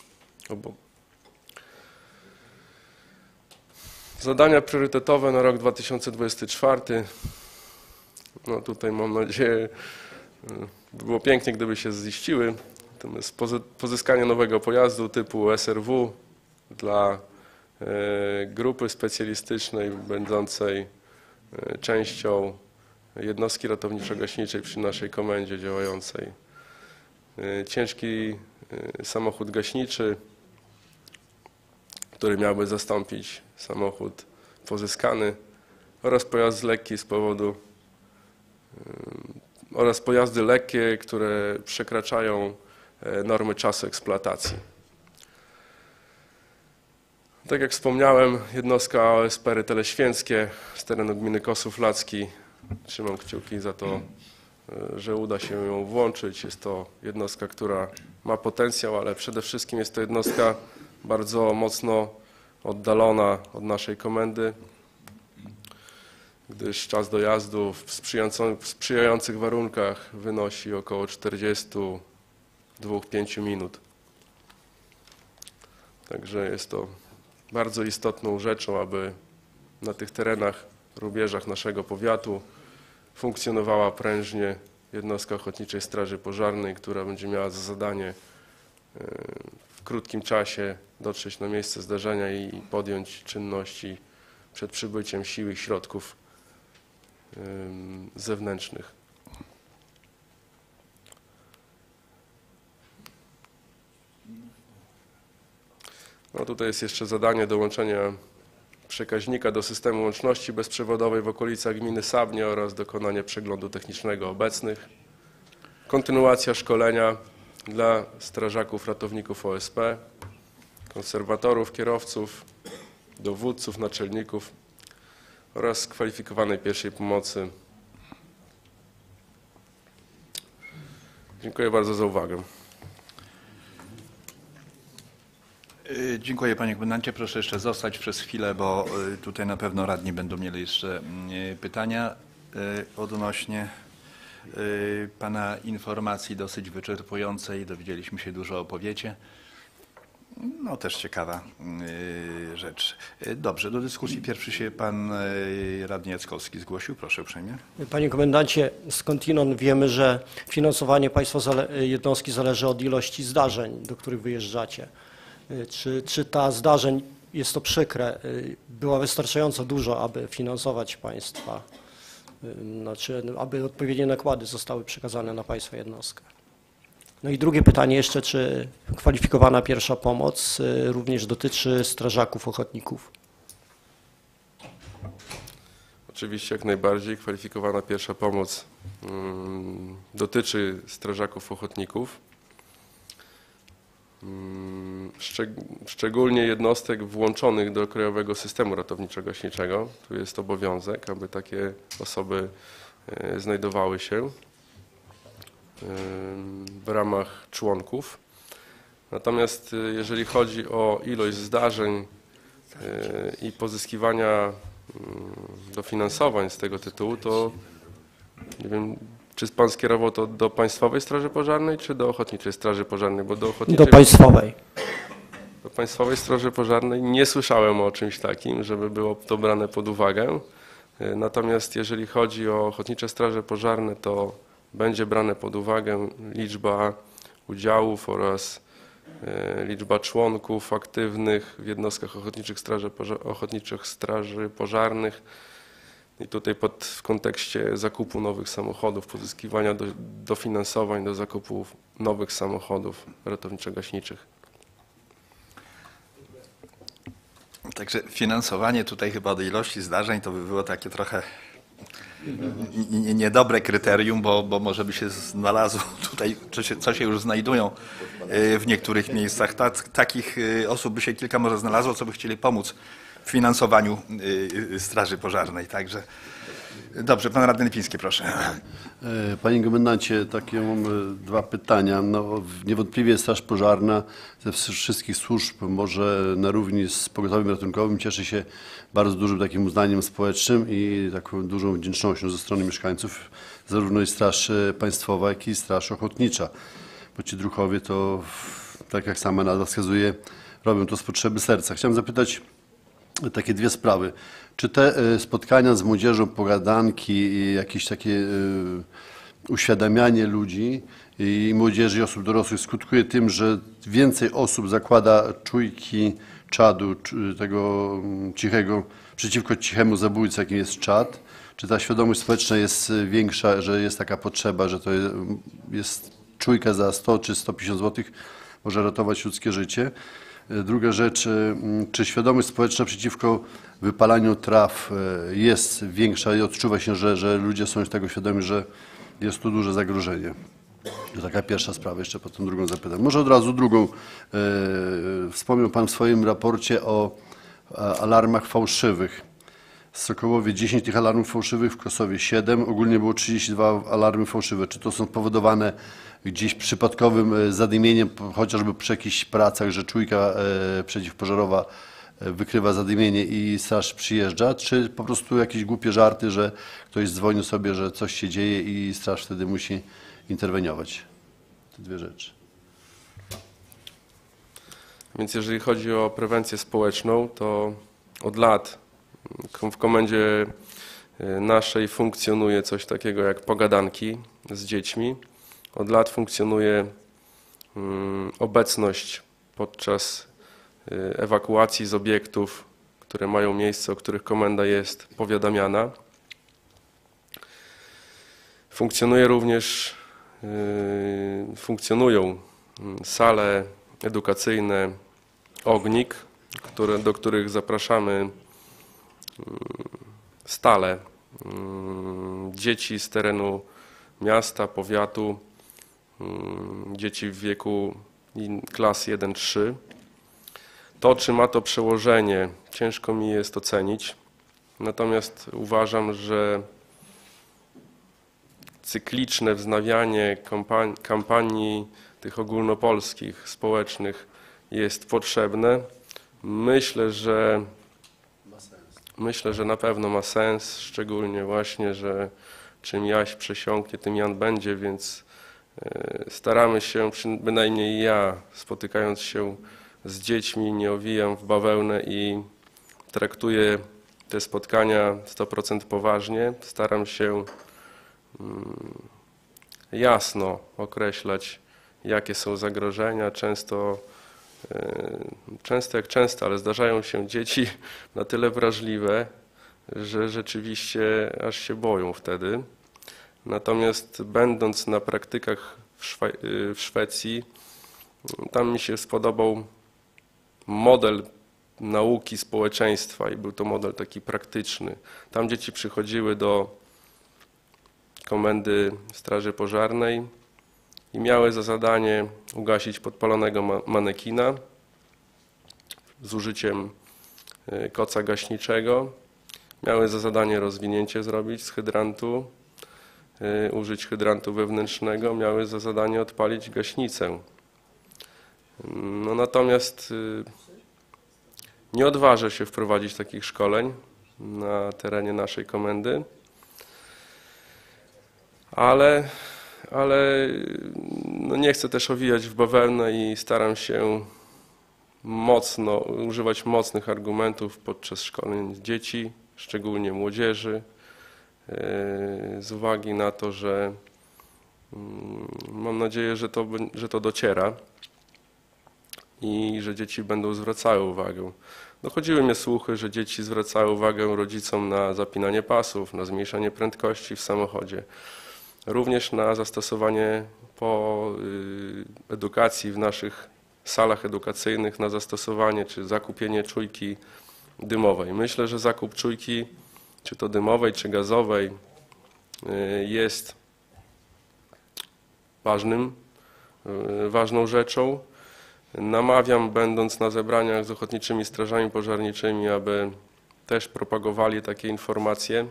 S14: Zadania priorytetowe na rok dwa tysiące dwudziesty czwarty. No tutaj mam nadzieję, by było pięknie, gdyby się ziściły. Natomiast pozyskanie nowego pojazdu typu S R W dla grupy specjalistycznej będącej częścią jednostki ratowniczo-gaśniczej przy naszej komendzie działającej. Ciężki samochód gaśniczy, który miałby zastąpić samochód pozyskany, oraz pojazd lekki z powodu oraz pojazdy lekkie, które przekraczają normy czasu eksploatacji. Tak jak wspomniałem, jednostka O S P Rytele Święckie z terenu gminy Kosów Lacki. Trzymam kciuki za to, że uda się ją włączyć. Jest to jednostka, która ma potencjał, ale przede wszystkim jest to jednostka bardzo mocno oddalona od naszej komendy, gdyż czas dojazdu w sprzyjających warunkach wynosi około czterdziestu dwóch do pięciu minut. Także jest to bardzo istotną rzeczą, aby na tych terenach, rubieżach naszego powiatu funkcjonowała prężnie jednostka Ochotniczej Straży Pożarnej, która będzie miała za zadanie w krótkim czasie dotrzeć na miejsce zdarzenia i podjąć czynności przed przybyciem sił i środków zewnętrznych. No tutaj jest jeszcze zadanie dołączenia przekaźnika do systemu łączności bezprzewodowej w okolicach gminy Sabnie oraz dokonanie przeglądu technicznego obecnych. Kontynuacja szkolenia dla strażaków, ratowników O S P, konserwatorów, kierowców, dowódców, naczelników oraz kwalifikowanej pierwszej pomocy. Dziękuję bardzo za uwagę.
S1: Dziękuję panie komendancie. Proszę jeszcze zostać przez chwilę, bo tutaj na pewno radni będą mieli jeszcze pytania odnośnie pana informacji dosyć wyczerpującej. Dowiedzieliśmy się dużo o powiecie. No też ciekawa rzecz. Dobrze, do dyskusji pierwszy się pan radny Jackowski zgłosił. Proszę uprzejmie.
S15: Panie komendancie, skądinąd wiemy, że finansowanie państwa jednostki zależy od ilości zdarzeń, do których wyjeżdżacie. Czy, czy ta zdarzeń, jest to przykre, była wystarczająco dużo, aby finansować państwa, znaczy, aby odpowiednie nakłady zostały przekazane na państwa jednostkę? No i drugie pytanie jeszcze, czy kwalifikowana pierwsza pomoc również dotyczy strażaków ochotników?
S14: Oczywiście jak najbardziej kwalifikowana pierwsza pomoc hmm, dotyczy strażaków ochotników. Szczególnie jednostek włączonych do krajowego systemu ratowniczo-gaśniczego. Tu jest obowiązek, aby takie osoby znajdowały się w ramach członków. Natomiast jeżeli chodzi o ilość zdarzeń i pozyskiwania dofinansowań z tego tytułu, to nie wiem, czy pan skierował to do Państwowej Straży Pożarnej, czy do Ochotniczej Straży Pożarnej? Bo do, Ochotniczej...
S15: do Państwowej.
S14: Do Państwowej Straży Pożarnej nie słyszałem o czymś takim, żeby było to brane pod uwagę. Natomiast jeżeli chodzi o Ochotnicze Straże Pożarne, to będzie brane pod uwagę liczba udziałów oraz liczba członków aktywnych w jednostkach Ochotniczych Straży, Ochotniczych Straży Pożarnych. I tutaj pod, w kontekście zakupu nowych samochodów, pozyskiwania do, dofinansowań do zakupu nowych samochodów ratowniczo-gaśniczych.
S1: Także finansowanie tutaj chyba do ilości zdarzeń to by było takie trochę niedobre kryterium, bo, bo może by się znalazło tutaj, co się, co się już znajdują w niektórych miejscach. Ta, takich osób by się kilka może znalazło, co by chcieli pomóc w finansowaniu Straży Pożarnej. Także dobrze, pan radny Lipiński, proszę.
S11: Panie komendancie, takie mam dwa pytania. No, niewątpliwie Straż Pożarna ze wszystkich służb może na równi z pogotowiem ratunkowym cieszy się bardzo dużym takim uznaniem społecznym i taką dużą wdzięcznością ze strony mieszkańców, zarówno i Straż Państwowa, jak i Straż Ochotnicza. Bo ci druhowie to, tak jak sama nazwa wskazuje, robią to z potrzeby serca. Chciałem zapytać takie dwie sprawy. Czy te spotkania z młodzieżą, pogadanki, jakieś takie uświadamianie ludzi i młodzieży i osób dorosłych skutkuje tym, że więcej osób zakłada czujki czadu, tego cichego, przeciwko cichemu zabójcy, jakim jest czad? Czy ta świadomość społeczna jest większa, że jest taka potrzeba, że to jest czujka za sto czy sto pięćdziesiąt złotych może ratować ludzkie życie? Druga rzecz, czy świadomość społeczna przeciwko wypalaniu traw jest większa i odczuwa się, że, że ludzie są tego świadomi, że jest tu duże zagrożenie? To taka pierwsza sprawa, jeszcze potem drugą zapytam. Może od razu drugą. Wspomniał Pan w swoim raporcie o alarmach fałszywych. W Sokołowie dziesięć tych alarmów fałszywych, w Kosowie siedem, ogólnie było trzydzieści dwa alarmy fałszywe. Czy to są spowodowane gdzieś przypadkowym zadymieniem, chociażby przy jakichś pracach, że czujka przeciwpożarowa wykrywa zadymienie i straż przyjeżdża, czy po prostu jakieś głupie żarty, że ktoś dzwoni sobie, że coś się dzieje i straż wtedy musi interweniować? Te dwie rzeczy.
S14: Więc jeżeli chodzi o prewencję społeczną, to od lat W komendzie naszej funkcjonuje coś takiego jak pogadanki z dziećmi. Od lat funkcjonuje obecność podczas ewakuacji z obiektów, które mają miejsce, o których komenda jest powiadamiana. Funkcjonuje również, funkcjonują sale edukacyjne Ognik, które, do których zapraszamy stale dzieci z terenu miasta, powiatu, dzieci w wieku klas jeden trzy. To, czy ma to przełożenie, ciężko mi jest ocenić, natomiast uważam, że cykliczne wznawianie kampanii, kampanii tych ogólnopolskich, społecznych jest potrzebne. Myślę, że myślę, że na pewno ma sens, szczególnie właśnie, że czym Jaś przesiąknie, tym Jan będzie, więc staramy się, bynajmniej ja, spotykając się z dziećmi, nie owijam w bawełnę i traktuję te spotkania sto procent poważnie. Staram się jasno określać, jakie są zagrożenia. Często, często jak często, ale zdarzają się dzieci na tyle wrażliwe, że rzeczywiście aż się boją wtedy. Natomiast będąc na praktykach w, Szwe w Szwecji, tam mi się spodobał model nauki społeczeństwa i był to model taki praktyczny. Tam dzieci przychodziły do komendy Straży Pożarnej i miały za zadanie ugasić podpalonego ma manekina z użyciem koca gaśniczego. Miały za zadanie rozwinięcie zrobić z hydrantu, użyć hydrantu wewnętrznego, miały za zadanie odpalić gaśnicę. No natomiast nie odważę się wprowadzić takich szkoleń na terenie naszej komendy, ale, ale no nie chcę też owijać w bawełnę i staram się mocno używać mocnych argumentów podczas szkoleń dzieci, szczególnie młodzieży, z uwagi na to, że mam nadzieję, że to, że to dociera i że dzieci będą zwracały uwagę. Dochodziły mnie słuchy, że dzieci zwracały uwagę rodzicom na zapinanie pasów, na zmniejszanie prędkości w samochodzie, również na zastosowanie po edukacji w naszych salach edukacyjnych, na zastosowanie czy zakupienie czujki dymowej. Myślę, że zakup czujki, czy to dymowej, czy gazowej, jest ważnym, ważną rzeczą. Namawiam, będąc na zebraniach z ochotniczymi strażami pożarniczymi, aby też propagowali takie informacje.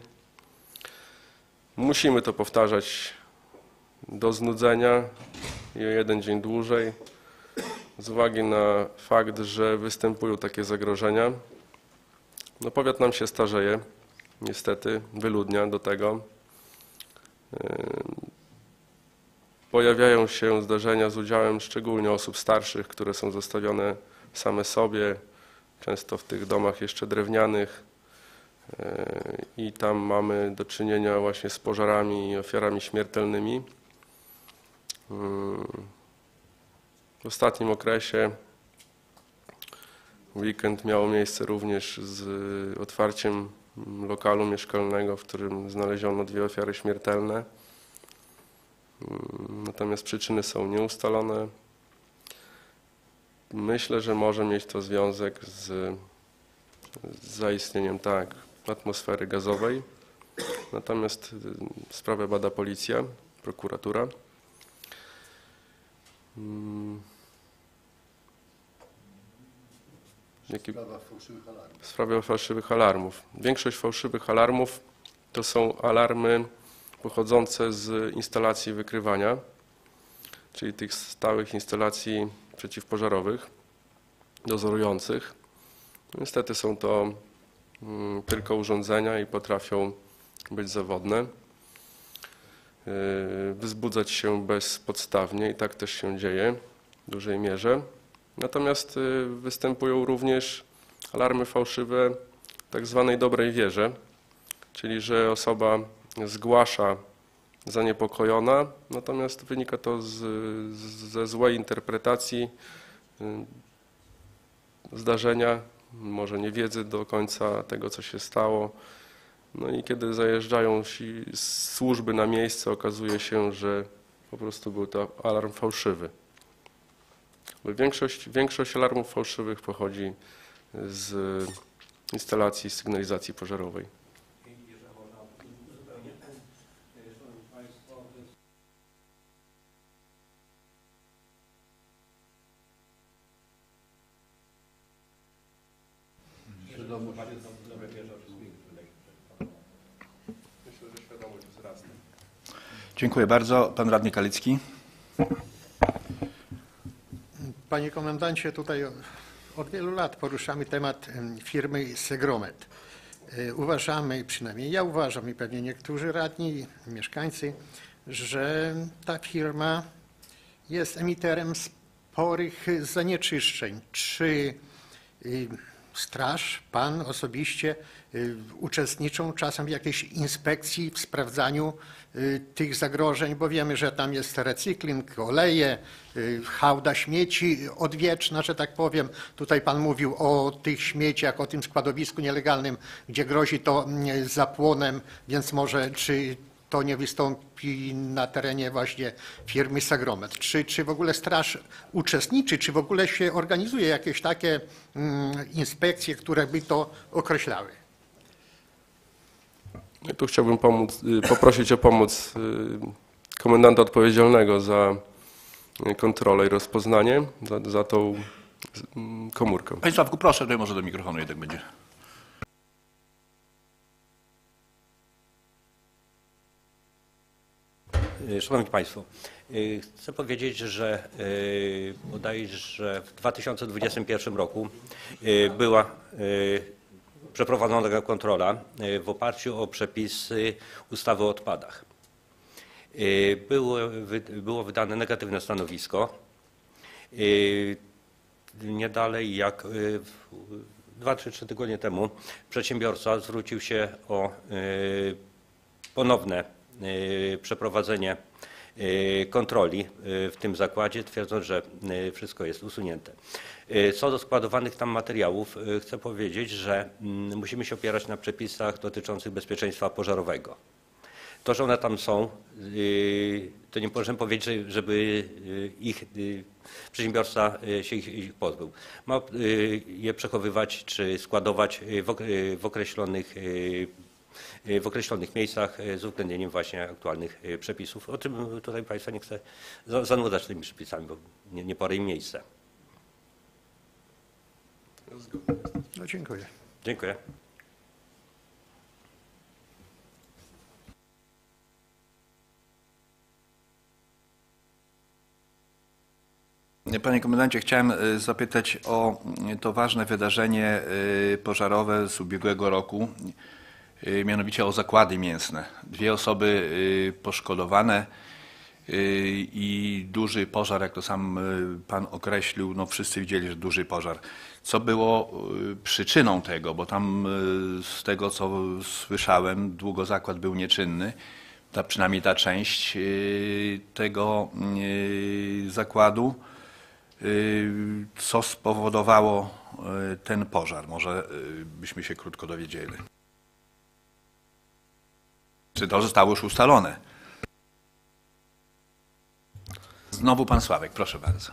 S14: Musimy to powtarzać do znudzenia i o jeden dzień dłużej, z uwagi na fakt, że występują takie zagrożenia. No, powiat nam się starzeje, niestety, wyludnia do tego. Pojawiają się zdarzenia z udziałem szczególnie osób starszych, które są zostawione same sobie, często w tych domach jeszcze drewnianych i tam mamy do czynienia właśnie z pożarami i ofiarami śmiertelnymi. W ostatnim okresie weekend miało miejsce również z otwarciem lokalu mieszkalnego, w którym znaleziono dwie ofiary śmiertelne. Natomiast przyczyny są nieustalone. Myślę, że może mieć to związek z, z zaistnieniem tak, atmosfery gazowej. Natomiast sprawę bada policja, prokuratura. Jaki...
S11: Sprawa fałszywych alarmów.
S14: Sprawa fałszywych alarmów. Większość fałszywych alarmów to są alarmy pochodzące z instalacji wykrywania, czyli tych stałych instalacji przeciwpożarowych, dozorujących. Niestety są to mm, tylko urządzenia i potrafią być zawodne, yy, wzbudzać się bezpodstawnie i tak też się dzieje w dużej mierze. Natomiast yy, występują również alarmy fałszywe tak zwanej dobrej wierze, czyli że osoba zgłasza zaniepokojona, natomiast wynika to z, z, ze złej interpretacji zdarzenia, może nie wiedzy do końca tego, co się stało. No i kiedy zajeżdżają ci służby na miejsce, okazuje się, że po prostu był to alarm fałszywy. Większość, większość alarmów fałszywych pochodzi z instalacji sygnalizacji pożarowej.
S1: Dziękuję bardzo. Pan radny Kalicki.
S5: Panie komendancie, tutaj od wielu lat poruszamy temat firmy Segromet. Uważamy, przynajmniej ja uważam i pewnie niektórzy radni, mieszkańcy, że ta firma jest emiterem sporych zanieczyszczeń. Czy straż, pan osobiście uczestniczą czasem w jakiejś inspekcji w sprawdzaniu tych zagrożeń, bo wiemy, że tam jest recykling, oleje, hałda śmieci odwieczna, że tak powiem. Tutaj pan mówił o tych śmieciach, o tym składowisku nielegalnym, gdzie grozi to zapłonem, więc może czy to nie wystąpi na terenie właśnie firmy Segromet. Czy, czy w ogóle straż uczestniczy, czy w ogóle się organizuje jakieś takie mm, inspekcje, które by to określały?
S14: Ja tu chciałbym pomóc, poprosić o pomoc komendanta odpowiedzialnego za kontrolę i rozpoznanie, za, za tą komórkę.
S1: Panie Sławku, proszę, tutaj może do mikrofonu jednak będzie.
S16: Szanowni Państwo, chcę powiedzieć, że bodajże w dwa tysiące dwudziestym pierwszym roku była przeprowadzona kontrola w oparciu o przepisy ustawy o odpadach. Było, było wydane negatywne stanowisko. Nie dalej jak dwa czy trzy tygodnie temu przedsiębiorca zwrócił się o ponowne przeprowadzenie kontroli w tym zakładzie, twierdząc, że wszystko jest usunięte. Co do składowanych tam materiałów, chcę powiedzieć, że musimy się opierać na przepisach dotyczących bezpieczeństwa pożarowego. To, że one tam są, to nie możemy powiedzieć, żeby ich przedsiębiorca się ich pozbył. Ma je przechowywać czy składować w określonych w określonych miejscach z uwzględnieniem właśnie aktualnych przepisów. O czym tutaj Państwa nie chcę zanudzać tymi przepisami, bo nie, nie pora im miejsce.
S5: No, dziękuję.
S16: Dziękuję.
S1: Panie komendancie, chciałem zapytać o to ważne wydarzenie pożarowe z ubiegłego roku, mianowicie o zakłady mięsne. Dwie osoby poszkodowane i duży pożar, jak to sam pan określił, no wszyscy widzieli, że duży pożar. Co było przyczyną tego, bo tam z tego, co słyszałem, długo zakład był nieczynny, ta, przynajmniej ta część tego zakładu. Co spowodowało ten pożar? Może byśmy się krótko dowiedzieli. Czy to zostało już ustalone? Znowu pan Sławek, proszę bardzo.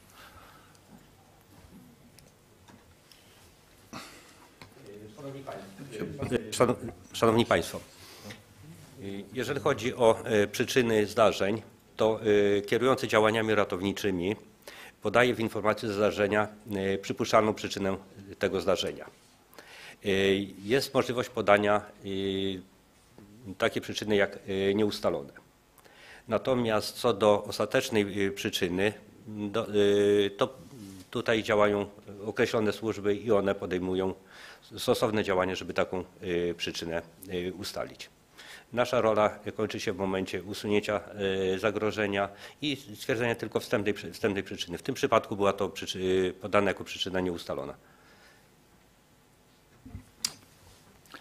S16: Szanowni Państwo, jeżeli chodzi o przyczyny zdarzeń, to kierujący działaniami ratowniczymi podaje w informacji zdarzenia przypuszczalną przyczynę tego zdarzenia. Jest możliwość podania takiej przyczyny jak nieustalone. Natomiast co do ostatecznej przyczyny, to tutaj działają określone służby i one podejmują stosowne działania, żeby taką przyczynę ustalić. Nasza rola kończy się w momencie usunięcia zagrożenia i stwierdzenia tylko wstępnej, wstępnej przyczyny. W tym przypadku była to podana jako przyczyna nieustalona.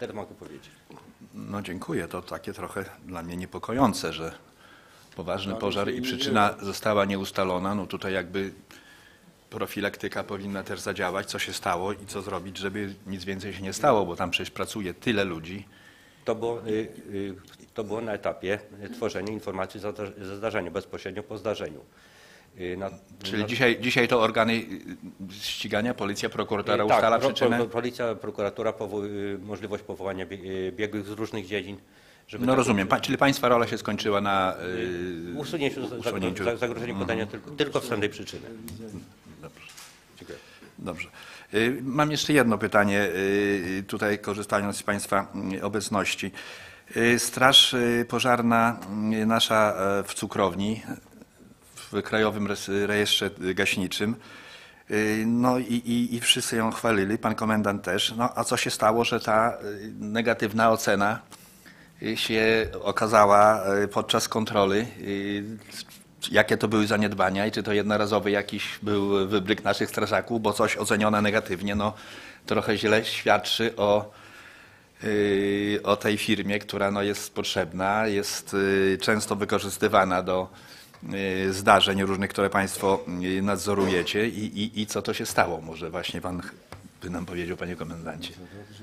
S16: Tyle mogę powiedzieć.
S1: No dziękuję. To takie trochę dla mnie niepokojące, że poważny
S3: No,
S1: pożar
S3: ale
S1: i
S3: nie
S1: przyczyna została nieustalona. No tutaj jakby profilaktyka powinna też zadziałać, co się stało i co zrobić, żeby nic więcej się nie stało, bo tam przecież pracuje tyle ludzi.
S16: To było, y, y, to było na etapie tworzenia informacji za, za zdarzenie, bezpośrednio po zdarzeniu. Y, na,
S1: Czyli
S16: na,
S1: dzisiaj, dzisiaj to organy y, ścigania, policja, prokuratura
S16: y,
S1: ustala
S16: tak, pro-
S1: przyczynę?
S16: pro- Policja, prokuratura, powo- y, możliwość powołania bie- y, biegłych z różnych dziedzin. Żeby
S1: No
S16: tak-
S1: rozumiem, pa, czyli państwa rola się skończyła na
S16: y,
S1: y,
S16: usunięciu, za-
S1: usunięciu.
S16: za- zagrożeniu podania tylko, tylko wstępnej przyczyny.
S1: Dobrze.
S16: Dziękuję.
S1: Dobrze. Y, Mam jeszcze jedno pytanie, y, tutaj korzystając z państwa y, obecności. Y, Straż y, Pożarna y, nasza y, w Cukrowni, w Krajowym Res- Rejestrze Gaśniczym, y, no i, i, i wszyscy ją chwalili, pan komendant też. No a co się stało, że ta y, negatywna ocena y, się okazała y, podczas kontroli? y, Jakie to były zaniedbania i czy to jednorazowy jakiś był wybryk naszych strażaków, bo coś ocenione negatywnie, no trochę źle świadczy o, yy, o tej firmie, która no, jest potrzebna, jest yy, często wykorzystywana do yy, zdarzeń różnych, które Państwo yy, nadzorujecie i, i, i co to się stało? Może właśnie Pan by nam powiedział, Panie Komendancie.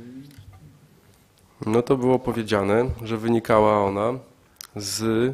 S14: No to było powiedziane, że wynikała ona z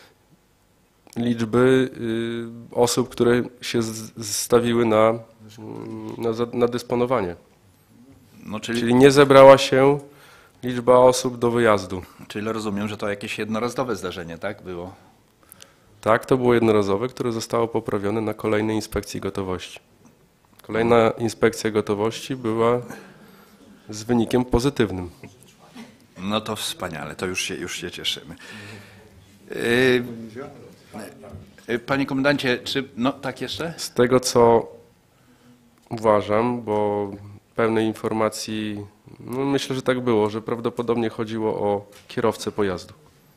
S14: liczby y, osób, które się z- stawiły na, mm, na, za- na dysponowanie.
S1: No, czyli,
S14: Czyli nie zebrała się liczba osób do wyjazdu.
S1: czyli rozumiem, że to jakieś jednorazowe zdarzenie, tak było?
S14: Tak, to było jednorazowe, które zostało poprawione na kolejnej inspekcji gotowości. Kolejna inspekcja gotowości była z wynikiem pozytywnym.
S1: No to wspaniale, to już się, już się cieszymy. Yy, yy, Panie Komendancie, czy, no tak jeszcze?
S14: Z tego, co uważam, bo pełnej informacji, no myślę, że tak było, że prawdopodobnie chodziło o kierowcę pojazdu.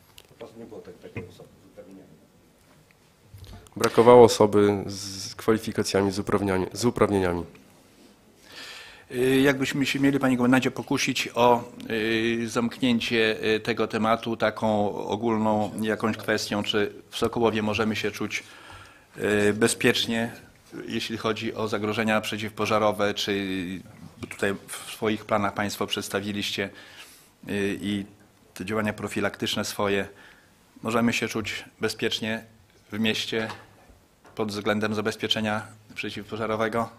S14: Brakowało osoby z kwalifikacjami, z, uprawniani- z uprawnieniami.
S1: Yy, Jakbyśmy się mieli, Panie Komendancie, pokusić o yy, zamknięcie yy, tego tematu taką ogólną jakąś kwestią, czy w Sokołowie możemy się czuć yy, bezpiecznie, jeśli chodzi o zagrożenia przeciwpożarowe, czy bo tutaj w swoich planach Państwo przedstawiliście yy, i te działania profilaktyczne swoje, możemy się czuć bezpiecznie w mieście pod względem zabezpieczenia przeciwpożarowego?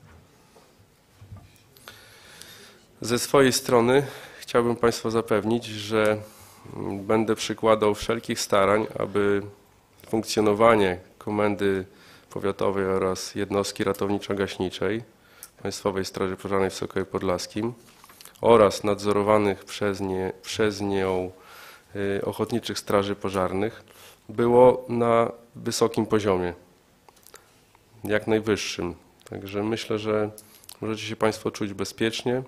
S14: Ze swojej strony chciałbym Państwa zapewnić, że mm, będę przykładał wszelkich starań, aby funkcjonowanie Komendy Powiatowej oraz jednostki ratowniczo-gaśniczej Państwowej Straży Pożarnej w Sokowie Podlaskim oraz nadzorowanych przez, nie, przez nią y, ochotniczych straży pożarnych było na wysokim poziomie, jak najwyższym. Także myślę, że możecie się Państwo czuć bezpiecznie.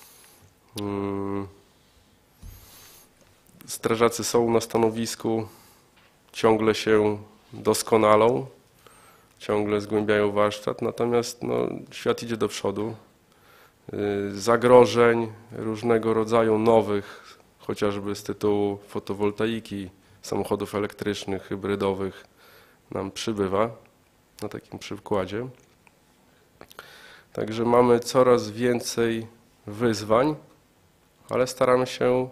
S14: Strażacy są na stanowisku, ciągle się doskonalą, ciągle zgłębiają warsztat, natomiast no, świat idzie do przodu. Zagrożeń różnego rodzaju nowych, chociażby z tytułu fotowoltaiki, samochodów elektrycznych, hybrydowych nam przybywa na takim przykładzie. Także mamy coraz więcej wyzwań, ale staramy się,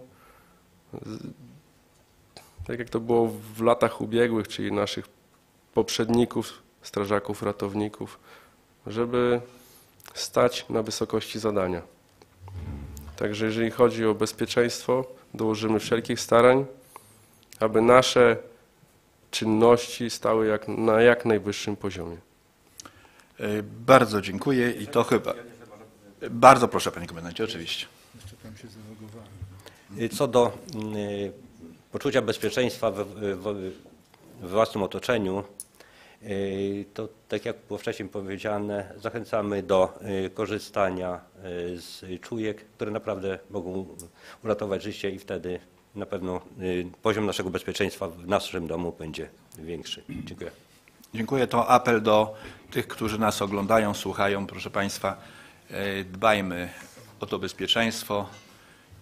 S14: tak jak to było w latach ubiegłych, czyli naszych poprzedników, strażaków, ratowników, żeby stać na wysokości zadania. Także jeżeli chodzi o bezpieczeństwo, dołożymy wszelkich starań, aby nasze czynności stały jak, na jak najwyższym poziomie.
S1: Yy, Bardzo dziękuję i to chyba... Bardzo proszę, Panie Komendancie, oczywiście.
S16: Co do y, poczucia bezpieczeństwa w, w, w własnym otoczeniu, y, to tak jak było wcześniej powiedziane, zachęcamy do y, korzystania y, z czujek, które naprawdę mogą uratować życie i wtedy na pewno y, poziom naszego bezpieczeństwa w naszym domu będzie większy. Dziękuję.
S1: Dziękuję. To apel do tych, którzy nas oglądają, słuchają. Proszę Państwa, dbajmy o to bezpieczeństwo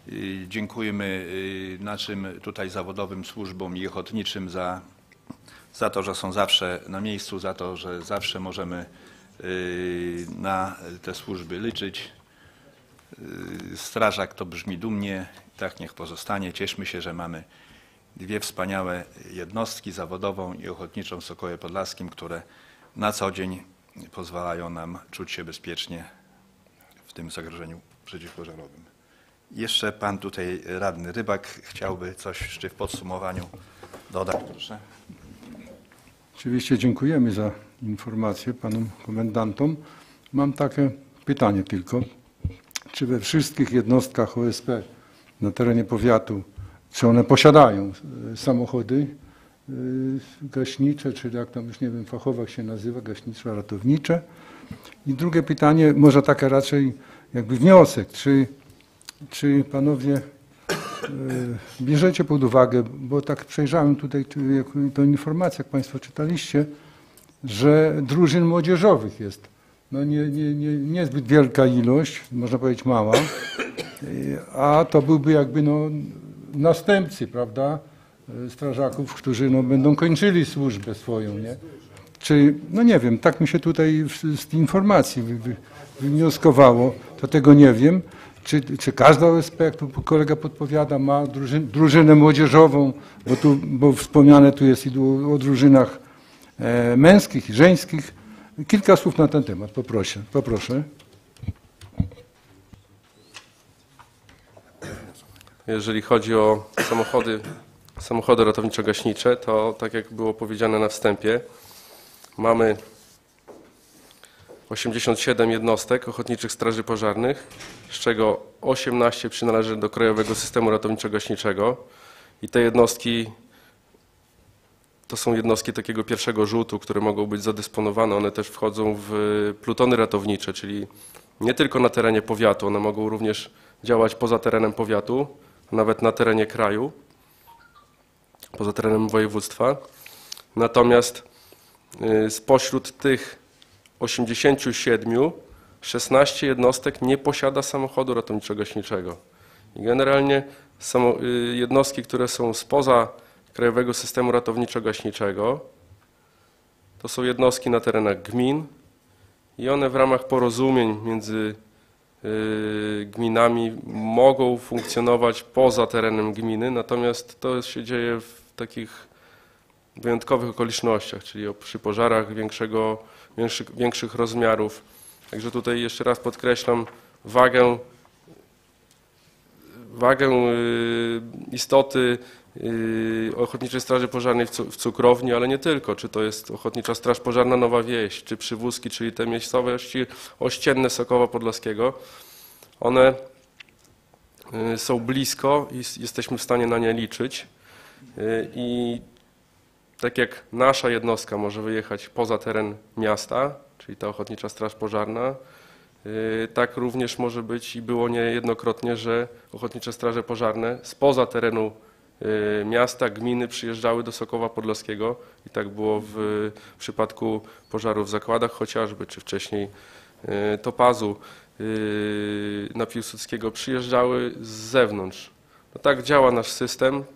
S1: Y, Dziękujemy y, naszym tutaj zawodowym służbom i ochotniczym za, za to, że są zawsze na miejscu, za to, że zawsze możemy y, na te służby liczyć. Y, Strażak to brzmi dumnie, tak niech pozostanie. Cieszmy się, że mamy dwie wspaniałe jednostki, zawodową i ochotniczą w Sokołowie Podlaskim, które na co dzień pozwalają nam czuć się bezpiecznie w tym zagrożeniu przeciwpożarowym. Jeszcze pan tutaj radny Rybak chciałby coś jeszcze w podsumowaniu dodać, proszę.
S7: Oczywiście dziękujemy za informację panom komendantom. Mam takie pytanie tylko. Czy we wszystkich jednostkach O S P na terenie powiatu, czy one posiadają samochody gaśnicze, czy jak tam już nie wiem, fachowo się nazywa, gaśniczo-ratownicze? I drugie pytanie, może takie raczej jakby wniosek, czy, czy panowie bierzecie pod uwagę, bo tak przejrzałem tutaj tę informację, jak państwo czytaliście, że drużyn młodzieżowych jest no nie, nie, nie, niezbyt wielka ilość, można powiedzieć mała, a to byłby jakby no następcy, prawda, strażaków, którzy no będą kończyli służbę swoją, nie? Czy, no nie wiem, tak mi się tutaj z tej informacji wy, wy, wywnioskowało, to tego nie wiem. Czy, czy każda O S P, jak tu kolega podpowiada, ma drużyn, drużynę młodzieżową, bo, tu, bo wspomniane tu jest i o, o drużynach e, męskich i żeńskich. Kilka słów na ten temat, poproszę. poproszę.
S14: Jeżeli chodzi o samochody, samochody ratowniczo-gaśnicze, to tak jak było powiedziane na wstępie, mamy osiemdziesiąt siedem jednostek ochotniczych straży pożarnych, z czego osiemnaście przynależy do Krajowego Systemu Ratowniczo-Gaśniczego i te jednostki to są jednostki takiego pierwszego rzutu, które mogą być zadysponowane. One też wchodzą w plutony ratownicze, czyli nie tylko na terenie powiatu, one mogą również działać poza terenem powiatu, nawet na terenie kraju, poza terenem województwa. Natomiast spośród tych osiemdziesięciu siedmiu, szesnaście jednostek nie posiada samochodu ratowniczo-gaśniczego. I generalnie jednostki, które są spoza Krajowego Systemu Ratowniczo-Gaśniczego, to są jednostki na terenach gmin i one w ramach porozumień między gminami mogą funkcjonować poza terenem gminy, natomiast to się dzieje w takich wyjątkowych okolicznościach, czyli przy pożarach większego, większych, większych rozmiarów. Także tutaj jeszcze raz podkreślam wagę, wagę istoty Ochotniczej Straży Pożarnej w Cukrowni, ale nie tylko. Czy to jest Ochotnicza Straż Pożarna Nowa Wieś, czy Przywózki, czyli te miejscowości ościenne Sokoła Podlaskiego. One są blisko i jesteśmy w stanie na nie liczyć. I tak jak nasza jednostka może wyjechać poza teren miasta, czyli ta Ochotnicza Straż Pożarna, tak również może być i było niejednokrotnie, że Ochotnicze Straże Pożarne spoza terenu miasta, gminy przyjeżdżały do Sokoła Podlaskiego i tak było w przypadku pożarów w zakładach chociażby, czy wcześniej Topazu na Piłsudskiego, przyjeżdżały z zewnątrz. No tak działa nasz system.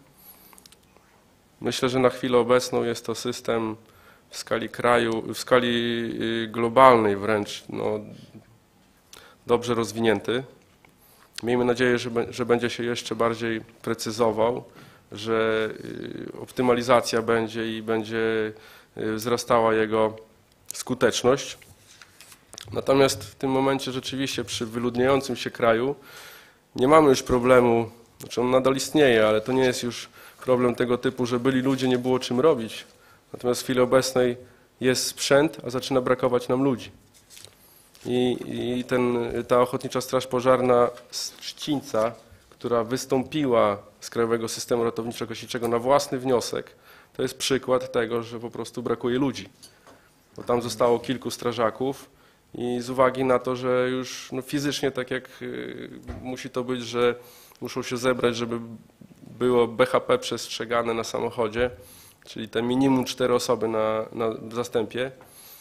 S14: Myślę, że na chwilę obecną jest to system w skali kraju, w skali globalnej wręcz no, dobrze rozwinięty. Miejmy nadzieję, że, że będzie się jeszcze bardziej precyzował, że optymalizacja będzie i będzie wzrastała jego skuteczność. Natomiast w tym momencie rzeczywiście przy wyludniającym się kraju nie mamy już problemu, znaczy on nadal istnieje, ale to nie jest już problem tego typu, że byli ludzie, nie było czym robić. Natomiast w chwili obecnej jest sprzęt, a zaczyna brakować nam ludzi. I, i ten, ta Ochotnicza Straż Pożarna z Trzcińca, która wystąpiła z Krajowego Systemu Ratowniczo-Gaśniczego na własny wniosek, to jest przykład tego, że po prostu brakuje ludzi. Bo tam zostało kilku strażaków i z uwagi na to, że już no, fizycznie tak jak y, musi to być, że muszą się zebrać, żeby było B H P przestrzegane na samochodzie, czyli te minimum cztery osoby na, na zastępie,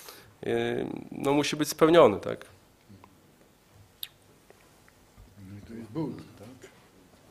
S14: no musi być spełniony, tak?
S7: To jest bunt, tak?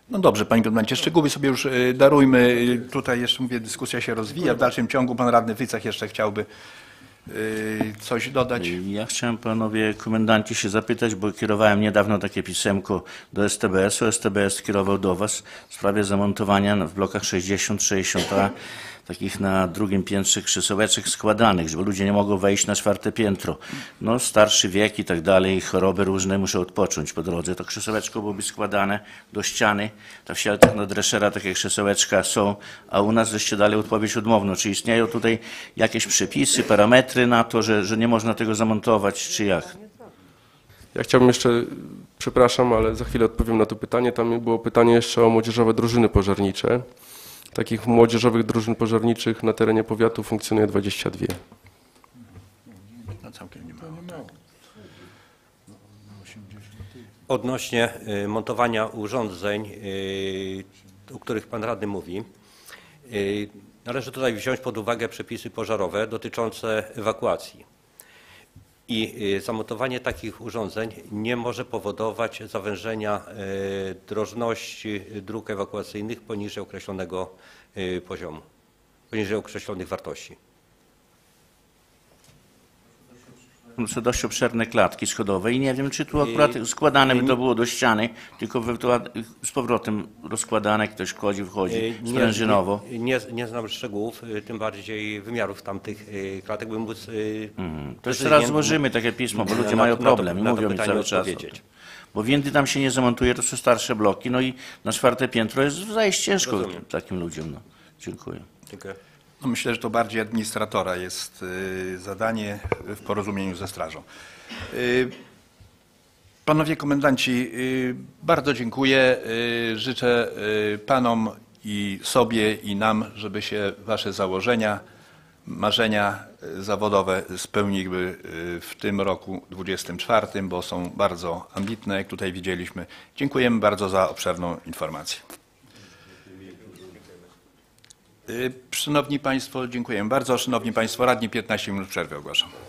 S1: No dobrze, panie prezydencie, szczegóły sobie już y, darujmy. Y, Tutaj jeszcze mówię, dyskusja się rozwija. W dalszym ciągu pan radny Wycach jeszcze chciałby y, coś dodać.
S6: Ja chciałem panowie komendanci się zapytać, bo kierowałem niedawno takie pisemko do S T B S-u. S T B S kierował do was w sprawie zamontowania w blokach sześćdziesiąt, sześćdziesiąt A takich na drugim piętrze krzesełeczek składanych, żeby ludzie nie mogą wejść na czwarte piętro. No starszy wiek i tak dalej, choroby różne, muszą odpocząć po drodze. To krzesełeczko byłoby składane do ściany. Ta w Sielcach na Dreszera takie krzesełeczka są, a u nas żeście dali odpowiedź odmowną. Czy istnieją tutaj jakieś przepisy, parametry na to, że, że nie można tego zamontować, czy jak?
S14: Ja chciałbym jeszcze, przepraszam, ale za chwilę odpowiem na to pytanie. Tam było pytanie jeszcze o młodzieżowe drużyny pożarnicze. Takich młodzieżowych drużyn pożarniczych na terenie powiatu funkcjonuje dwadzieścia dwie.
S1: No całkiem nie mało.
S16: Odnośnie y, montowania urządzeń, y, o których pan radny mówi, y, należy tutaj wziąć pod uwagę przepisy pożarowe dotyczące ewakuacji. I y, zamontowanie takich urządzeń nie może powodować zawężenia y, drożności dróg ewakuacyjnych poniżej określonego y, poziomu, poniżej określonych wartości.
S6: Są dość obszerne klatki schodowe i nie wiem, czy tu akurat składane by to było do ściany, tylko z powrotem rozkładane, ktoś wchodzi, wchodzi sprężynowo.
S16: Nie, nie, nie znam szczegółów, y, tym bardziej wymiarów tamtych y, klatek, bym móc... y,
S6: Mhm. To jeszcze raz złożymy takie pismo, bo ludzie
S16: na-
S6: mają
S16: na to-
S6: problem i
S16: na to
S6: mówią mi
S16: pytanie
S6: cały czas. o tym.
S16: odpowiedzieć.
S6: Bo windy tam się nie zamontuje, to są starsze bloki, no i na czwarte piętro jest zajść ciężko
S16: Rozumiem.
S6: takim ludziom. No. Dziękuję.
S16: Dziękuję.
S1: No myślę, że to bardziej administratora jest y, zadanie w porozumieniu ze strażą. Y, Panowie komendanci, y, bardzo dziękuję. Y, Życzę y, panom i sobie i nam, żeby się wasze założenia, marzenia y, zawodowe spełniły y, w tym roku dwudziestym czwartym, bo są bardzo ambitne, jak tutaj widzieliśmy. Dziękujemy bardzo za obszerną informację. Y, Szanowni Państwo, dziękuję bardzo. Szanowni Państwo radni, piętnaście minut przerwy ogłaszam.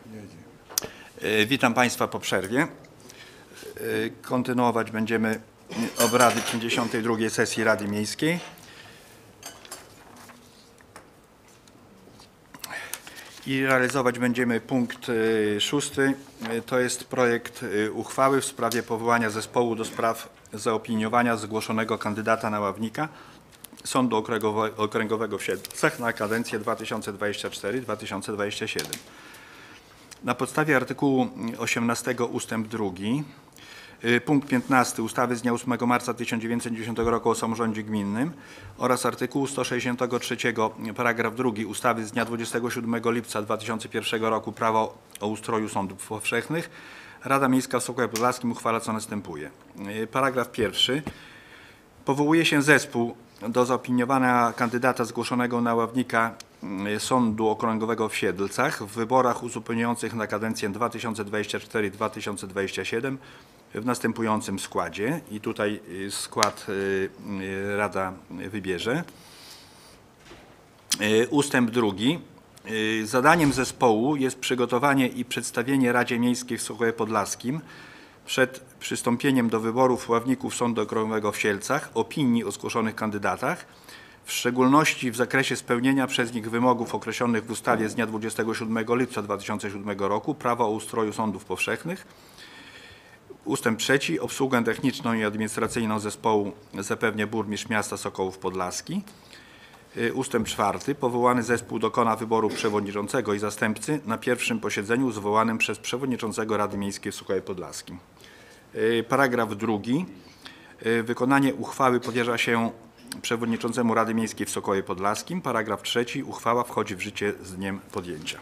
S1: E, Witam Państwa po przerwie. E, Kontynuować będziemy obrady pięćdziesiątej drugiej sesji Rady Miejskiej. I realizować będziemy punkt e, szósty. E, To jest projekt e, uchwały w sprawie powołania zespołu do spraw zaopiniowania zgłoszonego kandydata na ławnika Sądu Okręgowe- Okręgowego w Siedlcach na kadencję dwa tysiące dwudziesty czwarty do dwa tysiące dwudziestego siódmego. Na podstawie artykułu osiemnastego ustęp drugi, y, punkt piętnasty ustawy z dnia ósmego marca tysiąc dziewięćset dziewięćdziesiątego roku o samorządzie gminnym oraz artykułu sto sześćdziesiątego trzeciego paragraf drugi ustawy z dnia dwudziestego siódmego lipca dwa tysiące pierwszego roku Prawo o ustroju sądów powszechnych Rada Miejska w Sokołowie Podlaskim uchwala co następuje. Y, Paragraf pierwszy. Powołuje się zespół do zaopiniowania kandydata zgłoszonego na ławnika y, Sądu Okręgowego w Siedlcach w wyborach uzupełniających na kadencję dwa tysiące dwudziesty czwarty do dwa tysiące dwudziestego siódmego w następującym składzie. I tutaj y, skład y, y, Rada wybierze. Y, Ustęp drugi. Y, Zadaniem zespołu jest przygotowanie i przedstawienie Radzie Miejskiej w Sokołowie Podlaskim przed przystąpieniem do wyborów ławników Sądu Okręgowego w Siedlcach opinii o zgłoszonych kandydatach, w szczególności w zakresie spełnienia przez nich wymogów określonych w ustawie z dnia dwudziestego siódmego lipca dwa tysiące siódmego roku Prawo o ustroju sądów powszechnych. Ustęp trzeci. Obsługę techniczną i administracyjną zespołu zapewnia burmistrz miasta Sokołów Podlaski. Y, Ustęp czwarty. Powołany zespół dokona wyboru przewodniczącego i zastępcy na pierwszym posiedzeniu zwołanym przez przewodniczącego Rady Miejskiej w Sokołowie Podlaskim. Y, Paragraf drugi. Y, Wykonanie uchwały powierza się przewodniczącemu Rady Miejskiej w Sokołowie Podlaskim. Paragraf trzeci. Uchwała wchodzi w życie z dniem podjęcia.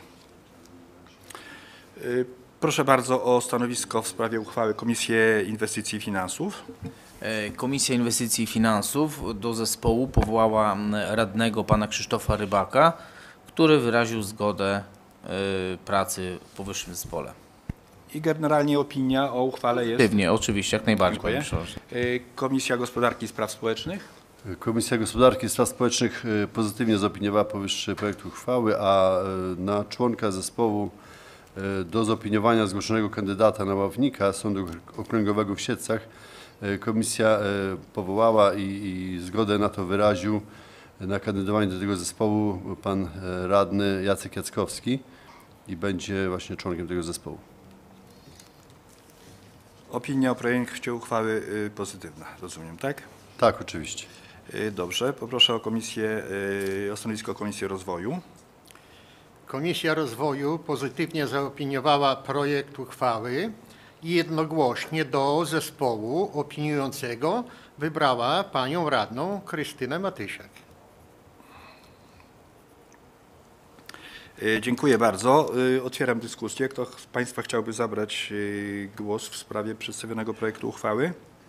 S1: Y, Proszę bardzo o stanowisko w sprawie uchwały Komisję Inwestycji i Finansów.
S8: E, Komisja Inwestycji i Finansów do zespołu powołała m, radnego pana Krzysztofa Rybaka, który wyraził zgodę e, pracy w powyższym zespole.
S1: I generalnie opinia o uchwale jest.
S8: Pewnie, oczywiście, jak najbardziej.
S1: Dziękuję.
S8: panie przewodniczący.
S1: Y, Komisja Gospodarki i Spraw Społecznych.
S11: Komisja Gospodarki i Spraw Społecznych y, pozytywnie zaopiniowała powyższy projekt uchwały, a y, na członka zespołu y, do zaopiniowania zgłoszonego kandydata na ławnika Sądu Okręgowego w Siedlcach y, komisja y, powołała i, i zgodę na to wyraził na kandydowanie do tego zespołu pan y, radny Jacek Jackowski i będzie właśnie członkiem tego zespołu.
S1: Opinia o projekcie uchwały y, pozytywna, rozumiem, tak?
S11: Tak, oczywiście.
S1: Y, Dobrze, poproszę o komisję, y, o stanowisko Komisji Rozwoju.
S5: Komisja Rozwoju pozytywnie zaopiniowała projekt uchwały i jednogłośnie do zespołu opiniującego wybrała panią radną Krystynę Matysiak.
S1: Y, Dziękuję bardzo. Y, Otwieram dyskusję. Kto z Państwa chciałby zabrać y, głos w sprawie przedstawionego projektu uchwały?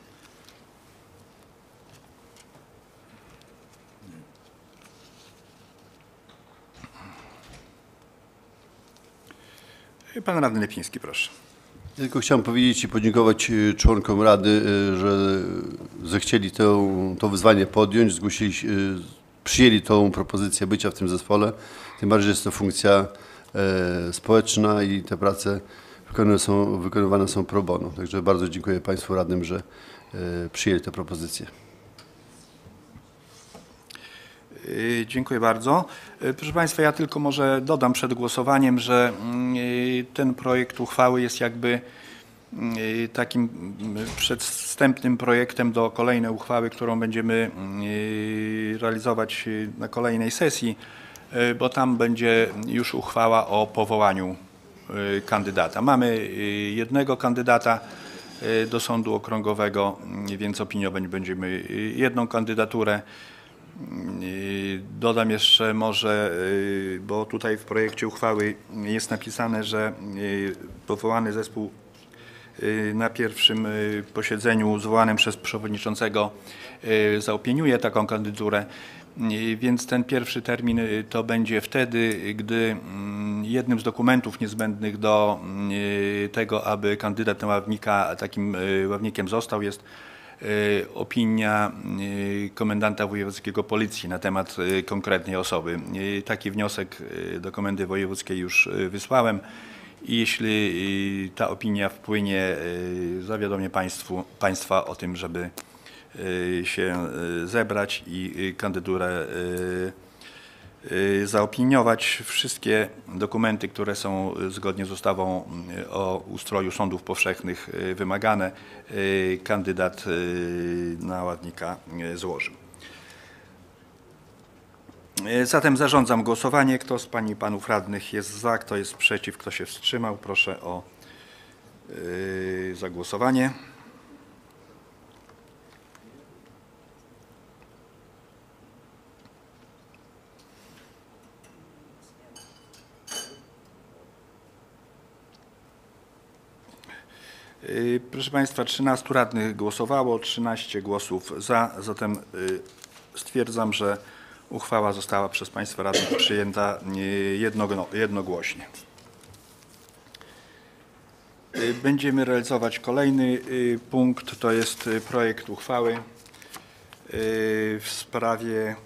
S1: Y, Pan radny Lepiński, proszę.
S11: Tylko chciałem powiedzieć i podziękować y, członkom Rady, y, że zechcieli to, to wyzwanie podjąć, zgłosili, y, przyjęli tą propozycję bycia w tym zespole. Tym bardziej, że jest to funkcja e, społeczna i te prace wykonywane są, wykonywane są pro bono. Także bardzo dziękuję Państwu radnym, że e, przyjęli tę propozycję.
S1: Y, Dziękuję bardzo. Y, Proszę Państwa, ja tylko może dodam przed głosowaniem, że y, ten projekt uchwały jest jakby y, takim y, przedwstępnym projektem do kolejnej uchwały, którą będziemy y, realizować y, na kolejnej sesji, y, bo tam będzie już uchwała o powołaniu y, kandydata. Mamy y, jednego kandydata y, do Sądu Okręgowego, y, więc opiniować będziemy y, jedną kandydaturę. I dodam jeszcze może, y, bo tutaj w projekcie uchwały jest napisane, że y, powołany zespół y, na pierwszym y, posiedzeniu zwołanym przez przewodniczącego y, zaopiniuje taką kandydaturę, Y, więc ten pierwszy termin y, to będzie wtedy, gdy mm, jednym z dokumentów niezbędnych do y, tego, aby kandydat na ławnika takim y, ławnikiem został, jest y, opinia y, komendanta wojewódzkiego Policji na temat y, konkretnej osoby. Y, Taki wniosek y, do Komendy Wojewódzkiej już y, wysłałem i jeśli y, ta opinia wpłynie, y, zawiadomię państwu, Państwa o tym, żeby y, się y, zebrać i y, kandydaturę y, y, zaopiniować. Wszystkie dokumenty, które są y, zgodnie z ustawą y, o ustroju sądów powszechnych y, wymagane, y, kandydat y, na ławnika y, złożył. Zatem zarządzam głosowanie. Kto z Pań i Panów Radnych jest za, kto jest przeciw, kto się wstrzymał? Proszę o yy, zagłosowanie. Yy, proszę Państwa, trzynastu radnych głosowało, trzynaście głosów za, zatem yy, stwierdzam, że uchwała została przez Państwa radnych przyjęta jednogłośnie. Będziemy realizować kolejny punkt, to jest projekt uchwały w sprawie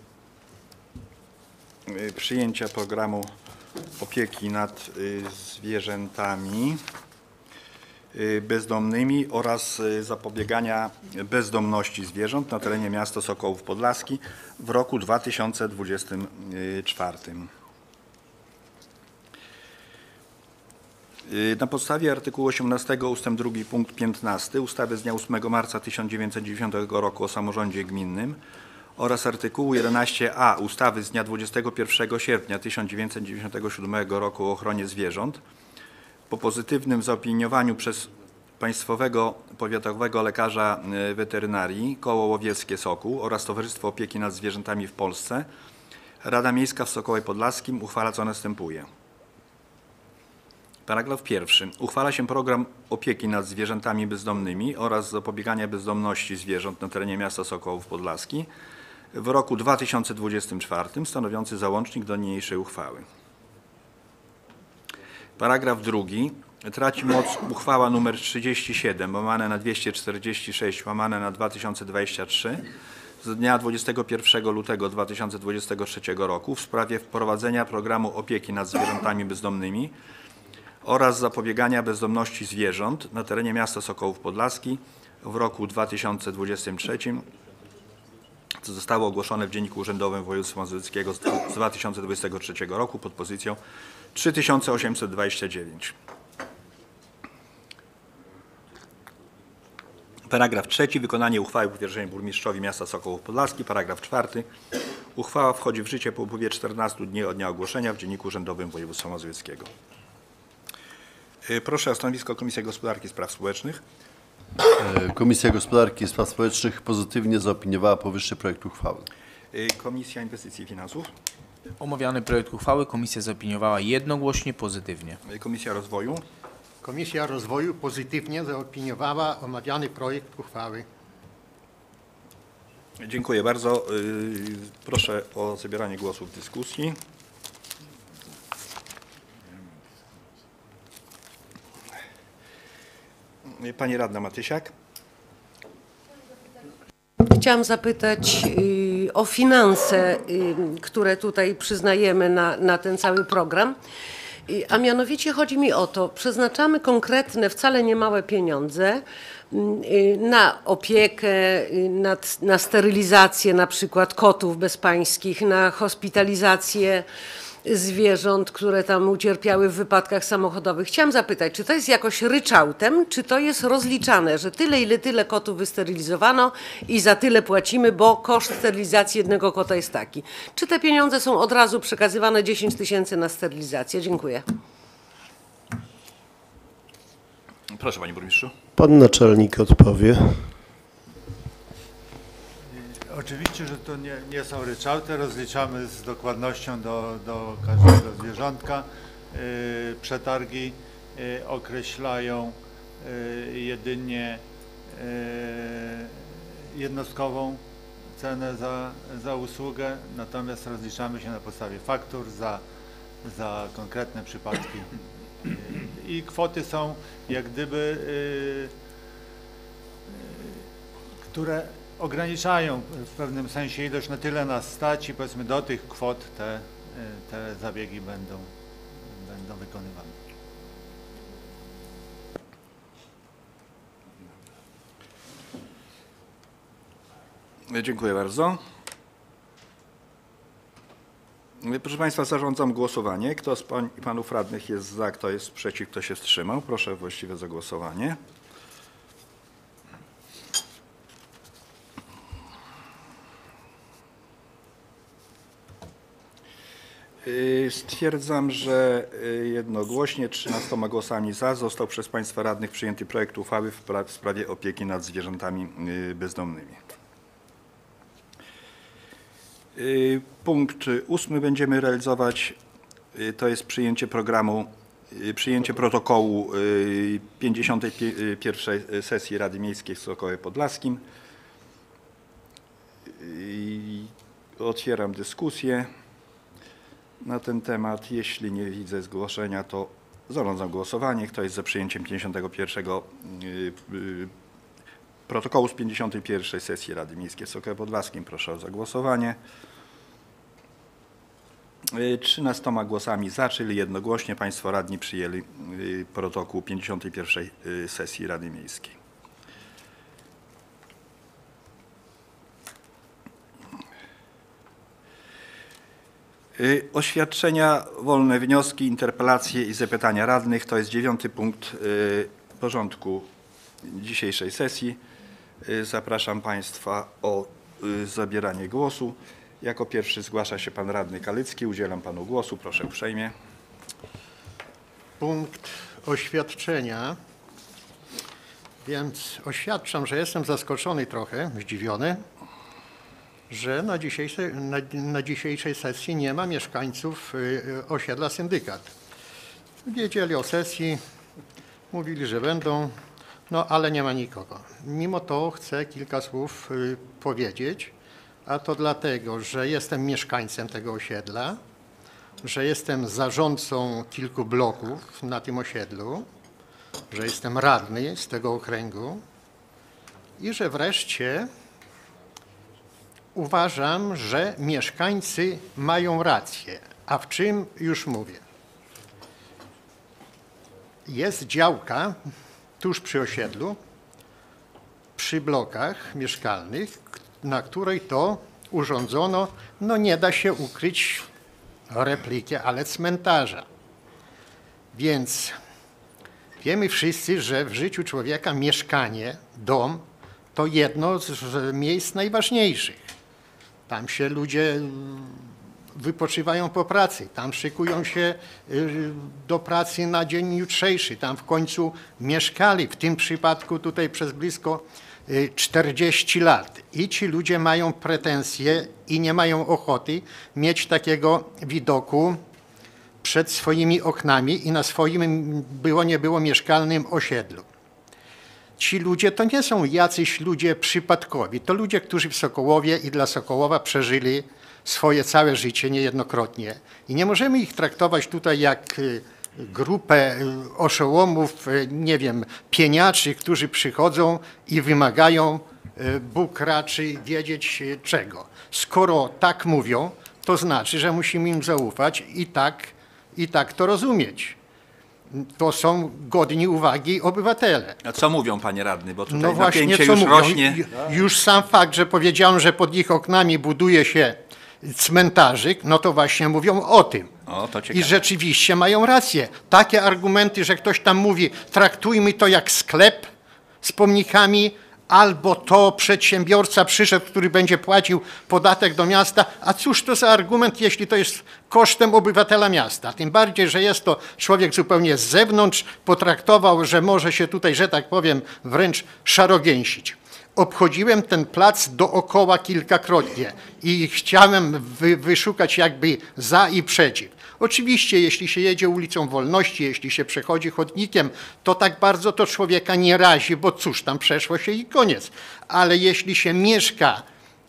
S1: przyjęcia programu opieki nad zwierzętami bezdomnymi oraz zapobiegania bezdomności zwierząt na terenie miasta Sokołów Podlaski w roku dwa tysiące dwudziestym czwartym. Na podstawie artykułu osiemnastego ustęp drugi punkt piętnasty ustawy z dnia ósmego marca tysiąc dziewięćset dziewięćdziesiątego roku o samorządzie gminnym oraz artykułu jedenaście a ustawy z dnia dwudziestego pierwszego sierpnia tysiąc dziewięćset dziewięćdziesiątego siódmego roku o ochronie zwierząt po pozytywnym zaopiniowaniu przez Państwowego Powiatowego Lekarza Weterynarii Koło Łowieckie Sokół oraz Towarzystwo Opieki nad Zwierzętami w Polsce Rada Miejska w Sokołowie Podlaskim uchwala co następuje. Paragraf pierwszy. Uchwala się program opieki nad zwierzętami bezdomnymi oraz zapobiegania bezdomności zwierząt na terenie miasta Sokołów Podlaski w roku dwa tysiące dwudziestym czwartym stanowiący załącznik do niniejszej uchwały. Paragraf drugi. Traci moc uchwała nr trzydzieści siedem łamane na dwieście czterdzieści sześć łamane na dwa tysiące dwadzieścia trzy z dnia dwudziestego pierwszego lutego dwa tysiące dwudziestego trzeciego roku w sprawie wprowadzenia programu opieki nad zwierzętami bezdomnymi oraz zapobiegania bezdomności zwierząt na terenie miasta Sokołów Podlaski w roku dwa tysiące dwudziestym trzecim, co zostało ogłoszone w Dzienniku Urzędowym Województwa Mazowieckiego z dwa tysiące dwudziestego trzeciego roku pod pozycją trzy tysiące osiemset dwadzieścia dziewięć. Paragraf trzeci. Wykonanie uchwały powierzenia burmistrzowi miasta Sokołów Podlaski. Paragraf czwarty. Uchwała wchodzi w życie po upływie czternastu dni od dnia ogłoszenia w Dzienniku Urzędowym Województwa Mazowieckiego. Proszę o stanowisko Komisji Gospodarki i Spraw Społecznych.
S11: Komisja Gospodarki i Spraw Społecznych pozytywnie zaopiniowała powyższy projekt uchwały.
S1: Komisja Inwestycji i Finansów.
S17: Omawiany projekt uchwały komisja zaopiniowała jednogłośnie pozytywnie.
S1: Komisja Rozwoju.
S5: Komisja Rozwoju pozytywnie zaopiniowała omawiany projekt uchwały.
S1: Dziękuję bardzo. Proszę o zabieranie głosu w dyskusji. Pani Radna Matysiak.
S10: Chciałam zapytać y, o finanse, y, które tutaj przyznajemy na, na ten cały program. Y, a mianowicie chodzi mi o to, przeznaczamy konkretne, wcale niemałe pieniądze y, na opiekę, y, nad, na sterylizację na przykład kotów bezpańskich, na hospitalizację zwierząt, które tam ucierpiały w wypadkach samochodowych. Chciałam zapytać, czy to jest jakoś ryczałtem, czy to jest rozliczane, że tyle, ile tyle kotów wysterylizowano i za tyle płacimy, bo koszt sterylizacji jednego kota jest taki. Czy te pieniądze są od razu przekazywane dziesięć tysięcy na sterylizację? Dziękuję.
S1: Proszę Panie Burmistrzu.
S9: Pan naczelnik odpowie.
S13: Oczywiście, że to nie, nie są ryczałty, rozliczamy z dokładnością do, do każdego zwierzątka. Yy, przetargi yy, określają yy, jedynie yy, jednostkową cenę za, za usługę, natomiast rozliczamy się na podstawie faktur za, za konkretne przypadki. Yy, I kwoty są jak gdyby, yy, yy, które ograniczają w pewnym sensie ilość, na tyle nas stać i powiedzmy do tych kwot te, te zabiegi będą, będą wykonywane.
S1: Dziękuję bardzo. Proszę Państwa, zarządzam głosowanie. Kto z pań i panów radnych jest za, kto jest przeciw, kto się wstrzymał? Proszę o właściwe zagłosowanie. Stwierdzam, że jednogłośnie trzynastoma głosami za został przez Państwa radnych przyjęty projekt uchwały w pra- w sprawie opieki nad zwierzętami bezdomnymi. Punkt ósmy będziemy realizować, to jest przyjęcie programu, przyjęcie protokołu pięćdziesiątej pierwszej sesji Rady Miejskiej w Sokołowie Podlaskim. Otwieram dyskusję na ten temat. Jeśli nie widzę zgłoszenia, to zarządzam głosowanie. Kto jest za przyjęciem pięćdziesiątego pierwszego protokołu z pięćdziesiątej pierwszej sesji Rady Miejskiej w Sokołowie Podlaskim, proszę o zagłosowanie. trzynastoma głosami za, czyli jednogłośnie Państwo radni przyjęli protokół pięćdziesiątej pierwszej sesji Rady Miejskiej. Oświadczenia, wolne wnioski, interpelacje i zapytania radnych to jest dziewiąty punkt porządku dzisiejszej sesji. Zapraszam Państwa o zabieranie głosu. Jako pierwszy zgłasza się Pan Radny Kalycki. Udzielam Panu głosu. Proszę uprzejmie.
S5: Punkt oświadczenia. Więc oświadczam, że jestem zaskoczony trochę, zdziwiony, że na dzisiejszej, na, na dzisiejszej sesji nie ma mieszkańców y, osiedla Syndykat. Wiedzieli o sesji, mówili, że będą, no ale nie ma nikogo. Mimo to chcę kilka słów y, powiedzieć, a to dlatego, że jestem mieszkańcem tego osiedla, że jestem zarządcą kilku bloków na tym osiedlu, że jestem radny z tego okręgu i że wreszcie uważam, że mieszkańcy mają rację. A w czym już mówię? Jest działka tuż przy osiedlu, przy blokach mieszkalnych, na której to urządzono, no nie da się ukryć replikę, ale cmentarza. Więc wiemy wszyscy, że w życiu człowieka mieszkanie, dom to jedno z miejsc najważniejszych. Tam się ludzie wypoczywają po pracy, tam szykują się do pracy na dzień jutrzejszy, tam w końcu mieszkali, w tym przypadku tutaj przez blisko czterdzieści lat. I ci ludzie mają pretensje i nie mają ochoty mieć takiego widoku przed swoimi oknami i na swoim było nie było mieszkalnym osiedlu. Ci ludzie to nie są jacyś ludzie przypadkowi, to ludzie, którzy w Sokołowie i dla Sokołowa przeżyli swoje całe życie niejednokrotnie. I nie możemy ich traktować tutaj jak grupę oszołomów, nie wiem, pieniaczy, którzy przychodzą i wymagają, Bóg raczy wiedzieć czego. Skoro tak mówią, to znaczy, że musimy im zaufać i tak, i tak to rozumieć. To są godni uwagi obywatele.
S1: A co mówią, Panie Radny? Bo tutaj
S5: no właśnie,
S1: napięcie
S5: co
S1: już
S5: mówią?
S1: rośnie.
S5: Już sam fakt, że powiedziałem, że pod ich oknami buduje się cmentarzyk, no to właśnie mówią o tym.
S1: O, to ciekawe.
S5: I rzeczywiście mają rację. Takie argumenty, że ktoś tam mówi, traktujmy to jak sklep z pomnikami, albo to przedsiębiorca przyszedł, który będzie płacił podatek do miasta. A cóż to za argument, jeśli to jest kosztem obywatela miasta? Tym bardziej, że jest to człowiek zupełnie z zewnątrz, potraktował, że może się tutaj, że tak powiem, wręcz szarogęsić. Obchodziłem ten plac dookoła kilkakrotnie i chciałem wy, wyszukać jakby za i przeciw. Oczywiście, jeśli się jedzie ulicą Wolności, jeśli się przechodzi chodnikiem, to tak bardzo to człowieka nie razi, bo cóż, tam przeszło się i koniec. Ale jeśli się mieszka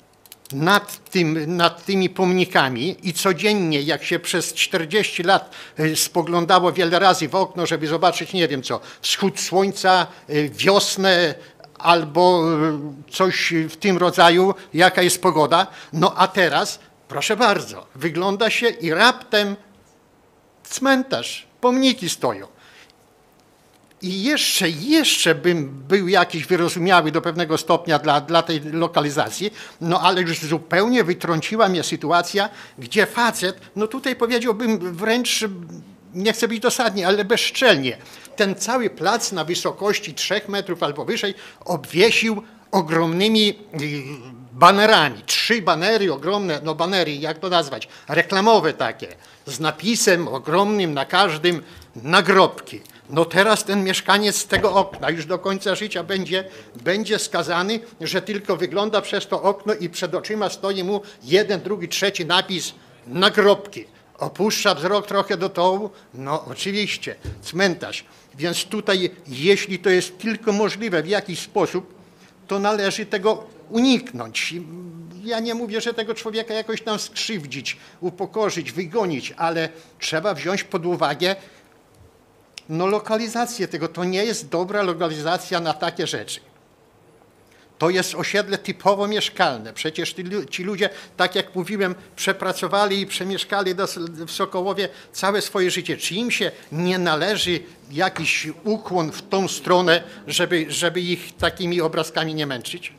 S5: nad, tym, nad tymi pomnikami i codziennie, jak się przez czterdzieści lat spoglądało wiele razy w okno, żeby zobaczyć, nie wiem co, wschód słońca, wiosnę, albo coś w tym rodzaju, jaka jest pogoda. No a teraz, proszę bardzo, wygląda się i raptem cmentarz, pomniki stoją. i jeszcze, jeszcze bym był jakiś wyrozumiały do pewnego stopnia dla, dla tej lokalizacji, no ale już zupełnie wytrąciła mnie sytuacja, gdzie facet, no tutaj powiedziałbym wręcz, nie chcę być dosadnie, ale bezczelnie, ten cały plac na wysokości trzech metrów albo wyżej obwiesił ogromnymi banerami. Trzy banery, ogromne, no banery, jak to nazwać, reklamowe takie, z napisem ogromnym na każdym nagrobki. No teraz ten mieszkaniec z tego okna już do końca życia będzie, będzie skazany, że tylko wygląda przez to okno i przed oczyma stoi mu jeden, drugi, trzeci napis nagrobki. Opuszcza wzrok trochę do dołu, no oczywiście, cmentarz. Więc tutaj, jeśli to jest tylko możliwe w jakiś sposób, to należy tego uniknąć. Ja nie mówię, że tego człowieka jakoś tam skrzywdzić, upokorzyć, wygonić, ale trzeba wziąć pod uwagę no, lokalizację tego. To nie jest dobra lokalizacja na takie rzeczy. To jest osiedle typowo mieszkalne. Przecież ci, ci ludzie, tak jak mówiłem, przepracowali i przemieszkali do, w Sokołowie całe swoje życie. Czy im się nie należy jakiś ukłon w tą stronę, żeby, żeby ich takimi obrazkami nie męczyć?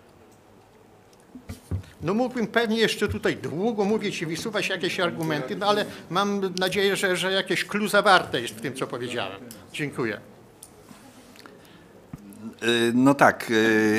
S5: No mógłbym pewnie jeszcze tutaj długo mówić i wysuwać jakieś argumenty, no ale mam nadzieję, że, że jakieś clue zawarte jest w tym, co powiedziałem. Dziękuję.
S1: No tak.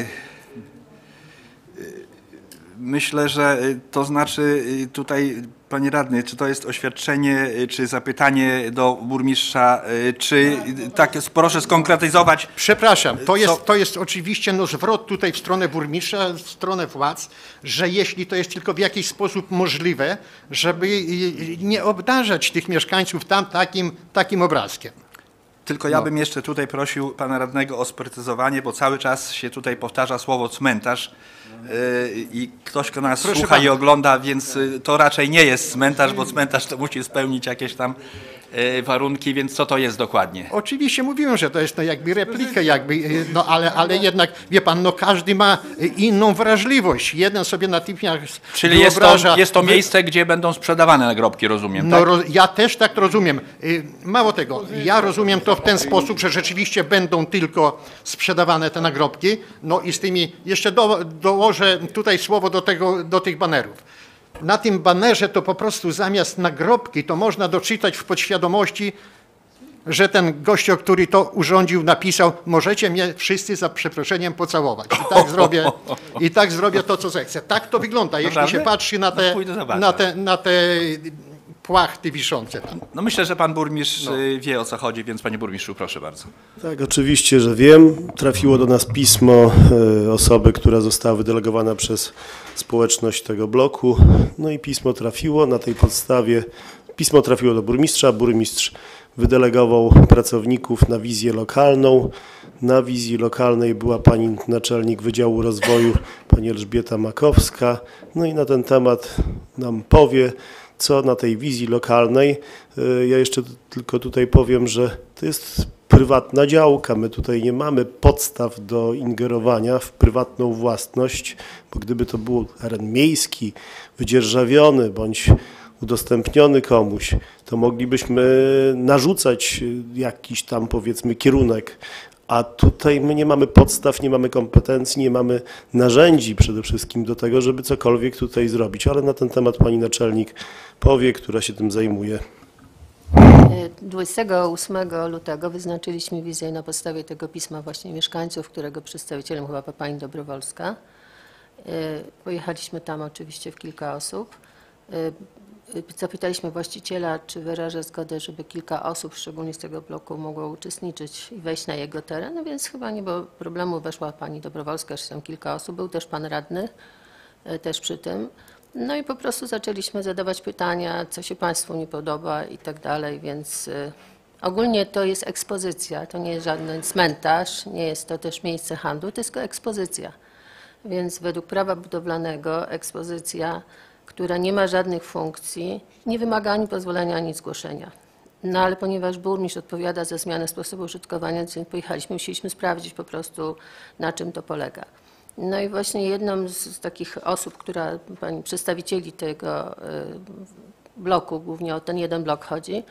S1: Myślę, że to znaczy tutaj, panie radny, czy to jest oświadczenie, czy zapytanie do burmistrza, czy tak, proszę skonkretyzować.
S5: Przepraszam, to jest, to jest oczywiście no, zwrot tutaj w stronę burmistrza, w stronę władz, że jeśli to jest tylko w jakiś sposób możliwe, żeby nie obdarzać tych mieszkańców tam takim, takim obrazkiem.
S1: Tylko ja bym jeszcze tutaj prosił pana radnego o sprecyzowanie, bo cały czas się tutaj powtarza słowo cmentarz yy, i ktoś, kto nas
S5: Proszę
S1: słucha
S5: pana.
S1: i ogląda, więc to raczej nie jest cmentarz, bo cmentarz to musi spełnić jakieś tam yy, warunki, więc co to jest dokładnie?
S5: Oczywiście mówiłem, że to jest no, jakby replika, jakby, no, ale, ale jednak, wie pan, no, każdy ma inną wrażliwość. Jeden sobie natychmiast
S1: Czyli jest
S5: wyobraża...
S1: to, jest to miejsce, gdzie będą sprzedawane nagrobki, rozumiem,
S5: No,
S1: tak?
S5: ro, ja też tak rozumiem. Y, Mało tego, ja rozumiem to w ten sposób, że rzeczywiście będą tylko sprzedawane te nagrobki, no i z tymi, jeszcze do, dołożę tutaj słowo do, tego, do tych banerów. Na tym banerze to po prostu zamiast nagrobki to można doczytać w podświadomości, że ten gościu, który to urządził, napisał: możecie mnie wszyscy za przeproszeniem pocałować. I tak zrobię, i tak zrobię to, co zechcę. Tak to wygląda, jeśli
S1: Naprawdę?
S5: się patrzy na te,
S1: No pójdę zobaczę.
S5: na te, na te płachty wiszące tam.
S1: No myślę, że pan burmistrz y, wie, o co chodzi, więc panie burmistrzu, proszę bardzo.
S9: Tak, oczywiście, że wiem. Trafiło do nas pismo e, osoby, która została wydelegowana przez społeczność tego bloku. No i pismo trafiło. Na tej podstawie pismo trafiło do burmistrza. Burmistrz wydelegował pracowników na wizję lokalną. Na wizji lokalnej była pani naczelnik Wydziału Rozwoju, pani Elżbieta Makowska. No i na ten temat nam powie, co na tej wizji lokalnej. Ja jeszcze tylko tutaj powiem, że to jest prywatna działka. My tutaj nie mamy podstaw do ingerowania w prywatną własność, bo gdyby to był teren miejski, wydzierżawiony bądź udostępniony komuś, to moglibyśmy narzucać jakiś tam, powiedzmy, kierunek. A tutaj my nie mamy podstaw, nie mamy kompetencji, nie mamy narzędzi przede wszystkim do tego, żeby cokolwiek tutaj zrobić. Ale na ten temat pani naczelnik powie, która się tym zajmuje.
S12: dwudziestego ósmego lutego wyznaczyliśmy wizję na podstawie tego pisma właśnie mieszkańców, którego przedstawicielem chyba była pani Dobrowolska. Pojechaliśmy tam oczywiście w kilka osób. Zapytaliśmy właściciela, czy wyraża zgodę, żeby kilka osób, szczególnie z tego bloku, mogło uczestniczyć i wejść na jego teren, no więc chyba nie było problemu, weszła pani Dobrowolska, czy tam kilka osób, był też pan radny, też przy tym. No i po prostu zaczęliśmy zadawać pytania, co się państwu nie podoba i tak dalej, więc ogólnie to jest ekspozycja, to nie jest żaden cmentarz, nie jest to też miejsce handlu, to jest tylko ekspozycja. Więc według prawa budowlanego ekspozycja, która nie ma żadnych funkcji, nie wymaga ani pozwolenia, ani zgłoszenia. No ale ponieważ burmistrz odpowiada za zmianę sposobu użytkowania, więc pojechaliśmy, musieliśmy sprawdzić po prostu, na czym to polega. No i właśnie jedną z takich osób, która, pani przedstawicieli tego bloku, głównie o ten jeden blok chodzi,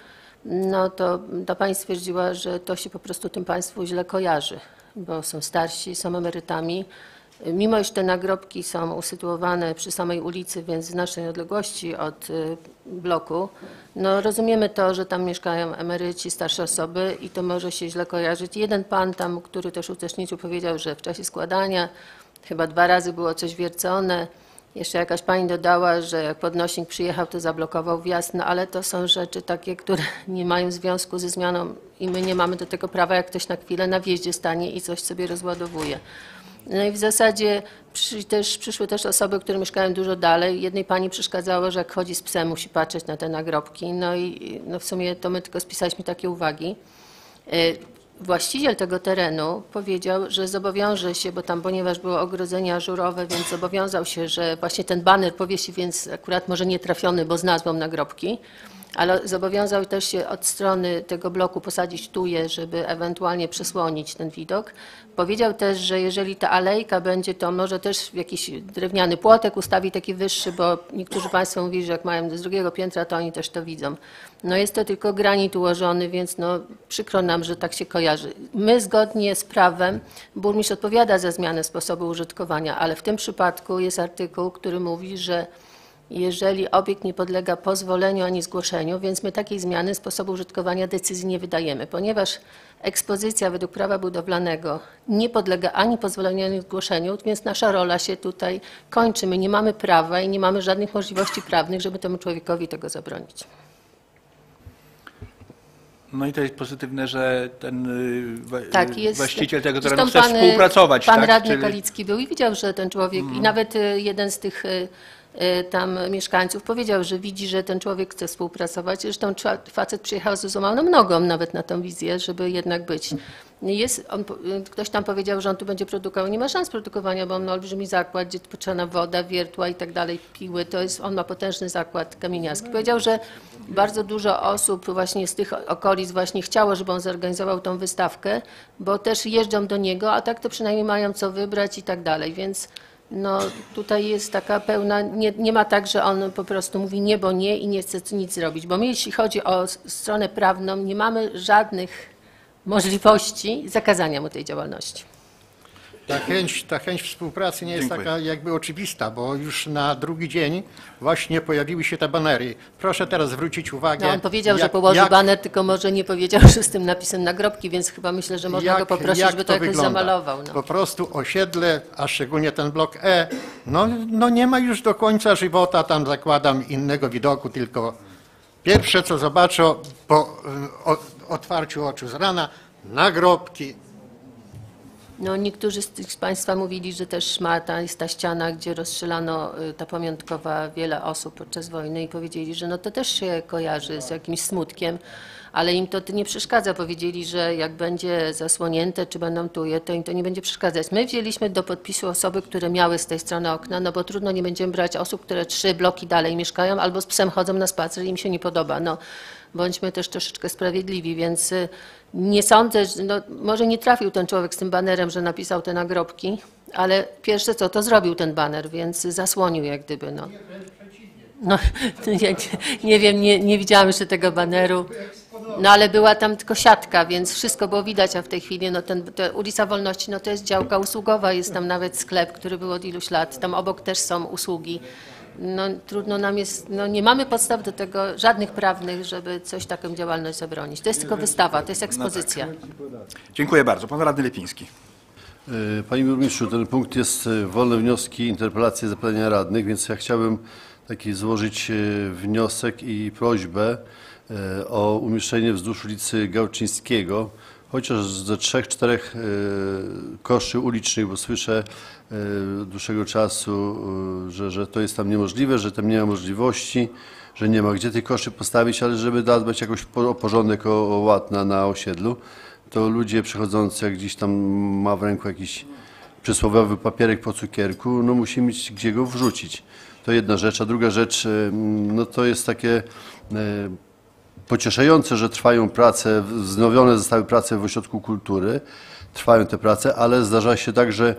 S12: no to ta pani stwierdziła, że to się po prostu tym państwu źle kojarzy, bo są starsi, są emerytami. Mimo iż te nagrobki są usytuowane przy samej ulicy, więc w znacznej odległości od y, bloku, no rozumiemy to, że tam mieszkają emeryci, starsze osoby i to może się źle kojarzyć. Jeden pan tam, który też uczestniczył, powiedział, że w czasie składania chyba dwa razy było coś wiercone. Jeszcze jakaś pani dodała, że jak podnośnik przyjechał, to zablokował wjazd, no ale to są rzeczy takie, które nie mają związku ze zmianą i my nie mamy do tego prawa, jak ktoś na chwilę na wjeździe stanie i coś sobie rozładowuje. No i w zasadzie przy, też, przyszły też osoby, które mieszkają dużo dalej. Jednej pani przeszkadzało, że jak chodzi z psem, musi patrzeć na te nagrobki. No i no w sumie to my tylko spisaliśmy takie uwagi. Właściciel tego terenu powiedział, że zobowiąże się, bo tam, ponieważ było ogrodzenie ażurowe, więc zobowiązał się, że właśnie ten baner powiesi, więc akurat może nie trafiony, bo z nazwą nagrobki, ale zobowiązał też się od strony tego bloku posadzić tuje, żeby ewentualnie przesłonić ten widok. Powiedział też, że jeżeli ta alejka będzie, to może też jakiś drewniany płotek ustawi taki wyższy, bo niektórzy państwo mówili, że jak mają z drugiego piętra, to oni też to widzą. No jest to tylko granit ułożony, więc no przykro nam, że tak się kojarzy. My zgodnie z prawem, burmistrz odpowiada za zmianę sposobu użytkowania, ale w tym przypadku jest artykuł, który mówi, że jeżeli obiekt nie podlega pozwoleniu ani zgłoszeniu, więc my takiej zmiany sposobu użytkowania decyzji nie wydajemy, ponieważ ekspozycja według prawa budowlanego nie podlega ani pozwoleniu, ani zgłoszeniu, więc nasza rola się tutaj kończy. My nie mamy prawa i nie mamy żadnych możliwości prawnych, żeby temu człowiekowi tego zabronić.
S1: No i to jest pozytywne, że ten y,
S12: Tak, jest.
S1: właściciel tego
S12: Zresztą
S1: terenu chce
S12: pan,
S1: współpracować.
S12: Pan
S1: tak?
S12: radny
S1: Czyli...
S12: Kalicki był i widział, że ten człowiek, i nawet y, jeden z tych y, y, tam mieszkańców powiedział, że widzi, że ten człowiek chce współpracować. Zresztą czła- facet przyjechał z złamaną nogą nawet na tą wizję, żeby jednak być. Jest, on, ktoś tam powiedział, że on tu będzie produkował. Nie ma szans produkowania, bo on ma olbrzymi zakład, gdzie potrzebna woda, wiertła i tak dalej, piły. To jest, on ma potężny zakład kamieniarski. Powiedział, że bardzo dużo osób właśnie z tych okolic właśnie chciało, żeby on zorganizował tą wystawkę, bo też jeżdżą do niego, a tak to przynajmniej mają co wybrać i tak dalej. Więc no, tutaj jest taka pełna, nie, nie ma tak, że on po prostu mówi nie, bo nie i nie chce nic zrobić. Bo my, jeśli chodzi o stronę prawną, nie mamy żadnych możliwości zakazania mu tej działalności.
S5: Ta chęć, ta chęć współpracy nie jest
S1: Dziękuję.
S5: taka jakby oczywista, bo już na drugi dzień właśnie pojawiły się te banery. Proszę teraz zwrócić uwagę.
S12: No, on powiedział,
S5: jak,
S12: że położy
S5: jak,
S12: baner, tylko może nie powiedział, że z tym napisem nagrobki, więc chyba myślę, że można
S5: jak,
S12: go poprosić,
S5: jak
S12: żeby to, jakoś
S5: wygląda.
S12: zamalował. No.
S5: Po prostu osiedle, a szczególnie ten blok E, no, no nie ma już do końca żywota, tam zakładam innego widoku, tylko pierwsze co zobaczą po y, o, otwarciu oczu z rana, nagrobki.
S12: No, niektórzy z tych z Państwa mówili, że też ma ta, jest ta ściana, gdzie rozstrzelano y, ta pamiątkowa wiele osób podczas wojny i powiedzieli, że no to też się kojarzy z jakimś smutkiem, ale im to nie przeszkadza. Powiedzieli, że jak będzie zasłonięte, czy będą tuje, to im to nie będzie przeszkadzać. My wzięliśmy do podpisu osoby, które miały z tej strony okna, no bo trudno nie będziemy brać osób, które trzy bloki dalej mieszkają albo z psem chodzą na spacer i im się nie podoba. No, bądźmy też troszeczkę sprawiedliwi, więc y, nie sądzę, że no, może nie trafił ten człowiek z tym banerem, że napisał te nagrobki, ale pierwsze co, to zrobił ten baner, więc zasłonił jak gdyby. No, no ja nie, nie wiem, nie, nie widziałam jeszcze tego baneru, no ale była tam tylko siatka, więc wszystko było widać, a w tej chwili no, ten, to ulica Wolności, no to jest działka usługowa, jest tam nawet sklep, który był od iluś lat, tam obok też są usługi. No, trudno nam jest, no, nie mamy podstaw do tego, żadnych prawnych, żeby coś taką działalność zabronić. To jest tylko wystawa, to jest ekspozycja.
S1: Dziękuję bardzo. Pan radny Lipiński.
S11: Panie burmistrzu, ten punkt jest wolne wnioski, interpelacje, zapytania radnych, więc ja chciałbym taki złożyć wniosek i prośbę o umieszczenie wzdłuż ulicy Gałczyńskiego chociaż ze trzech, czterech koszy ulicznych, bo słyszę od dłuższego czasu, że, że to jest tam niemożliwe, że tam nie ma możliwości, że nie ma gdzie tych koszy postawić, ale żeby dbać jakoś o porządek, o, o ład na, na osiedlu, to ludzie przechodzący, jak gdzieś tam ma w ręku jakiś przysłowiowy papierek po cukierku, no musi mieć gdzie go wrzucić. To jedna rzecz, a druga rzecz, no to jest takie pocieszające, że trwają prace, wznowione zostały prace w Ośrodku Kultury, trwają te prace, ale zdarza się tak, że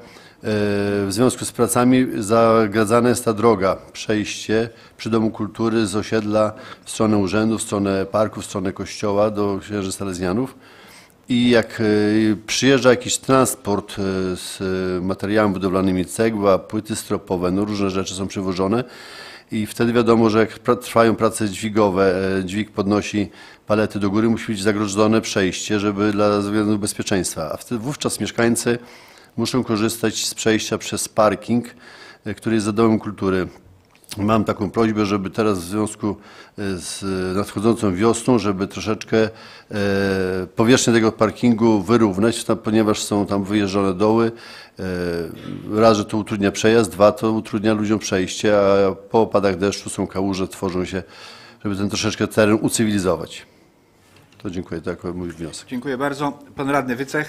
S11: w związku z pracami zagradzana jest ta droga, przejście przy Domu Kultury z osiedla w stronę urzędu, w stronę parku, w stronę kościoła do księży salezjanów. I jak przyjeżdża jakiś transport z materiałami budowlanymi, cegła, płyty stropowe, no różne rzeczy są przywożone i wtedy wiadomo, że jak trwają prace dźwigowe, dźwig podnosi palety do góry, musi być zagrożone przejście, żeby dla względów bezpieczeństwa. A wtedy wówczas mieszkańcy muszą korzystać z przejścia przez parking, który jest za Domem Kultury. Mam taką prośbę, żeby teraz w związku z nadchodzącą wiosną, żeby troszeczkę powierzchnię tego parkingu wyrównać, ponieważ są tam wyjeżdżone doły. Raz, że to utrudnia przejazd, dwa, to utrudnia ludziom przejście, a po opadach deszczu są kałuże, tworzą się, żeby ten troszeczkę teren ucywilizować. To dziękuję, to jako mój wniosek.
S1: Dziękuję bardzo. Pan radny Wycech.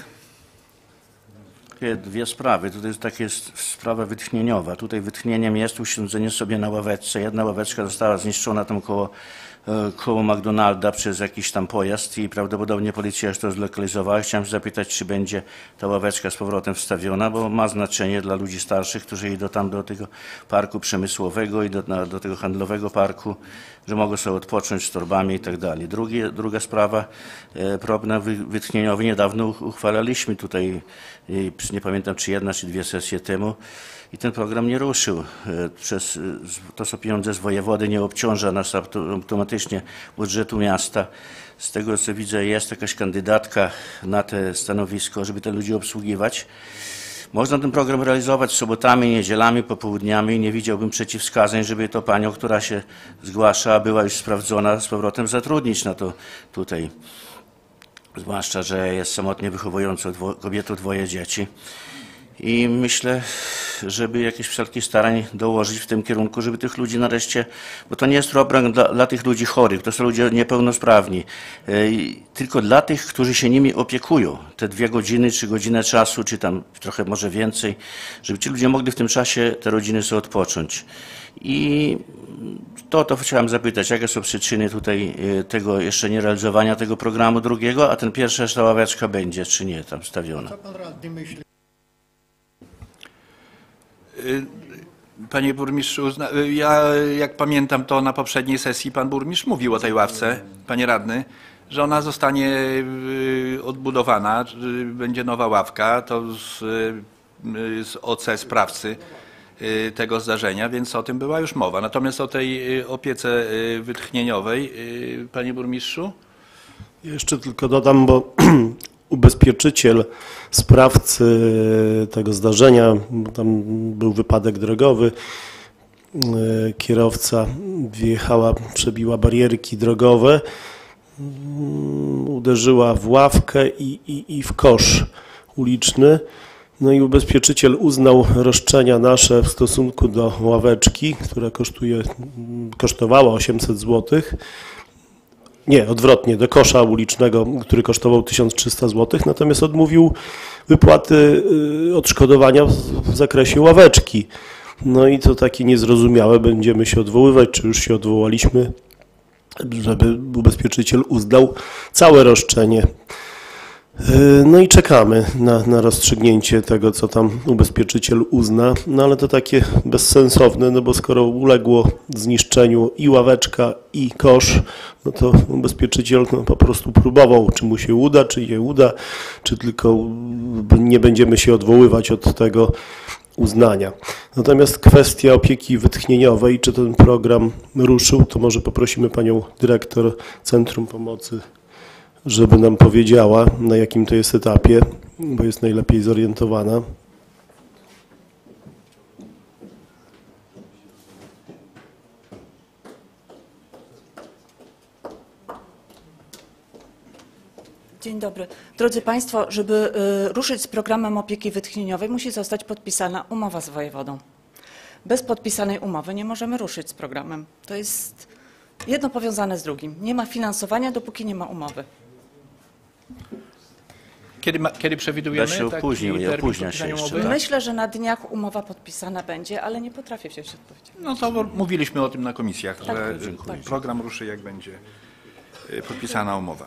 S6: Dwie sprawy. Tutaj jest taka sprawa wytchnieniowa. Tutaj wytchnieniem jest usiądzenie sobie na ławeczce. Jedna ławeczka została zniszczona tam koło, koło McDonalda przez jakiś tam pojazd i prawdopodobnie policja już to zlokalizowała. Chciałem się zapytać, czy będzie ta ławeczka z powrotem wstawiona, bo ma znaczenie dla ludzi starszych, którzy idą tam do tego parku przemysłowego i do, na, do tego handlowego parku, że mogą sobie odpocząć z torbami i tak dalej. Drugie, druga sprawa, problem wytchnieniowy. Niedawno uchwalaliśmy tutaj, nie pamiętam czy jedna, czy dwie sesje temu i ten program nie ruszył. Przez, to są pieniądze z wojewody, nie obciąża nas automatycznie budżetu miasta. Z tego co widzę jest jakaś kandydatka na te stanowisko, żeby te ludzi obsługiwać. Można ten program realizować sobotami, niedzielami, popołudniami. Nie widziałbym przeciwwskazań, żeby to panią, która się zgłasza, była już sprawdzona, z powrotem zatrudnić na to tutaj. Zwłaszcza, że jest samotnie wychowującą dwo, kobietą dwoje dzieci. I myślę, żeby jakieś wszelkie starań dołożyć w tym kierunku, żeby tych ludzi nareszcie, bo to nie jest program dla, dla tych ludzi chorych, to są ludzie niepełnosprawni, yy, tylko dla tych, którzy się nimi opiekują. Te dwie godziny, czy godzinę czasu, czy tam trochę może więcej, żeby ci ludzie mogli w tym czasie, te rodziny sobie odpocząć. I to, to chciałem zapytać, jakie są przyczyny tutaj tego jeszcze nie realizowania tego programu drugiego, a ten pierwsza ta ławeczka będzie, czy nie, tam stawiona.
S5: Co pan radny myśli?
S1: Panie burmistrzu, ja jak pamiętam, to na poprzedniej sesji pan burmistrz mówił o tej ławce, panie radny, że ona zostanie odbudowana, będzie nowa ławka, to z, z O C sprawcy tego zdarzenia, więc o tym była już mowa. Natomiast o tej opiece wytchnieniowej, panie burmistrzu?
S9: Jeszcze tylko dodam, bo ubezpieczyciel sprawcy tego zdarzenia, bo tam był wypadek drogowy, kierowca wjechała, przebiła barierki drogowe, uderzyła w ławkę i, i, i w kosz uliczny. No i ubezpieczyciel uznał roszczenia nasze w stosunku do ławeczki, która kosztuje, kosztowała osiemset złotych. Nie, odwrotnie, do kosza ulicznego, który kosztował tysiąc trzysta złotych, natomiast odmówił wypłaty odszkodowania w zakresie ławeczki. No i to takie niezrozumiałe, będziemy się odwoływać, czy już się odwołaliśmy, żeby ubezpieczyciel uznał całe roszczenie. No i czekamy na, na rozstrzygnięcie tego, co tam ubezpieczyciel uzna, no ale to takie bezsensowne, no bo skoro uległo zniszczeniu i ławeczka, i kosz, no to ubezpieczyciel no, po prostu próbował, czy mu się uda, czy nie uda, czy tylko nie będziemy się odwoływać od tego uznania. Natomiast kwestia opieki wytchnieniowej, czy ten program ruszył, to może poprosimy panią dyrektor Centrum Pomocy, żeby nam powiedziała, na jakim to jest etapie, bo jest najlepiej zorientowana.
S18: Dzień dobry. Drodzy Państwo, żeby y, ruszyć z programem opieki wytchnieniowej, musi zostać podpisana umowa z wojewodą. Bez podpisanej umowy nie możemy ruszyć z programem. To jest jedno powiązane z drugim. Nie ma finansowania, dopóki nie ma umowy.
S1: Kiedy, ma, kiedy przewidujemy
S6: się
S1: taki
S6: opóźnił,
S1: termin
S6: opóźnia się
S1: podpisania
S6: jeszcze,
S1: umowy?
S6: tak.
S18: Myślę, że na dniach umowa podpisana będzie, ale nie potrafię się jeszcze odpowiedzieć.
S1: No to mówiliśmy o tym na komisjach,
S18: Tak,
S1: że
S18: dziękuję.
S1: program ruszy, jak będzie podpisana umowa.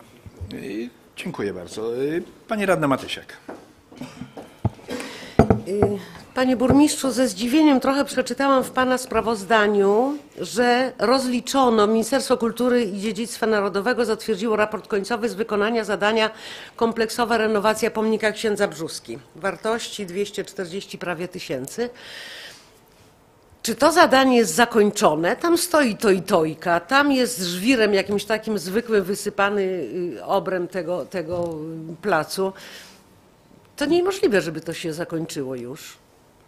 S1: Dziękuję bardzo. Pani radna Matysiak.
S10: Panie burmistrzu, ze zdziwieniem trochę przeczytałam w pana sprawozdaniu, że rozliczono, Ministerstwo Kultury i Dziedzictwa Narodowego zatwierdziło raport końcowy z wykonania zadania kompleksowa renowacja pomnika księdza Brzóski. Wartości dwieście czterdzieści prawie tysięcy. Czy to zadanie jest zakończone? Tam stoi to i tojka, tam jest żwirem jakimś takim zwykłym wysypany obręb tego, tego placu. To niemożliwe, żeby to się zakończyło już.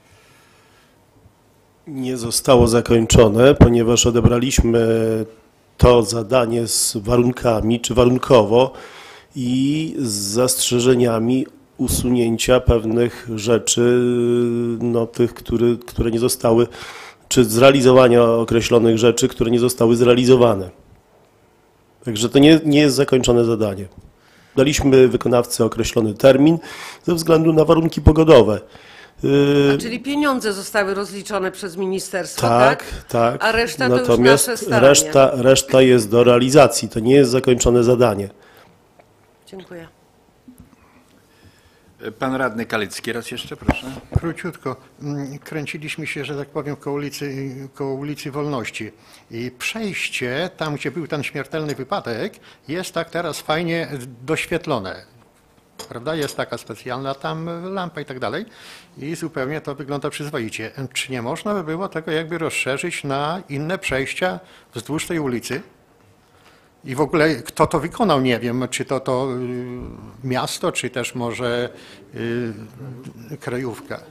S9: Nie zostało zakończone, ponieważ odebraliśmy to zadanie z warunkami, czy warunkowo i z zastrzeżeniami usunięcia pewnych rzeczy, no, tych, które, które nie zostały, czy zrealizowania określonych rzeczy, które nie zostały zrealizowane. Także to nie, nie jest zakończone zadanie. Daliśmy wykonawcy określony termin ze względu na warunki pogodowe.
S10: A czyli pieniądze zostały rozliczone przez ministerstwo,
S9: tak?
S10: tak?
S9: Tak,
S10: A reszta to
S9: natomiast
S10: już nasze starania.
S9: reszta, reszta jest do realizacji, to nie jest zakończone zadanie.
S10: Dziękuję.
S1: Pan radny Kalicki, raz jeszcze, proszę.
S5: Króciutko. Mm, Kręciliśmy się, że tak powiem, koło ulicy, koło ulicy Wolności. I przejście, tam gdzie był ten śmiertelny wypadek, jest tak teraz fajnie doświetlone. Prawda? Jest taka specjalna tam lampa i tak dalej. I zupełnie to wygląda przyzwoicie. Czy nie można by było tego jakby rozszerzyć na inne przejścia wzdłuż tej ulicy? I w ogóle kto to wykonał, nie wiem, czy to to y, miasto, czy też może y, krajówka.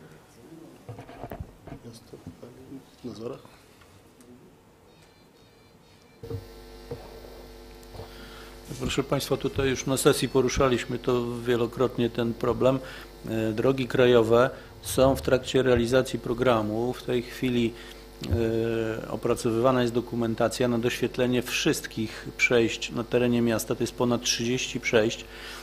S4: Proszę Państwa, tutaj już na sesji poruszaliśmy to wielokrotnie ten problem. Drogi krajowe są w trakcie realizacji programu. W tej chwili opracowywana jest dokumentacja na doświetlenie wszystkich przejść na terenie miasta. To jest ponad trzydzieści przejść.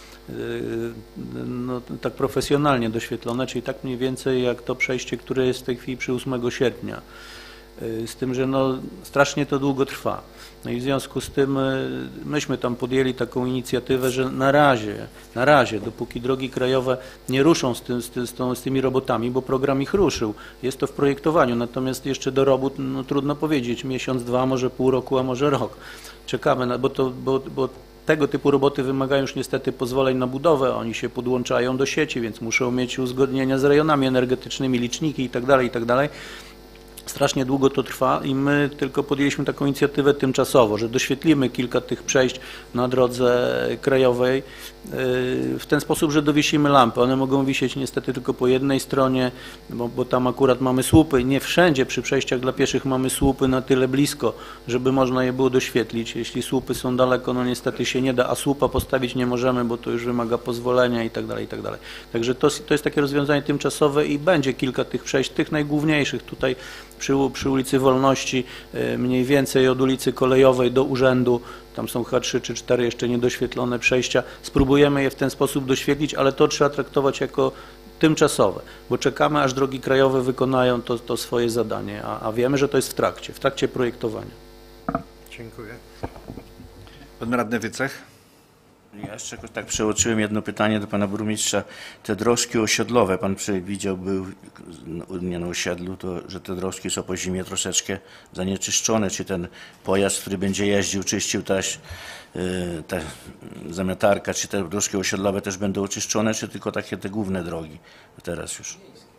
S4: No, tak profesjonalnie doświetlone, czyli tak mniej więcej jak to przejście, które jest w tej chwili przy ósmego sierpnia. Z tym, że no, strasznie to długo trwa. No i w związku z tym myśmy tam podjęli taką inicjatywę, że na razie, na razie, dopóki drogi krajowe nie ruszą z, tym, z, tym, z, tą, z tymi robotami, bo program ich ruszył, jest to w projektowaniu, natomiast jeszcze do robót, no, trudno powiedzieć, miesiąc, dwa, może pół roku, a może rok. Czekamy, na, bo, to, bo, bo tego typu roboty wymagają już niestety pozwoleń na budowę, oni się podłączają do sieci, więc muszą mieć uzgodnienia z rejonami energetycznymi, liczniki itd., itd. Strasznie długo to trwa i my tylko podjęliśmy taką inicjatywę tymczasowo, że doświetlimy kilka tych przejść na drodze krajowej w ten sposób, że dowiesimy lampy. One mogą wisieć niestety tylko po jednej stronie, bo, bo tam akurat mamy słupy. Nie wszędzie przy przejściach dla pieszych mamy słupy na tyle blisko, żeby można je było doświetlić. Jeśli słupy są daleko, no niestety się nie da, a słupa postawić nie możemy, bo to już wymaga pozwolenia i tak dalej, i tak dalej. Także to, to jest takie rozwiązanie tymczasowe i będzie kilka tych przejść, tych najgłówniejszych tutaj przy, przy ulicy Wolności, mniej więcej od ulicy Kolejowej do urzędu. Tam są chyba trzy czy cztery jeszcze niedoświetlone przejścia. Spróbujemy je w ten sposób doświetlić, ale to trzeba traktować jako tymczasowe, bo czekamy, aż drogi krajowe wykonają to, to swoje zadanie, a, a wiemy, że to jest w trakcie, w trakcie projektowania.
S5: Dziękuję.
S1: Pan radny Wycech.
S6: Ja jeszcze tak przeoczyłem jedno pytanie do pana burmistrza. Te drożki osiedlowe, pan przewidział, był nie na osiedlu, to, że te drożki są po zimie troszeczkę zanieczyszczone. Czy ten pojazd, który będzie jeździł, czyścił też ta zamiatarka, czy te drożki osiedlowe też będą oczyszczone, czy tylko takie te główne drogi teraz już?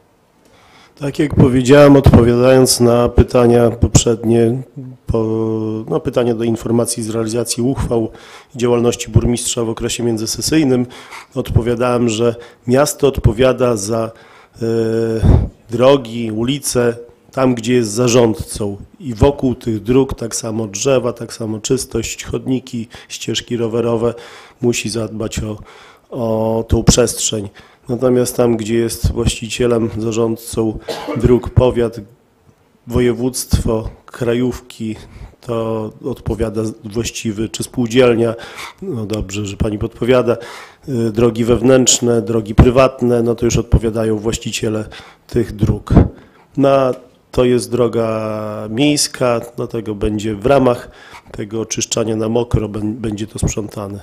S9: Tak jak powiedziałem, odpowiadając na pytania poprzednie, po, no pytanie do informacji z realizacji uchwał i działalności burmistrza w okresie międzysesyjnym, odpowiadałem, że miasto odpowiada za e, drogi, ulice, tam gdzie jest zarządcą i wokół tych dróg tak samo drzewa, tak samo czystość, chodniki, ścieżki rowerowe musi zadbać o, o tą przestrzeń. Natomiast tam, gdzie jest właścicielem, zarządcą dróg powiat, województwo, krajówki, to odpowiada właściwy, czy spółdzielnia, no dobrze, że pani podpowiada, drogi wewnętrzne, drogi prywatne, no to już odpowiadają właściciele tych dróg. Na To jest droga miejska, dlatego będzie w ramach tego oczyszczania na mokro będzie to sprzątane.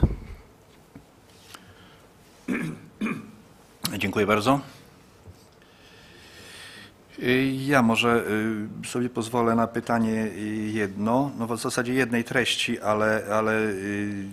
S1: Dziękuję bardzo. Ja może y, sobie pozwolę na pytanie y, jedno, no w zasadzie jednej treści, ale, ale y, y,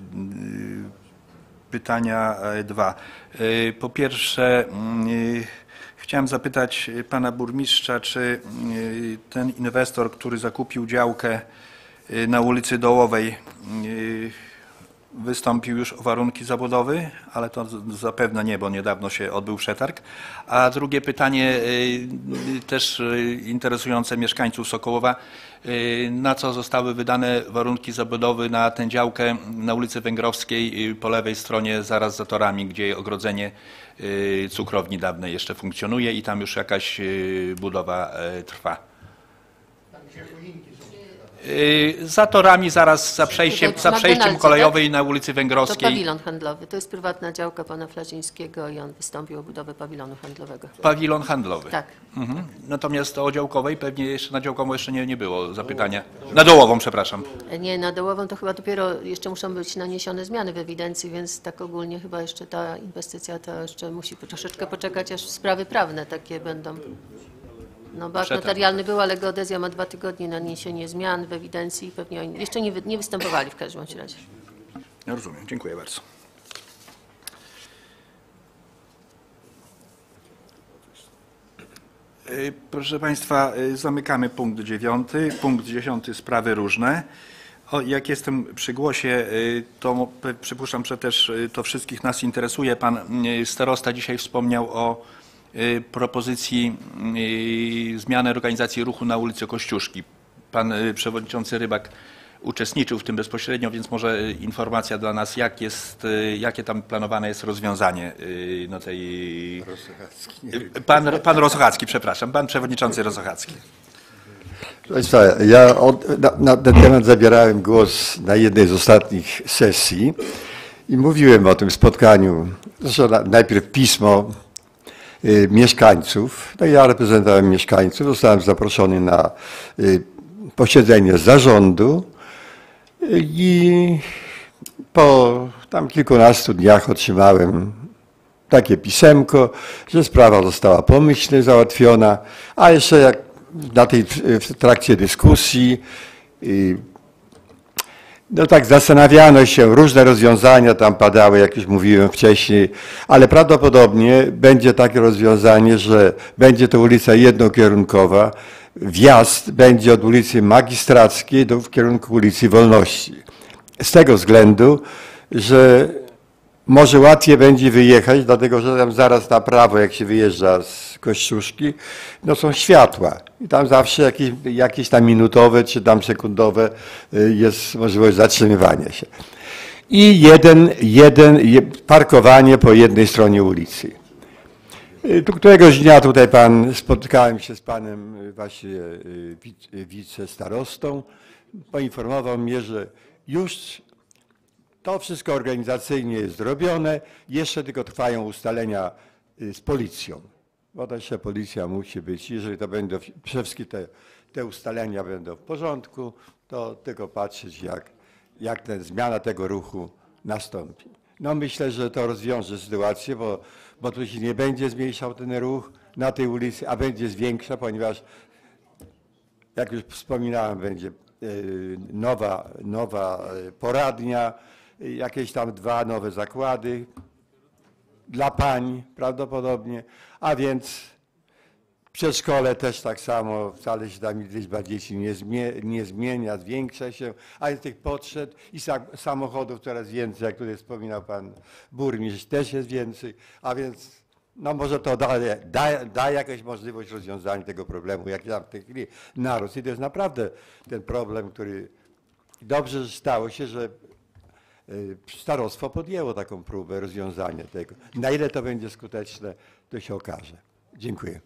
S1: pytania y, dwa. Y, Po pierwsze, y, chciałem zapytać pana burmistrza, czy y, ten inwestor, który zakupił działkę y, na ulicy Dołowej, y, wystąpił już o warunki zabudowy, ale to z- zapewne nie, bo niedawno się odbył przetarg. A drugie pytanie, y, też y, interesujące mieszkańców Sokołowa, y, na co zostały wydane warunki zabudowy na tę działkę na ulicy Węgrowskiej y, po lewej stronie zaraz za torami, gdzie ogrodzenie y, cukrowni dawnej jeszcze funkcjonuje i tam już jakaś y, budowa y, trwa. Y, Za torami, zaraz za przejściem,
S12: Tutaj
S1: za
S12: przy
S1: przejściem
S12: McDonaldzie,
S1: kolejowej na ulicy
S12: To
S1: Węgrowskiej.
S12: pawilon handlowy. To jest prywatna działka pana Flacińskiego i on wystąpił o budowę pawilonu handlowego.
S1: Pawilon handlowy.
S12: Tak.
S1: Mhm. Natomiast o działkowej pewnie jeszcze na działkową jeszcze nie, nie było zapytania. Na dołową, przepraszam.
S12: Nie, na Dołową to chyba dopiero jeszcze muszą być naniesione zmiany w ewidencji, więc tak ogólnie chyba jeszcze ta inwestycja to jeszcze musi troszeczkę poczekać, aż sprawy prawne takie będą. No bo akt
S1: Przetarg.
S12: notarialny był, ale geodezja ma dwa tygodnie na naniesienie zmian w ewidencji i pewnie oni jeszcze nie, wy- nie występowali w każdym bądź razie.
S1: Ja rozumiem, dziękuję bardzo. Y, Proszę Państwa, y, zamykamy punkt dziewiąty. Punkt dziesiąty, sprawy różne. O, jak jestem przy głosie, y, to pe- przypuszczam, że też y, to wszystkich nas interesuje. Pan y, starosta dzisiaj wspomniał o y, propozycji y, zmiany organizacji ruchu na ulicy Kościuszki. Pan y, przewodniczący Rybak uczestniczył w tym bezpośrednio, więc może y, informacja dla nas, jak jest, y, jakie tam planowane jest rozwiązanie y, no tej... Y, Pan, pan Rosochacki, przepraszam, pan przewodniczący Rosochacki.
S19: Proszę Państwa, ja od, na, na ten temat zabierałem głos na jednej z ostatnich sesji i mówiłem o tym spotkaniu. Zresztą na, najpierw pismo y, mieszkańców, no ja reprezentowałem mieszkańców, zostałem zaproszony na y, posiedzenie zarządu y, i po tam kilkunastu dniach otrzymałem takie pisemko, że sprawa została pomyślnie załatwiona, a jeszcze jak na tej, w trakcie dyskusji y, no tak zastanawiano się, różne rozwiązania tam padały, jak już mówiłem wcześniej, ale prawdopodobnie będzie takie rozwiązanie, że będzie to ulica jednokierunkowa, wjazd będzie od ulicy Magistrackiej do, w kierunku ulicy Wolności. Z tego względu, że może łatwiej będzie wyjechać, dlatego że tam zaraz na prawo, jak się wyjeżdża z Kościuszki, no są światła. I tam zawsze jakieś, jakieś tam minutowe czy tam sekundowe y, jest możliwość zatrzymywania się. I jeden, jeden je, parkowanie po jednej stronie ulicy. Y, Tu któregoś dnia tutaj pan, spotkałem się z panem y, właśnie y, wic- y, wicestarostą. Poinformował mnie, że już to wszystko organizacyjnie jest zrobione, jeszcze tylko trwają ustalenia y, z policją. Bo to jeszcze policja musi być, jeżeli to będą, przede wszystkim te, te ustalenia będą w porządku, to tylko patrzeć jak, jak ta zmiana tego ruchu nastąpi. No myślę, że to rozwiąże sytuację, bo, bo tu się nie będzie zmniejszał ten ruch na tej ulicy, a będzie zwiększał, ponieważ jak już wspominałem, będzie y, nowa, nowa y, poradnia, y, jakieś tam dwa nowe zakłady dla pań prawdopodobnie, a więc przedszkole też tak samo, wcale się tam liczba dzieci nie, zmie, nie zmienia, zwiększa się, ale tych potrzeb i sa, samochodów coraz więcej, jak tutaj wspominał pan burmistrz, też jest więcej, a więc no może to da, da, da jakaś możliwość rozwiązania tego problemu, jaki tam w tej chwili narósł. I to jest naprawdę ten problem, który dobrze że stało się, że y, starostwo podjęło taką próbę rozwiązania tego. Na ile to będzie skuteczne, to się okaże. Dziękuję.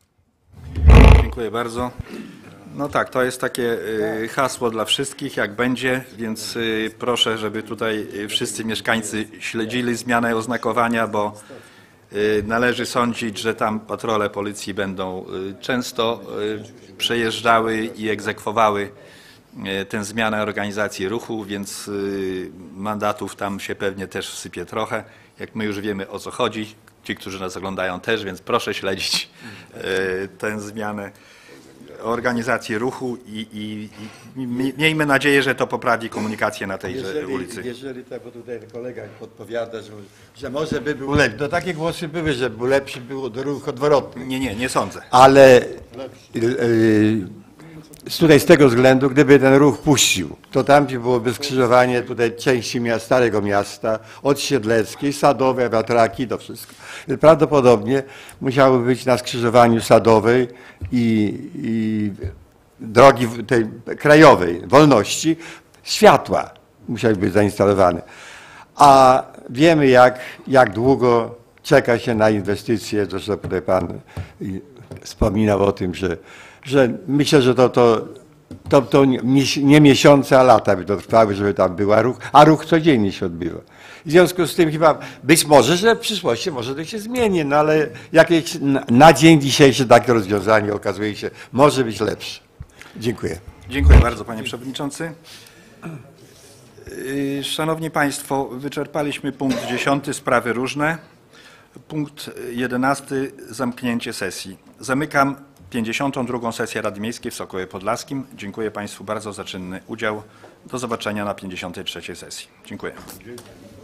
S1: Dziękuję bardzo. No tak, to jest takie y, hasło dla wszystkich, jak będzie, więc y, proszę, żeby tutaj y, wszyscy mieszkańcy śledzili zmianę oznakowania, bo y, należy sądzić, że tam patrole policji będą y, często y, przejeżdżały i egzekwowały e, tę zmianę organizacji ruchu, więc y, mandatów tam się pewnie też wsypie trochę. Jak my już wiemy, o co chodzi, ci, którzy nas oglądają też, więc proszę śledzić e, tę zmianę organizacji ruchu i, i, i miejmy nadzieję, że to poprawi komunikację na tej
S19: Jeżeli,
S1: ulicy.
S19: jeżeli tak, bo tutaj kolega podpowiada, że, że może by był lepszy. No takie głosy były, że był lepszy, było ruch odwrotny.
S1: Nie, nie, nie sądzę.
S19: Ale yy, tutaj z tego względu, gdyby ten ruch puścił, to tam, gdzie byłoby skrzyżowanie tutaj części miasta, Starego Miasta, od Siedleckiej, Sadowej, Wiatraki, to wszystko. Prawdopodobnie musiałoby być na skrzyżowaniu Sadowej i, i drogi tej krajowej, Wolności, światła musiały być zainstalowane. A wiemy, jak, jak długo czeka się na inwestycje, zresztą tutaj pan wspominał o tym, że, że myślę, że to, to, to, to nie miesiące, a lata by to trwały, żeby tam była ruch, a ruch codziennie się odbywa. W związku z tym chyba być może, że w przyszłości może to się zmieni, no ale jakieś na dzień dzisiejszy takie rozwiązanie okazuje się może być lepsze. Dziękuję.
S1: Dziękuję bardzo, panie przewodniczący. Yy, Szanowni państwo, wyczerpaliśmy punkt dziesiąty, sprawy różne. Punkt jedenasty, zamknięcie sesji. Zamykam pięćdziesiątą drugą sesję Rady Miejskiej w Sokołowie Podlaskim. Dziękuję państwu bardzo za czynny udział. Do zobaczenia na pięćdziesiątej trzeciej sesji. Dziękuję.